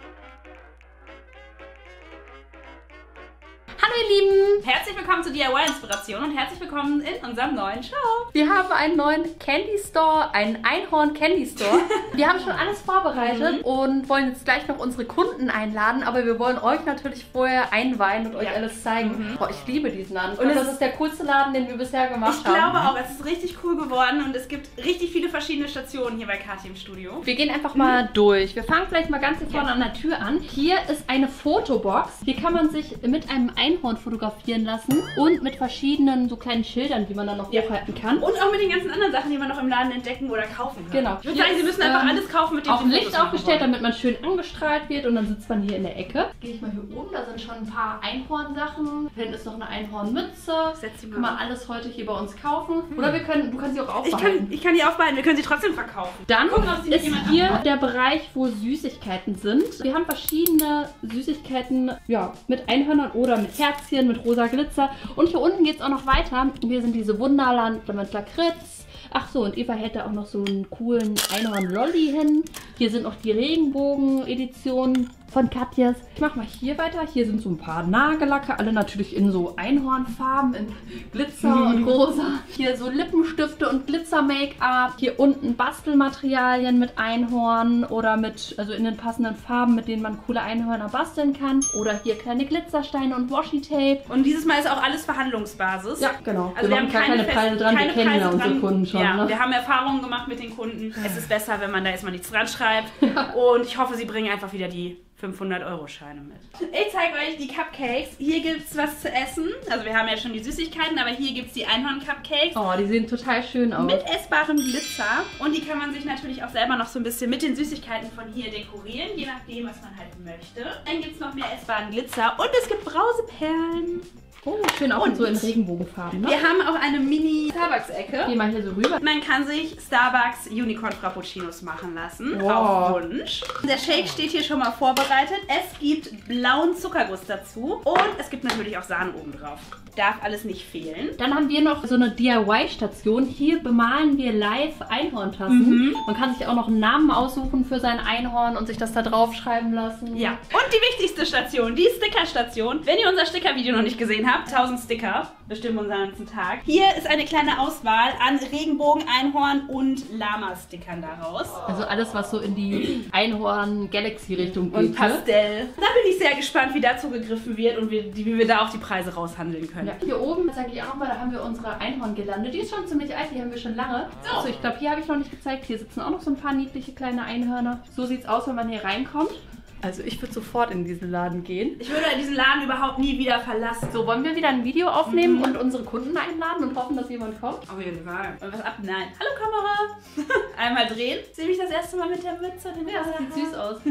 Hallo ihr Lieben! Herzlich willkommen zu DIY-Inspiration und herzlich willkommen in unserem neuen Shop. Wir haben einen neuen Candy Store, einen Einhorn Candy Store. Wir haben schon alles vorbereitet und wollen jetzt gleich noch unsere Kunden einladen, aber wir wollen euch natürlich vorher einweihen und euch alles zeigen. Boah, ich liebe diesen Laden. Und das ist der coolste Laden, den wir bisher gemacht haben. Ich glaube auch, es ist richtig cool geworden und es gibt richtig viele verschiedene Stationen hier bei Kathi im Studio. Wir gehen einfach mal durch. Wir fangen vielleicht mal ganz hier vorne an der Tür an. Hier ist eine Fotobox. Hier kann man sich mit einem Einhorn fotografieren lassen und mit verschiedenen so kleinen Schildern, die man dann noch hochhalten kann. Und auch mit den ganzen anderen Sachen, die man noch im Laden entdecken oder kaufen kann. Genau. Ich würde sagen, Sie müssen einfach alles kaufen, mit dem auch Sie ein Fotos Licht machen aufgestellt, wollen. damit man schön angestrahlt wird und dann sitzt man hier in der Ecke. Gehe ich mal hier oben, da sind schon ein paar Einhornsachen. Hinten ist noch eine Einhornmütze. Kann man alles heute hier bei uns kaufen. Oder du kannst sie auch aufbehalten. Ich kann die aufbehalten, wir können sie trotzdem verkaufen. Dann Gucken, ob sie nicht ist jemand hier abmacht. der Bereich, wo Süßigkeiten sind. Wir haben verschiedene Süßigkeiten, ja, mit Einhörnern oder mit Herzchen, mit rosa Glitzer. Und hier unten geht es auch noch weiter. Hier sind diese Wunderland mit Lakritz. Ach so, und Eva hält da auch noch so einen coolen Einhorn-Lolli hin. Hier sind noch die Regenbogen-Editionen von Katjes. Ich mache mal hier weiter. Hier sind so ein paar Nagellacke, alle natürlich in so Einhornfarben, in Glitzer und Rosa. Hier so Lippenstifte und Glitzer-Make-up. Hier unten Bastelmaterialien mit Einhorn oder mit, also in den passenden Farben, mit denen man coole Einhörner basteln kann. Oder hier kleine Glitzersteine und Washi-Tape. Und dieses Mal ist auch alles Verhandlungsbasis. Ja, genau. Also wir haben keine Preise dran, wir kennen ja unsere Kunden schon. Ja, ne? wir haben Erfahrungen gemacht mit den Kunden. Es ist besser, wenn man da erstmal nichts dran schreibt. Und ich hoffe, sie bringen einfach wieder die 500-Euro-Scheine mit. Ich zeige euch die Cupcakes. Hier gibt es was zu essen. Also wir haben ja schon die Süßigkeiten, aber hier gibt es die Einhorn-Cupcakes. Oh, die sehen total schön aus. Mit essbarem Glitzer. Und die kann man sich natürlich auch selber noch so ein bisschen mit den Süßigkeiten von hier dekorieren, je nachdem, was man halt möchte. Dann gibt es noch mehr essbaren Glitzer und es gibt Brauseperlen. Oh, schön auch so in Regenbogenfarben, ne? Wir haben auch eine Mini-Starbucks-Ecke. Geh mal hier so rüber. Man kann sich Starbucks Unicorn Frappuccinos machen lassen, Wow. auf Wunsch. Der Shake steht hier schon mal vorbereitet. Es gibt blauen Zuckerguss dazu und es gibt natürlich auch Sahne oben drauf. Darf alles nicht fehlen. Dann haben wir noch so eine DIY-Station. Hier bemalen wir live Einhorntassen. Man kann sich auch noch einen Namen aussuchen für sein Einhorn und sich das da draufschreiben lassen. Ja. Und die wichtigste Station, die Sticker-Station. Wenn ihr unser Sticker-Video noch nicht gesehen habt, 1000 Sticker bestimmen unseren ganzen Tag. Hier ist eine kleine Auswahl an Regenbogen, Einhorn und Lama-Stickern daraus. Also alles, was so in die Einhorn-Galaxy-Richtung geht. Und Pastell. Da bin ich sehr gespannt, wie dazu gegriffen wird und wie wir da auch die Preise raushandeln können. Ja, hier oben, das sage ich auch nochmal, da haben wir unsere Einhorn-Girlande. Die ist schon ziemlich alt, die haben wir schon lange. So, also ich glaube, hier habe ich noch nicht gezeigt. Hier sitzen auch noch so ein paar niedliche kleine Einhörner. So sieht es aus, wenn man hier reinkommt. Also ich würde sofort in diesen Laden gehen. Ich würde diesen Laden überhaupt nie wieder verlassen. So, wollen wir wieder ein Video aufnehmen und unsere Kunden einladen und hoffen, dass jemand kommt? Auf jeden Fall. Und was ab? Nein. Hallo Kamera. Einmal drehen. Sehe mich das erste Mal mit der Mütze. Ja, das sieht süß aus.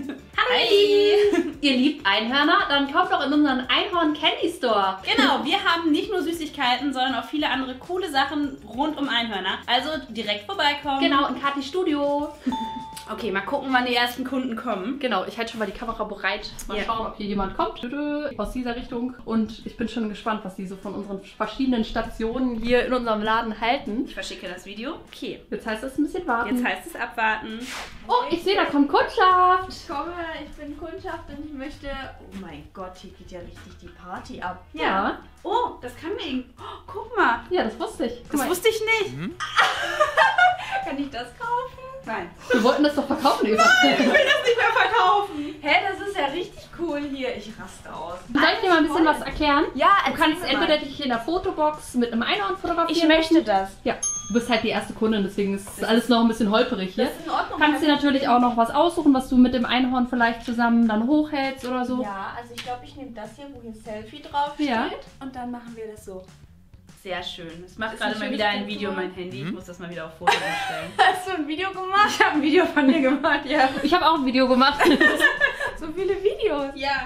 Hi. Ihr liebt Einhörner? Dann kommt doch in unseren Einhorn Candy Store. Genau, wir haben nicht nur Süßigkeiten, sondern auch viele andere coole Sachen rund um Einhörner. Also direkt vorbeikommen. Genau, in Kathi Studio. Okay, mal gucken, wann die ersten Kunden kommen. Genau, ich halte schon mal die Kamera bereit. Mal schauen, ob hier jemand kommt. Aus dieser Richtung. Und ich bin schon gespannt, was die so von unseren verschiedenen Stationen hier in unserem Laden halten. Ich verschicke das Video. Okay. Jetzt heißt es ein bisschen warten. Jetzt heißt es abwarten. Oh, ich sehe, da kommt Kundschaft. Ich komme, ich bin Kundschaft und ich möchte... Oh mein Gott, hier geht ja richtig die Party ab. Ja. Oh, das kann mir irgendwie... Oh, guck mal. Ja, das wusste ich. Das wusste ich nicht. Kann ich das kaufen? Nein. Wir wollten das doch verkaufen, Eva. Ich will das nicht mehr verkaufen. Hä, das ist ja richtig cool hier. Ich raste aus. Soll ich dir mal ein bisschen was erklären? Ja, Du kannst entweder dich in der Fotobox mit einem Einhorn fotografieren. Ich möchte das. Ja, du bist halt die erste Kundin, deswegen ist alles noch ein bisschen holperig hier. Das ist in Ordnung. Du kannst dir natürlich auch noch was aussuchen, was du mit dem Einhorn vielleicht zusammen dann hochhältst oder so. Ja, also ich glaube, ich nehme das hier, wo hier Selfie draufsteht. Ja. Und dann machen wir das so. Sehr schön. Es macht Ist gerade ein mal schönes wieder ein Foto. Video mein Handy. Ich muss das mal wieder auf Foto umstellen. Hast du ein Video gemacht? Ich habe ein Video von dir gemacht, ja. Ich habe auch ein Video gemacht. So viele Videos. Ja.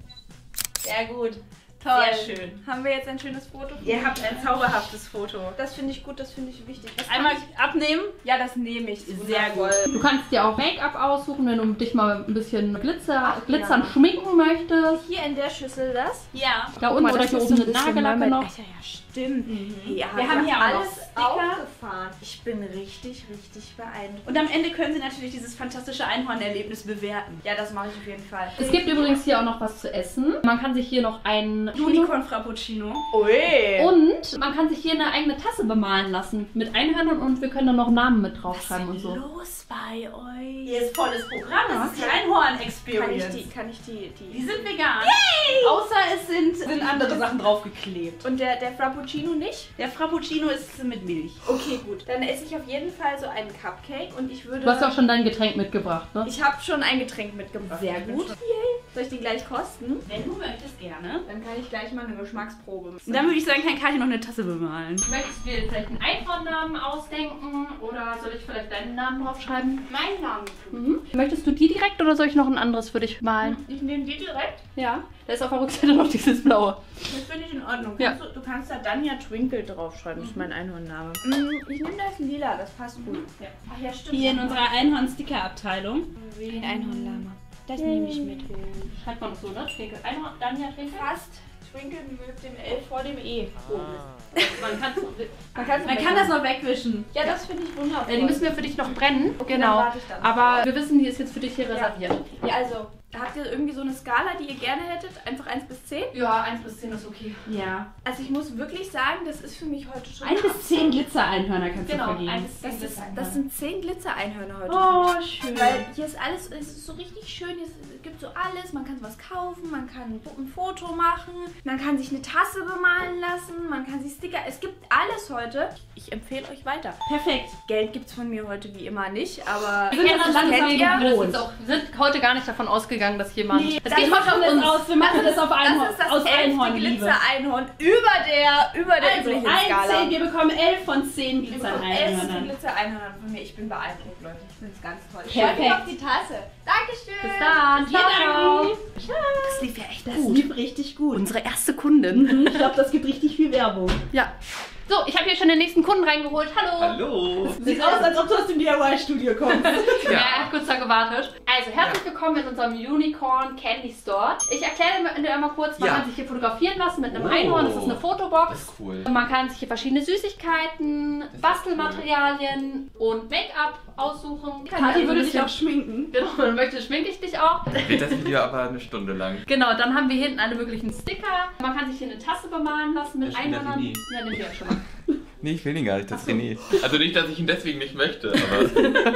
Sehr gut. Toll. Sehr schön. Haben wir jetzt ein schönes Foto? Ihr habt ein zauberhaftes Foto. Das finde ich gut, das finde ich wichtig. Das Einmal abnehmen. ja, das nehme ich. Sehr gut. Du kannst dir auch Make-up aussuchen, wenn du dich mal ein bisschen glitzern schminken möchtest. Hier in der Schüssel das. Ja. Da unten oder hier oben sind Nagellacke noch. Alter, ja, stimmt. Ja, wir haben hier auch noch Sticker. aufgefahren. Ich bin richtig, richtig beeindruckt. Und am Ende können Sie natürlich dieses fantastische Einhorn-Erlebnis bewerten. Ja, das mache ich auf jeden Fall. Es gibt übrigens hier auch noch was zu essen. Man kann sich hier noch ein Unicorn Frappuccino. Ui. und man kann sich hier eine eigene Tasse bemalen lassen mit Einhörnern und wir können dann noch Namen mit draufschreiben und so. Los bei euch. Hier ist volles Programm. Das ist die Kann Einhorn-Experience. ich die. Die sind vegan. Außer es sind andere Sachen draufgeklebt. Und der Frappuccino nicht? Der Frappuccino ist mit Milch. Okay, gut. Dann esse ich auf jeden Fall so einen Cupcake und ich würde... Du hast ja auch schon dein Getränk mitgebracht, ne? Ich habe schon ein Getränk mitgebracht. Sehr gut. Soll ich die gleich kosten? Wenn du möchtest, gerne. Dann kann ich gleich mal eine Geschmacksprobe machen. Und dann würde ich sagen, kann Katja noch eine Tasse bemalen. Möchtest du dir vielleicht einen Einhornnamen ausdenken oder soll ich vielleicht deinen Namen draufschreiben? Meinen Namen. Möchtest du die direkt oder soll ich noch ein anderes für dich malen? Ich nehme die direkt. Ja. Da ist auf der Rückseite noch dieses blaue. Das finde ich in Ordnung. Ja. Du kannst da Danja Twinkle draufschreiben. Das ist mein Einhornname. Ich nehme das Lila. Das passt gut. Ja. Ach ja, stimmt. Hier in unserer Einhorn-Sticker-Abteilung. Den Einhornlama. Das nehme ich mit. Schreibt man das so, ne? Twinkle. Einhorn, Danja Twinkle. Fast. Twinkle mit dem L vor dem E. Man kann Man kann das noch wegwischen. Ja, das finde ich wundervoll. die müssen wir für dich noch brennen. Okay, Genau. dann warte ich dann. Aber wir wissen, die ist jetzt für dich hier reserviert. Ja, also, habt ihr irgendwie so eine Skala, die ihr gerne hättet? Einfach 1 bis 10? Ja, 1 bis 10 ist okay. Ja. Also ich muss wirklich sagen, das ist für mich heute schon... 1 bis 10 Glitzer-Einhörner kannst Genau, du vergeben. 1 bis 10 Das, Glitzer. das sind 10 Glitzer-Einhörner heute. Oh, schön. Weil hier ist alles, es ist so richtig schön, es gibt so alles, man kann was kaufen, man kann ein Foto machen, man kann sich eine Tasse bemalen lassen, man kann sich Sticker, es gibt alles heute. Ich empfehle euch weiter. Perfekt. Geld gibt es von mir heute wie immer nicht, aber Wir sind das langsam kennt ihr? gewohnt. Wir sind heute gar nicht davon ausgegangen, dass jemand... Nee, es das geht machen heute wir um uns. aus. Wir machen das auf Einhorn. Das ist das aus 11. Einhornliebe. Glitzer-Einhorn über der Also, üblichen 1, Skala. 10, wir bekommen 11 von 10 11 Glitzer-Einhörnern. Glitzer-Einhörnern von mir. Ich bin beeindruckt, Leute. Ich finde es ganz toll. Ich Perfekt. freue mich auf die Tasse. Dankeschön. Bis dann. Vielen Dank. Das lief ja echt Das lief richtig gut. Unsere erste Kundin. Ich glaube, das gibt richtig viel Werbung. Ja. So, ich habe hier schon den nächsten Kunden reingeholt. Hallo. Hallo! Sieht aus, als ob du aus dem DIY-Studio kommst. Ja, er hat kurz da gewartet. Also, herzlich willkommen in unserem Unicorn Candy Store. Ich erkläre dir einmal kurz, man kann sich hier fotografieren lassen mit einem Einhorn. Das ist eine Fotobox. Das ist cool. Man kann sich hier verschiedene Süßigkeiten, Bastelmaterialien und Make-up aussuchen. Kathi würde sich auch schminken. Genau, dann schminke ich dich auch. Wird das Video aber eine Stunde lang. Genau, dann haben wir hinten alle möglichen Sticker. Man kann sich hier eine Tasse bemalen lassen mit Das ist der Einhörnern. René. Ja, nimm die auch schon mal. Nee, ich will ihn gar nicht, das ist René. Also nicht, dass ich ihn deswegen nicht möchte, aber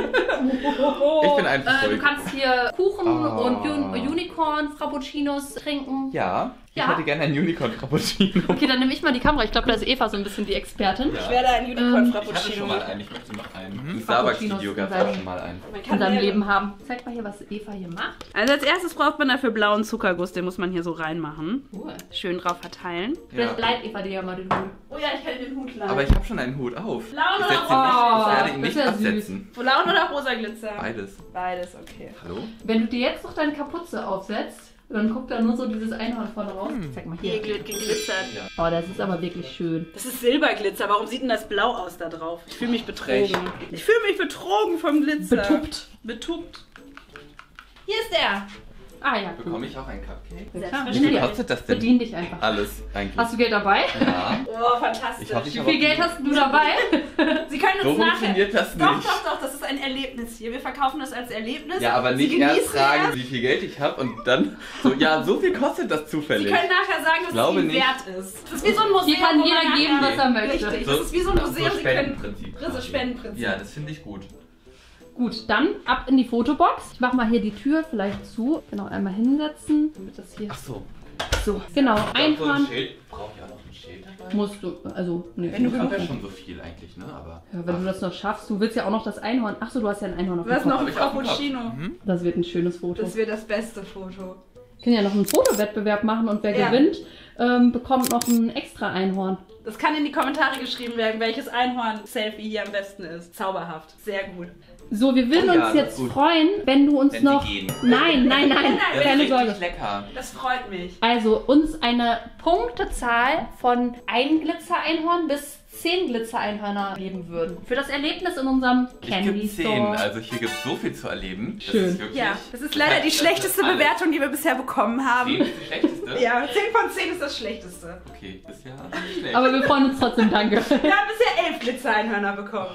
ich bin einfach Du ruhig. kannst hier Kuchen Oh. und Unicorn Frappuccinos trinken. Ja, ich Ja. hätte gerne einen Unicorn Cappuccino. Okay, dann nehme ich mal die Kamera. Ich glaube, da ist Eva so ein bisschen die Expertin. Ich werde ein Ich hatte Unicorn-Frappuccino. schon mal einen, ich möchte noch einen. Im Starbucks-Video gab es auch schon mal einen. In seinem Leben haben. Zeig mal hier, was Eva hier macht. Also als erstes braucht man dafür blauen Zuckerguss, den muss man hier so reinmachen. Cool. Schön drauf verteilen. Vielleicht leiht Eva dir ja mal den Hut. Oh ja, ich kann den Hut leihen. Aber ich habe schon einen Hut auf. Blauen Ich oder setze ihn rosa? nicht, ich werde ihn das nicht wär süß. absetzen. Blauen oder rosa Glitzer? Beides. Beides, okay. Hallo? Wenn du dir jetzt noch deine Kapuze aufsetzt, dann guckt da nur so dieses Einhorn vorne raus. Zeig mal hier. Geglitzert. Oh, das ist aber wirklich schön. Das ist Silberglitzer. Warum sieht denn das blau aus da drauf? Ich fühle mich betrogen. Ich fühle mich betrogen vom Glitzer. Betuppt. Betuppt. Hier ist der. Ah ja, cool. Bekomme ich auch ein Cupcake? Wie Selbstverständlich. kostet das denn? Bedien dich einfach. Alles eigentlich. Hast du Geld dabei? Ja. Oh, fantastisch. Ich hoffe, ich Wie habe viel Geld hast du dabei? Sie können So uns nachher... funktioniert das Doch, nicht. doch, das ist ein Erlebnis hier. Wir verkaufen das als Erlebnis. Ja, aber Sie nicht erst genießen fragen, es. wie viel Geld ich habe und dann so, ja, so viel kostet das Sie zufällig. können nachher sagen, dass glaube es ihnen nicht. wert ist. Das ist wie so ein Museum. Hier kann wo man jeder geben, nachher- was er möchte. Richtig, das ist wie so ein Museum. So Sie können... Spendenprinzip. Das ist Spendenprinzip. Ja, das finde ich gut. Gut, dann ab in die Fotobox. Ich mache mal hier die Tür vielleicht zu. Genau, einmal hinsetzen, damit das hier... Ach so. So, genau, So ein Einhorn Schild. Brauche ich auch noch ein Schild dabei? musst du, also, nee. Wenn du genug ja schon so viel eigentlich, ne? Aber Ja, wenn du das noch schaffst, du willst ja auch noch das Einhorn. Achso, du hast ja ein Einhorn auf Du dem hast Kopf. noch ein ich auf dem Kopf. Frappuccino. Das wird ein schönes Foto. Das wird das beste Foto. Wir können ja noch einen Fotowettbewerb machen und wer Ja. gewinnt, bekommt noch ein extra Einhorn. Das kann in die Kommentare geschrieben werden, welches Einhorn-Selfie hier am besten ist. Zauberhaft. Sehr gut. So, wir würden Oh ja, uns das jetzt ist gut. freuen, wenn du uns Wenn noch... sie gehen. Nein, das keine ist Sorge. richtig lecker. Das freut mich. Also uns eine Punktezahl von 1 Glitzer-Einhorn bis 10 Glitzer-Einhörner geben würden. Für das Erlebnis in unserem Ich Candy gebe 10, Store. also hier gibt es so viel zu erleben. Schön. Das ist wirklich, Ja, das ist leider die das schlechteste ist alles. Bewertung, die wir bisher bekommen 10 haben. ist die schlechteste? Ja, 10 von 10 ist das schlechteste. Okay, ist ja nicht schlecht. Aber wir freuen uns trotzdem, danke. Wir haben bisher 11 Glitzer-Einhörner bekommen.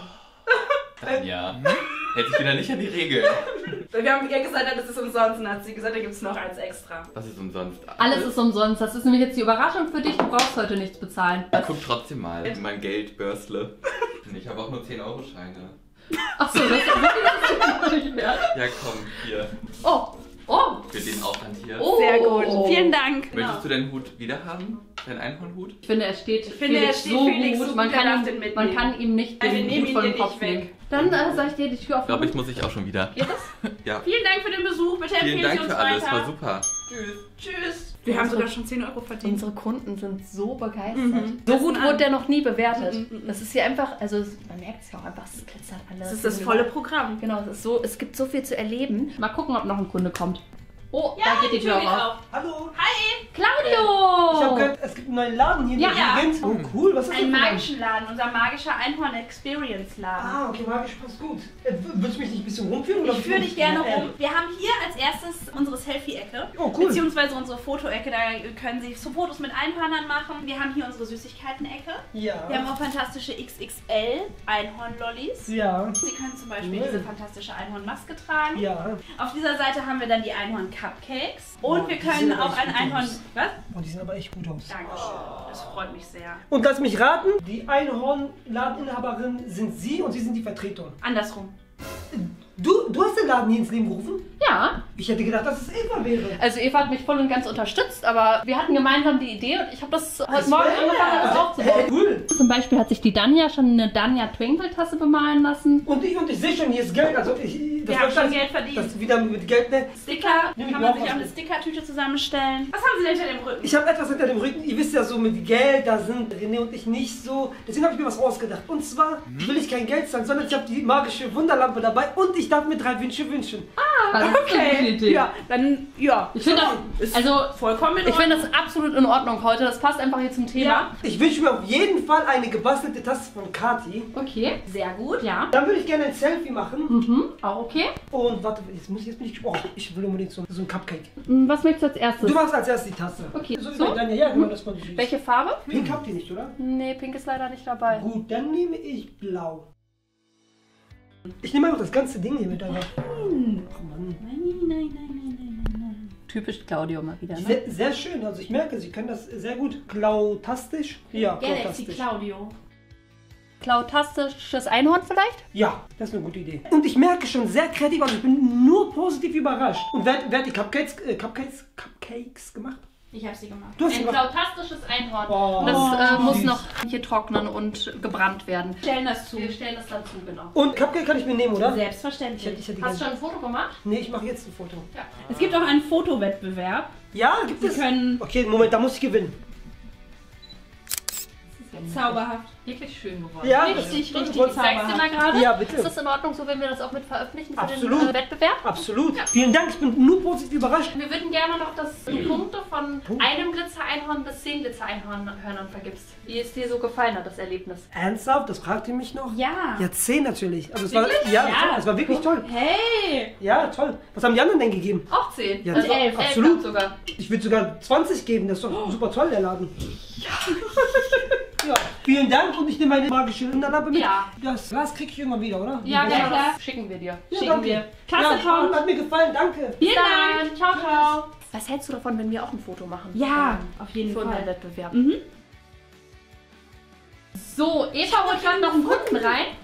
Ja, hält sich wieder nicht an die Regeln. Wir haben ihr gesagt, das ist umsonst und dann hat sie gesagt, da gibt es noch eins extra. Was ist umsonst? Alles ist umsonst. Das ist nämlich jetzt die Überraschung für dich. Du brauchst heute nichts bezahlen. Guck trotzdem mal in mein Geldbörsle. Ich habe auch nur 10-Euro-Scheine. Achso, das ist wirklich nicht wert. Ja, komm, hier. Oh, oh. Für den Aufwand hier. Oh. Sehr gut. Vielen Dank. Möchtest du deinen Hut wieder haben? Deinen Einhornhut? Ich finde, er steht finde, Felix er steht so Felix gut. so Man gut, er darf kann, den ihm, mitnehmen. man kann ihm nicht Wir den nehmen Hut ihn von dir dem Kopf nicht weg. nehmen. Dann soll ich dir die Tür Ich glaube, aufmachen. ich muss ich auch schon wieder. Geht das? Ja. Vielen Dank für den Besuch. Bitte Vielen empfehlen Dank Sie uns für alles, weiter. war super. Tschüss. Wir haben sogar schon 10 Euro verdient. Unsere Kunden sind so begeistert. Mhm. So gut An. wurde der noch nie bewertet. Mhm. Das ist hier einfach, also man merkt es ja auch einfach, es glitzert alles. Das ist das volle Programm. Genau, es ist so, es gibt so viel zu erleben. Mal gucken, ob noch ein Kunde kommt. Oh, da geht die Tür geht auf. Hallo. Hi. Claudio! Ich habe gehört, es gibt einen neuen Laden hier in Ja. der Gegend. Oh, cool. Was ist das Ein für ein magischen Laden, unser magischer Einhorn-Experience-Laden. Ah, okay, magisch passt gut. Willst du mich nicht ein bisschen rumführen? Oder Ich führe dich gerne Ja, rum. Wir haben hier als erstes unsere Selfie-Ecke. Oh, cool. Beziehungsweise unsere Foto-Ecke. Da können Sie so Fotos mit Einhörnern machen. Wir haben hier unsere Süßigkeiten-Ecke. Ja. Wir haben auch fantastische XXL-Einhorn-Lollis. Ja. Sie können zum Beispiel Cool. diese fantastische Einhorn-Maske tragen. Ja. Auf dieser Seite haben wir dann die Einhorn-Cupcakes. Oh, Und wir die können sehen aber auch ein echt gut Einhorn... aus. Was? Oh, die sehen aber echt gut aus. Dankeschön. Das freut mich sehr. Und lass mich raten, die Einhorn-Ladeninhaberin sind Sie und Sie sind die Vertretung. Andersrum. Du hast den Laden hier ins Leben gerufen? Ja, Ich hätte gedacht, dass es Eva wäre. also Eva hat mich voll und ganz unterstützt, aber wir hatten gemeinsam die Idee und ich habe das heute Morgen angefangen, das aufzubauen. Hey, cool. Zum Beispiel hat sich die Danja schon eine Danja Twinkle Tasse bemalen lassen. Und ich sehe schon, hier ist Geld. Also Wir haben schon Geld verdient. Das wieder mit Geld, ne? Sticker, Nimm ich kann mir man auch sich was auch eine mit. Stickertüte zusammenstellen. Was haben Sie denn hinter dem Rücken? Ich habe etwas hinter dem Rücken. Ihr wisst ja so, mit Geld, da sind René und ich nicht so. Deswegen habe ich mir was ausgedacht. Und zwar will ich kein Geld zahlen, sondern ich habe die magische Wunderlampe dabei und ich darf mir 3 Wünsche wünschen. Also, das ist eine gute Idee. Ja, dann, ja. Ich finde Ist das, also, vollkommen in ich finde Ordnung. das absolut in Ordnung heute. Das passt einfach hier zum Thema. Ja. Ich wünsche mir auf jeden Fall eine gebastelte Tasse von Kati. Okay. Sehr gut. Ja. Dann würde ich gerne ein Selfie machen. Mhm. Auch okay. Und warte, jetzt bin ich. Oh, ich will unbedingt so ein Cupcake. Was möchtest du als erstes? Du machst als erstes die Tasse. Okay. So wie So? bei Daniel. Ja, genau, das war süß. Welche Farbe? Pink habt ihr nicht, oder? Nee, pink ist leider nicht dabei. Gut, dann nehme ich blau. Ich nehme einfach das ganze Ding hier mit einfach. Oh Mann. Nein. Typisch Claudio mal wieder, ne? Sehr, sehr schön. Also ich merke, Sie können das sehr gut. Klautastisch. Ja, Galaxy klautastisch. Claudio. Klautastisches Einhorn vielleicht? Ja, das ist eine gute Idee. Und ich merke schon sehr kreativ, also ich bin nur positiv überrascht. Und wer hat die Cupcakes gemacht? Ich habe sie gemacht. Du hast sie Ein gemacht. klautastisches Einhorn. Oh, Das muss süß. noch hier trocknen und gebrannt werden. Stellen das zu. Wir stellen das dazu, genau. Und Cupcake kann ich mir nehmen, oder? Selbstverständlich. Ich hätte Hast du gerne. schon ein Foto gemacht? Nee, ich mache jetzt ein Foto. Ja. Es gibt auch einen Fotowettbewerb. Ja, gibt Sie es? können Okay, Moment, da muss ich gewinnen. zauberhaft. Wirklich schön geworden. Ja, Richtig, das- richtig das- Ich zeig's dir mal gerade. Ja, bitte. Ist das in Ordnung, so wenn wir das auch mit veröffentlichen für Absolut. den Wettbewerb? Absolut. Vielen Dank, ich bin nur positiv überrascht. Wir würden gerne noch, dass du Punkte von einem Glitzer-Einhorn bis 10 Glitzer-Einhörnern vergibst. Wie es dir so gefallen hat, das Erlebnis. Ernsthaft, das fragt ihr mich noch? Ja. Ja, 10 natürlich. Also es war, Wirklich? ja, Ja. toll, es war wirklich toll. Hey! Ja, toll. Was haben die anderen denn gegeben? Auch 10. Ja, Also das- 11. absolut. 11 sogar. Ich würde sogar 20 geben, das ist doch super toll, der Laden. Ja, vielen Dank und ich nehme meine magische Wunderlampe mit. Ja. Das Glas kriege ich irgendwann wieder, oder? Ja, ja. genau. Das schicken wir dir. Ja, Schicken danke. wir. Klasse, Ja, Tom. hat mir gefallen, danke. Vielen Dann, Dank. ciao, ciao. Was hältst du davon, wenn wir auch ein Foto machen? Ja, auf jeden Für unseren Fall. Wettbewerb. Mhm. So, Eva holt gerade noch einen Kunden rein. Ja.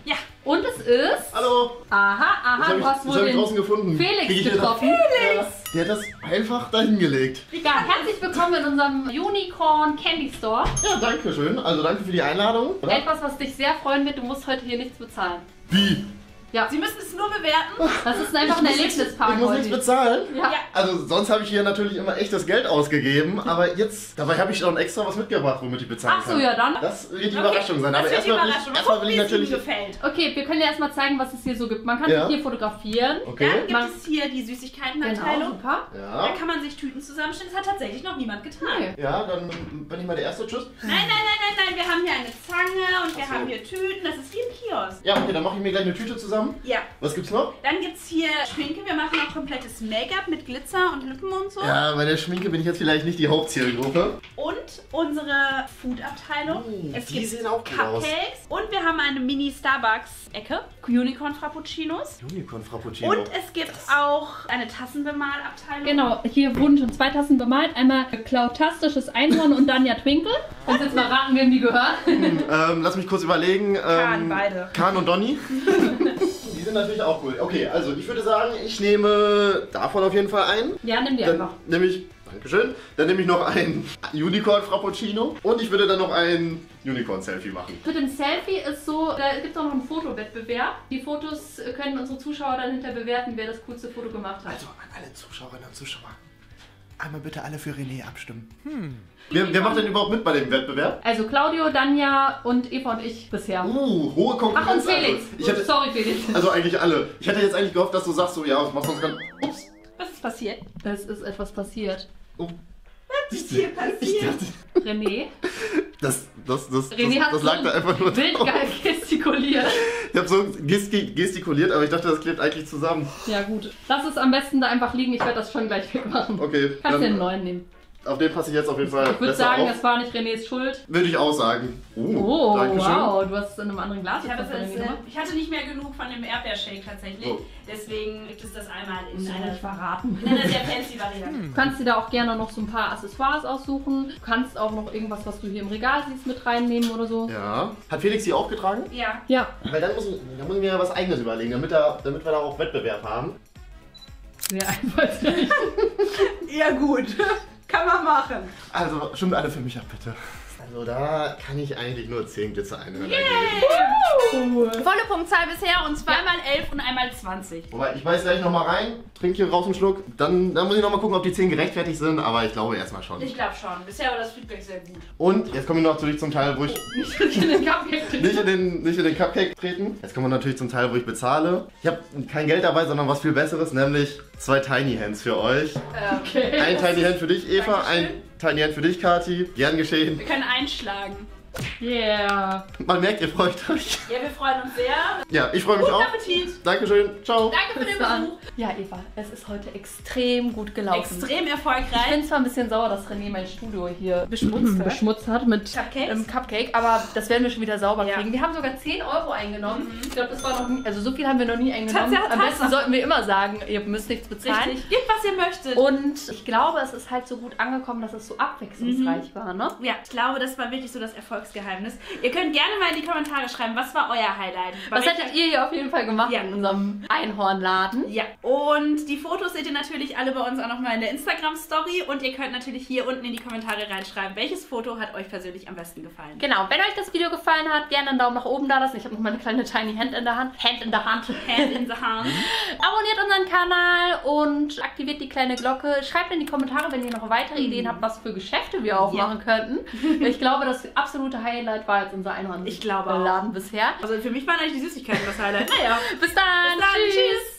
Und es ist... Hallo. Aha, du hast das wohl hab ich draußen den gefunden. Felix Krieg ich hier getroffen. Ja, der hat das einfach dahin gelegt. Ja, herzlich willkommen in unserem Unicorn Candy Store. Ja, danke schön. Also danke für die Einladung. Oder? Etwas, was dich sehr freuen wird, du musst heute hier nichts bezahlen. Wie? Ja. Sie müssen es nur bewerten. Das ist einfach ein Erlebnispark Ich muss heute. nichts bezahlen? Ja. Also sonst habe ich hier natürlich immer echtes Geld ausgegeben, aber jetzt, dabei habe ich schon extra was mitgebracht, womit ich bezahlen Ach so, kann. ja dann. Das wird die Überraschung sein. Aber Das wird die erstmal Überraschung. will ich natürlich... gefällt. Okay, wir können ja erstmal zeigen, was es hier so gibt. Man kann Ja. sich hier fotografieren. Okay. Dann gibt Man- es hier die Süßigkeitenabteilung. Genau, super. Da Ja. kann man sich Tüten zusammenstellen. Das hat tatsächlich noch niemand getan. Nee. Ja, dann bin ich mal der Erste. Tschüss. Nein. Wir haben hier eine Zange und wir Ach so. haben hier Tüten. Das ist wie ein Kiosk. Ja, okay, dann mache ich mir gleich eine Tüte zusammen. Ja. Was gibt's noch? Dann gibt es hier Schminke. Wir machen auch komplettes Make-up mit Glitzer und Lippen und so. Ja, bei der Schminke bin ich jetzt vielleicht nicht die Hauptzielgruppe. Und unsere Food-Abteilung. Es die gibt sehen auch gut aus. Cupcakes. Und wir haben eine Mini-Starbucks-Ecke. Unicorn Frappuccinos. Unicorn Frappuccino. Und es gibt auch eine Tassenbemalabteilung. Genau, hier wurden schon 2 Tassen bemalt. Einmal Klautastisches Einhorn und Danja Twinkle. Kannst jetzt mal raten, wem die gehören. Lass mich kurz überlegen. Kahn, beide. Kahn und Donny. Die sind natürlich auch cool. Okay, also ich würde sagen, ich nehme davon auf jeden Fall ein. Ja, nimm die Dann einfach. nehme ich, Dankeschön, dann nehme ich noch ein Unicorn Frappuccino und ich würde dann noch ein Unicorn Selfie machen. Für den Selfie ist so, da gibt es auch noch einen Fotowettbewerb. Die Fotos können unsere Zuschauer dann hinter bewerten, wer das coolste Foto gemacht hat. Also an alle Zuschauerinnen und Zuschauer, einmal bitte alle für René abstimmen. Wer macht denn überhaupt mit bei dem Wettbewerb? Also Claudio, Danja und Eva und ich bisher. Hohe Konkurrenz. Ach, und Felix. Also, ich hätte, Sorry, Felix. also eigentlich alle. Ich hätte jetzt eigentlich gehofft, dass du sagst, so ja, was machst du sonst ganz... Ups. Was ist passiert? Es ist etwas passiert. Oh. Was ist hier Ich passiert? dachte, René. das lag da einfach nur wild drauf. geil gestikuliert. Ich habe so gestikuliert, aber ich dachte, das klebt eigentlich zusammen. Ja gut. Lass es am besten da einfach liegen. Ich werde das schon gleich wegmachen. Okay, Kannst du den neuen nehmen. auf den passe ich jetzt auf jeden Fall Ich würde besser sagen, auf. es war nicht Renés Schuld. Würde ich auch sagen. Oh, Dankeschön. wow. Du hast es in einem anderen Glas. Ich, habe jetzt es von als, René gemacht. ich hatte nicht mehr genug von dem Erdbeershake tatsächlich. Oh. Deswegen gibt es das einmal in Soll einer, ich verraten. in einer sehr fancy Variante. Du kannst dir da auch gerne noch so ein paar Accessoires aussuchen. Du kannst auch noch irgendwas, was du hier im Regal siehst, mit reinnehmen oder so. Ja. Hat Felix die auch getragen? Ja. Ja. Weil dann muss ich mir ja was Eigenes überlegen, damit wir da auch Wettbewerb haben. Sehr einfallsreich. Ja gut. Kann man machen. Also, stimmt alle für mich ab, bitte. Also, da kann ich eigentlich nur 10 Glitzer einhören. Volle Punktzahl bisher und zweimal 11 und einmal 20. Wobei, ich beiß gleich nochmal rein, trinke hier raus einen Schluck. Dann muss ich nochmal gucken, ob die 10 gerechtfertigt sind, aber ich glaube erstmal schon. Ich glaube schon. Bisher war das Feedback sehr gut. Und jetzt kommen wir natürlich zum Teil, wo ich Nicht in den Cupcake. nicht in den Cupcake treten. Jetzt kommen wir natürlich zum Teil, wo ich bezahle. Ich habe kein Geld dabei, sondern was viel Besseres, nämlich 2 Tiny Hands für euch. Okay. Ein Tiny Hand für dich, Eva, Dankeschön. ein Tiny Hand für dich, Kathi. Gern geschehen. Wir können einschlagen. Yeah. Man merkt, ihr freut euch. Ja, wir freuen uns sehr. Ja, ich freue mich Guten auch. Appetit. Dankeschön. Ciao. Danke für den Bis dann. Besuch. Ja, Eva, es ist heute extrem gut gelaufen. Extrem Ich erfolgreich. bin zwar ein bisschen sauer, dass René mein Studio hier Beschmutzt hat. mit Cupcakes? Cupcake, aber das werden wir schon wieder sauber Ja. kriegen. Wir haben sogar 10 Euro eingenommen. Ich glaube, das war noch nie, also so viel haben wir noch nie eingenommen. Tatsache. Am besten sollten wir immer sagen, ihr müsst nichts bezahlen. Richtig. Gebt, was ihr möchtet. Und ich glaube, es ist halt so gut angekommen, dass es so abwechslungsreich war, ne? Ja, ich glaube, das war wirklich so das Erfolgsgeheimnis. Ihr könnt gerne mal in die Kommentare schreiben, was war euer Highlight? Was hättet ihr hier auf jeden Fall gemacht Ja. in unserem Einhornladen? Ja, und die Fotos seht ihr natürlich alle bei uns auch nochmal in der Instagram-Story und ihr könnt natürlich hier unten in die Kommentare reinschreiben, welches Foto hat euch persönlich am besten gefallen. Genau, wenn euch das Video gefallen hat, gerne einen Daumen nach oben da lassen. Ich habe noch mal eine kleine Tiny Hand in der Hand. Hand in der Hand. Hand in the hand. Abonniert unseren Kanal und aktiviert die kleine Glocke. Schreibt in die Kommentare, wenn ihr noch weitere Ideen habt, was für Geschäfte wir aufmachen könnten. Ich glaube, das absolute Highlight war jetzt unser Einhorn. Ich glaube auch. Laden bisher. Also für mich waren eigentlich die Süßigkeiten das Highlight. Naja, Bis dann. bis dann. Tschüss.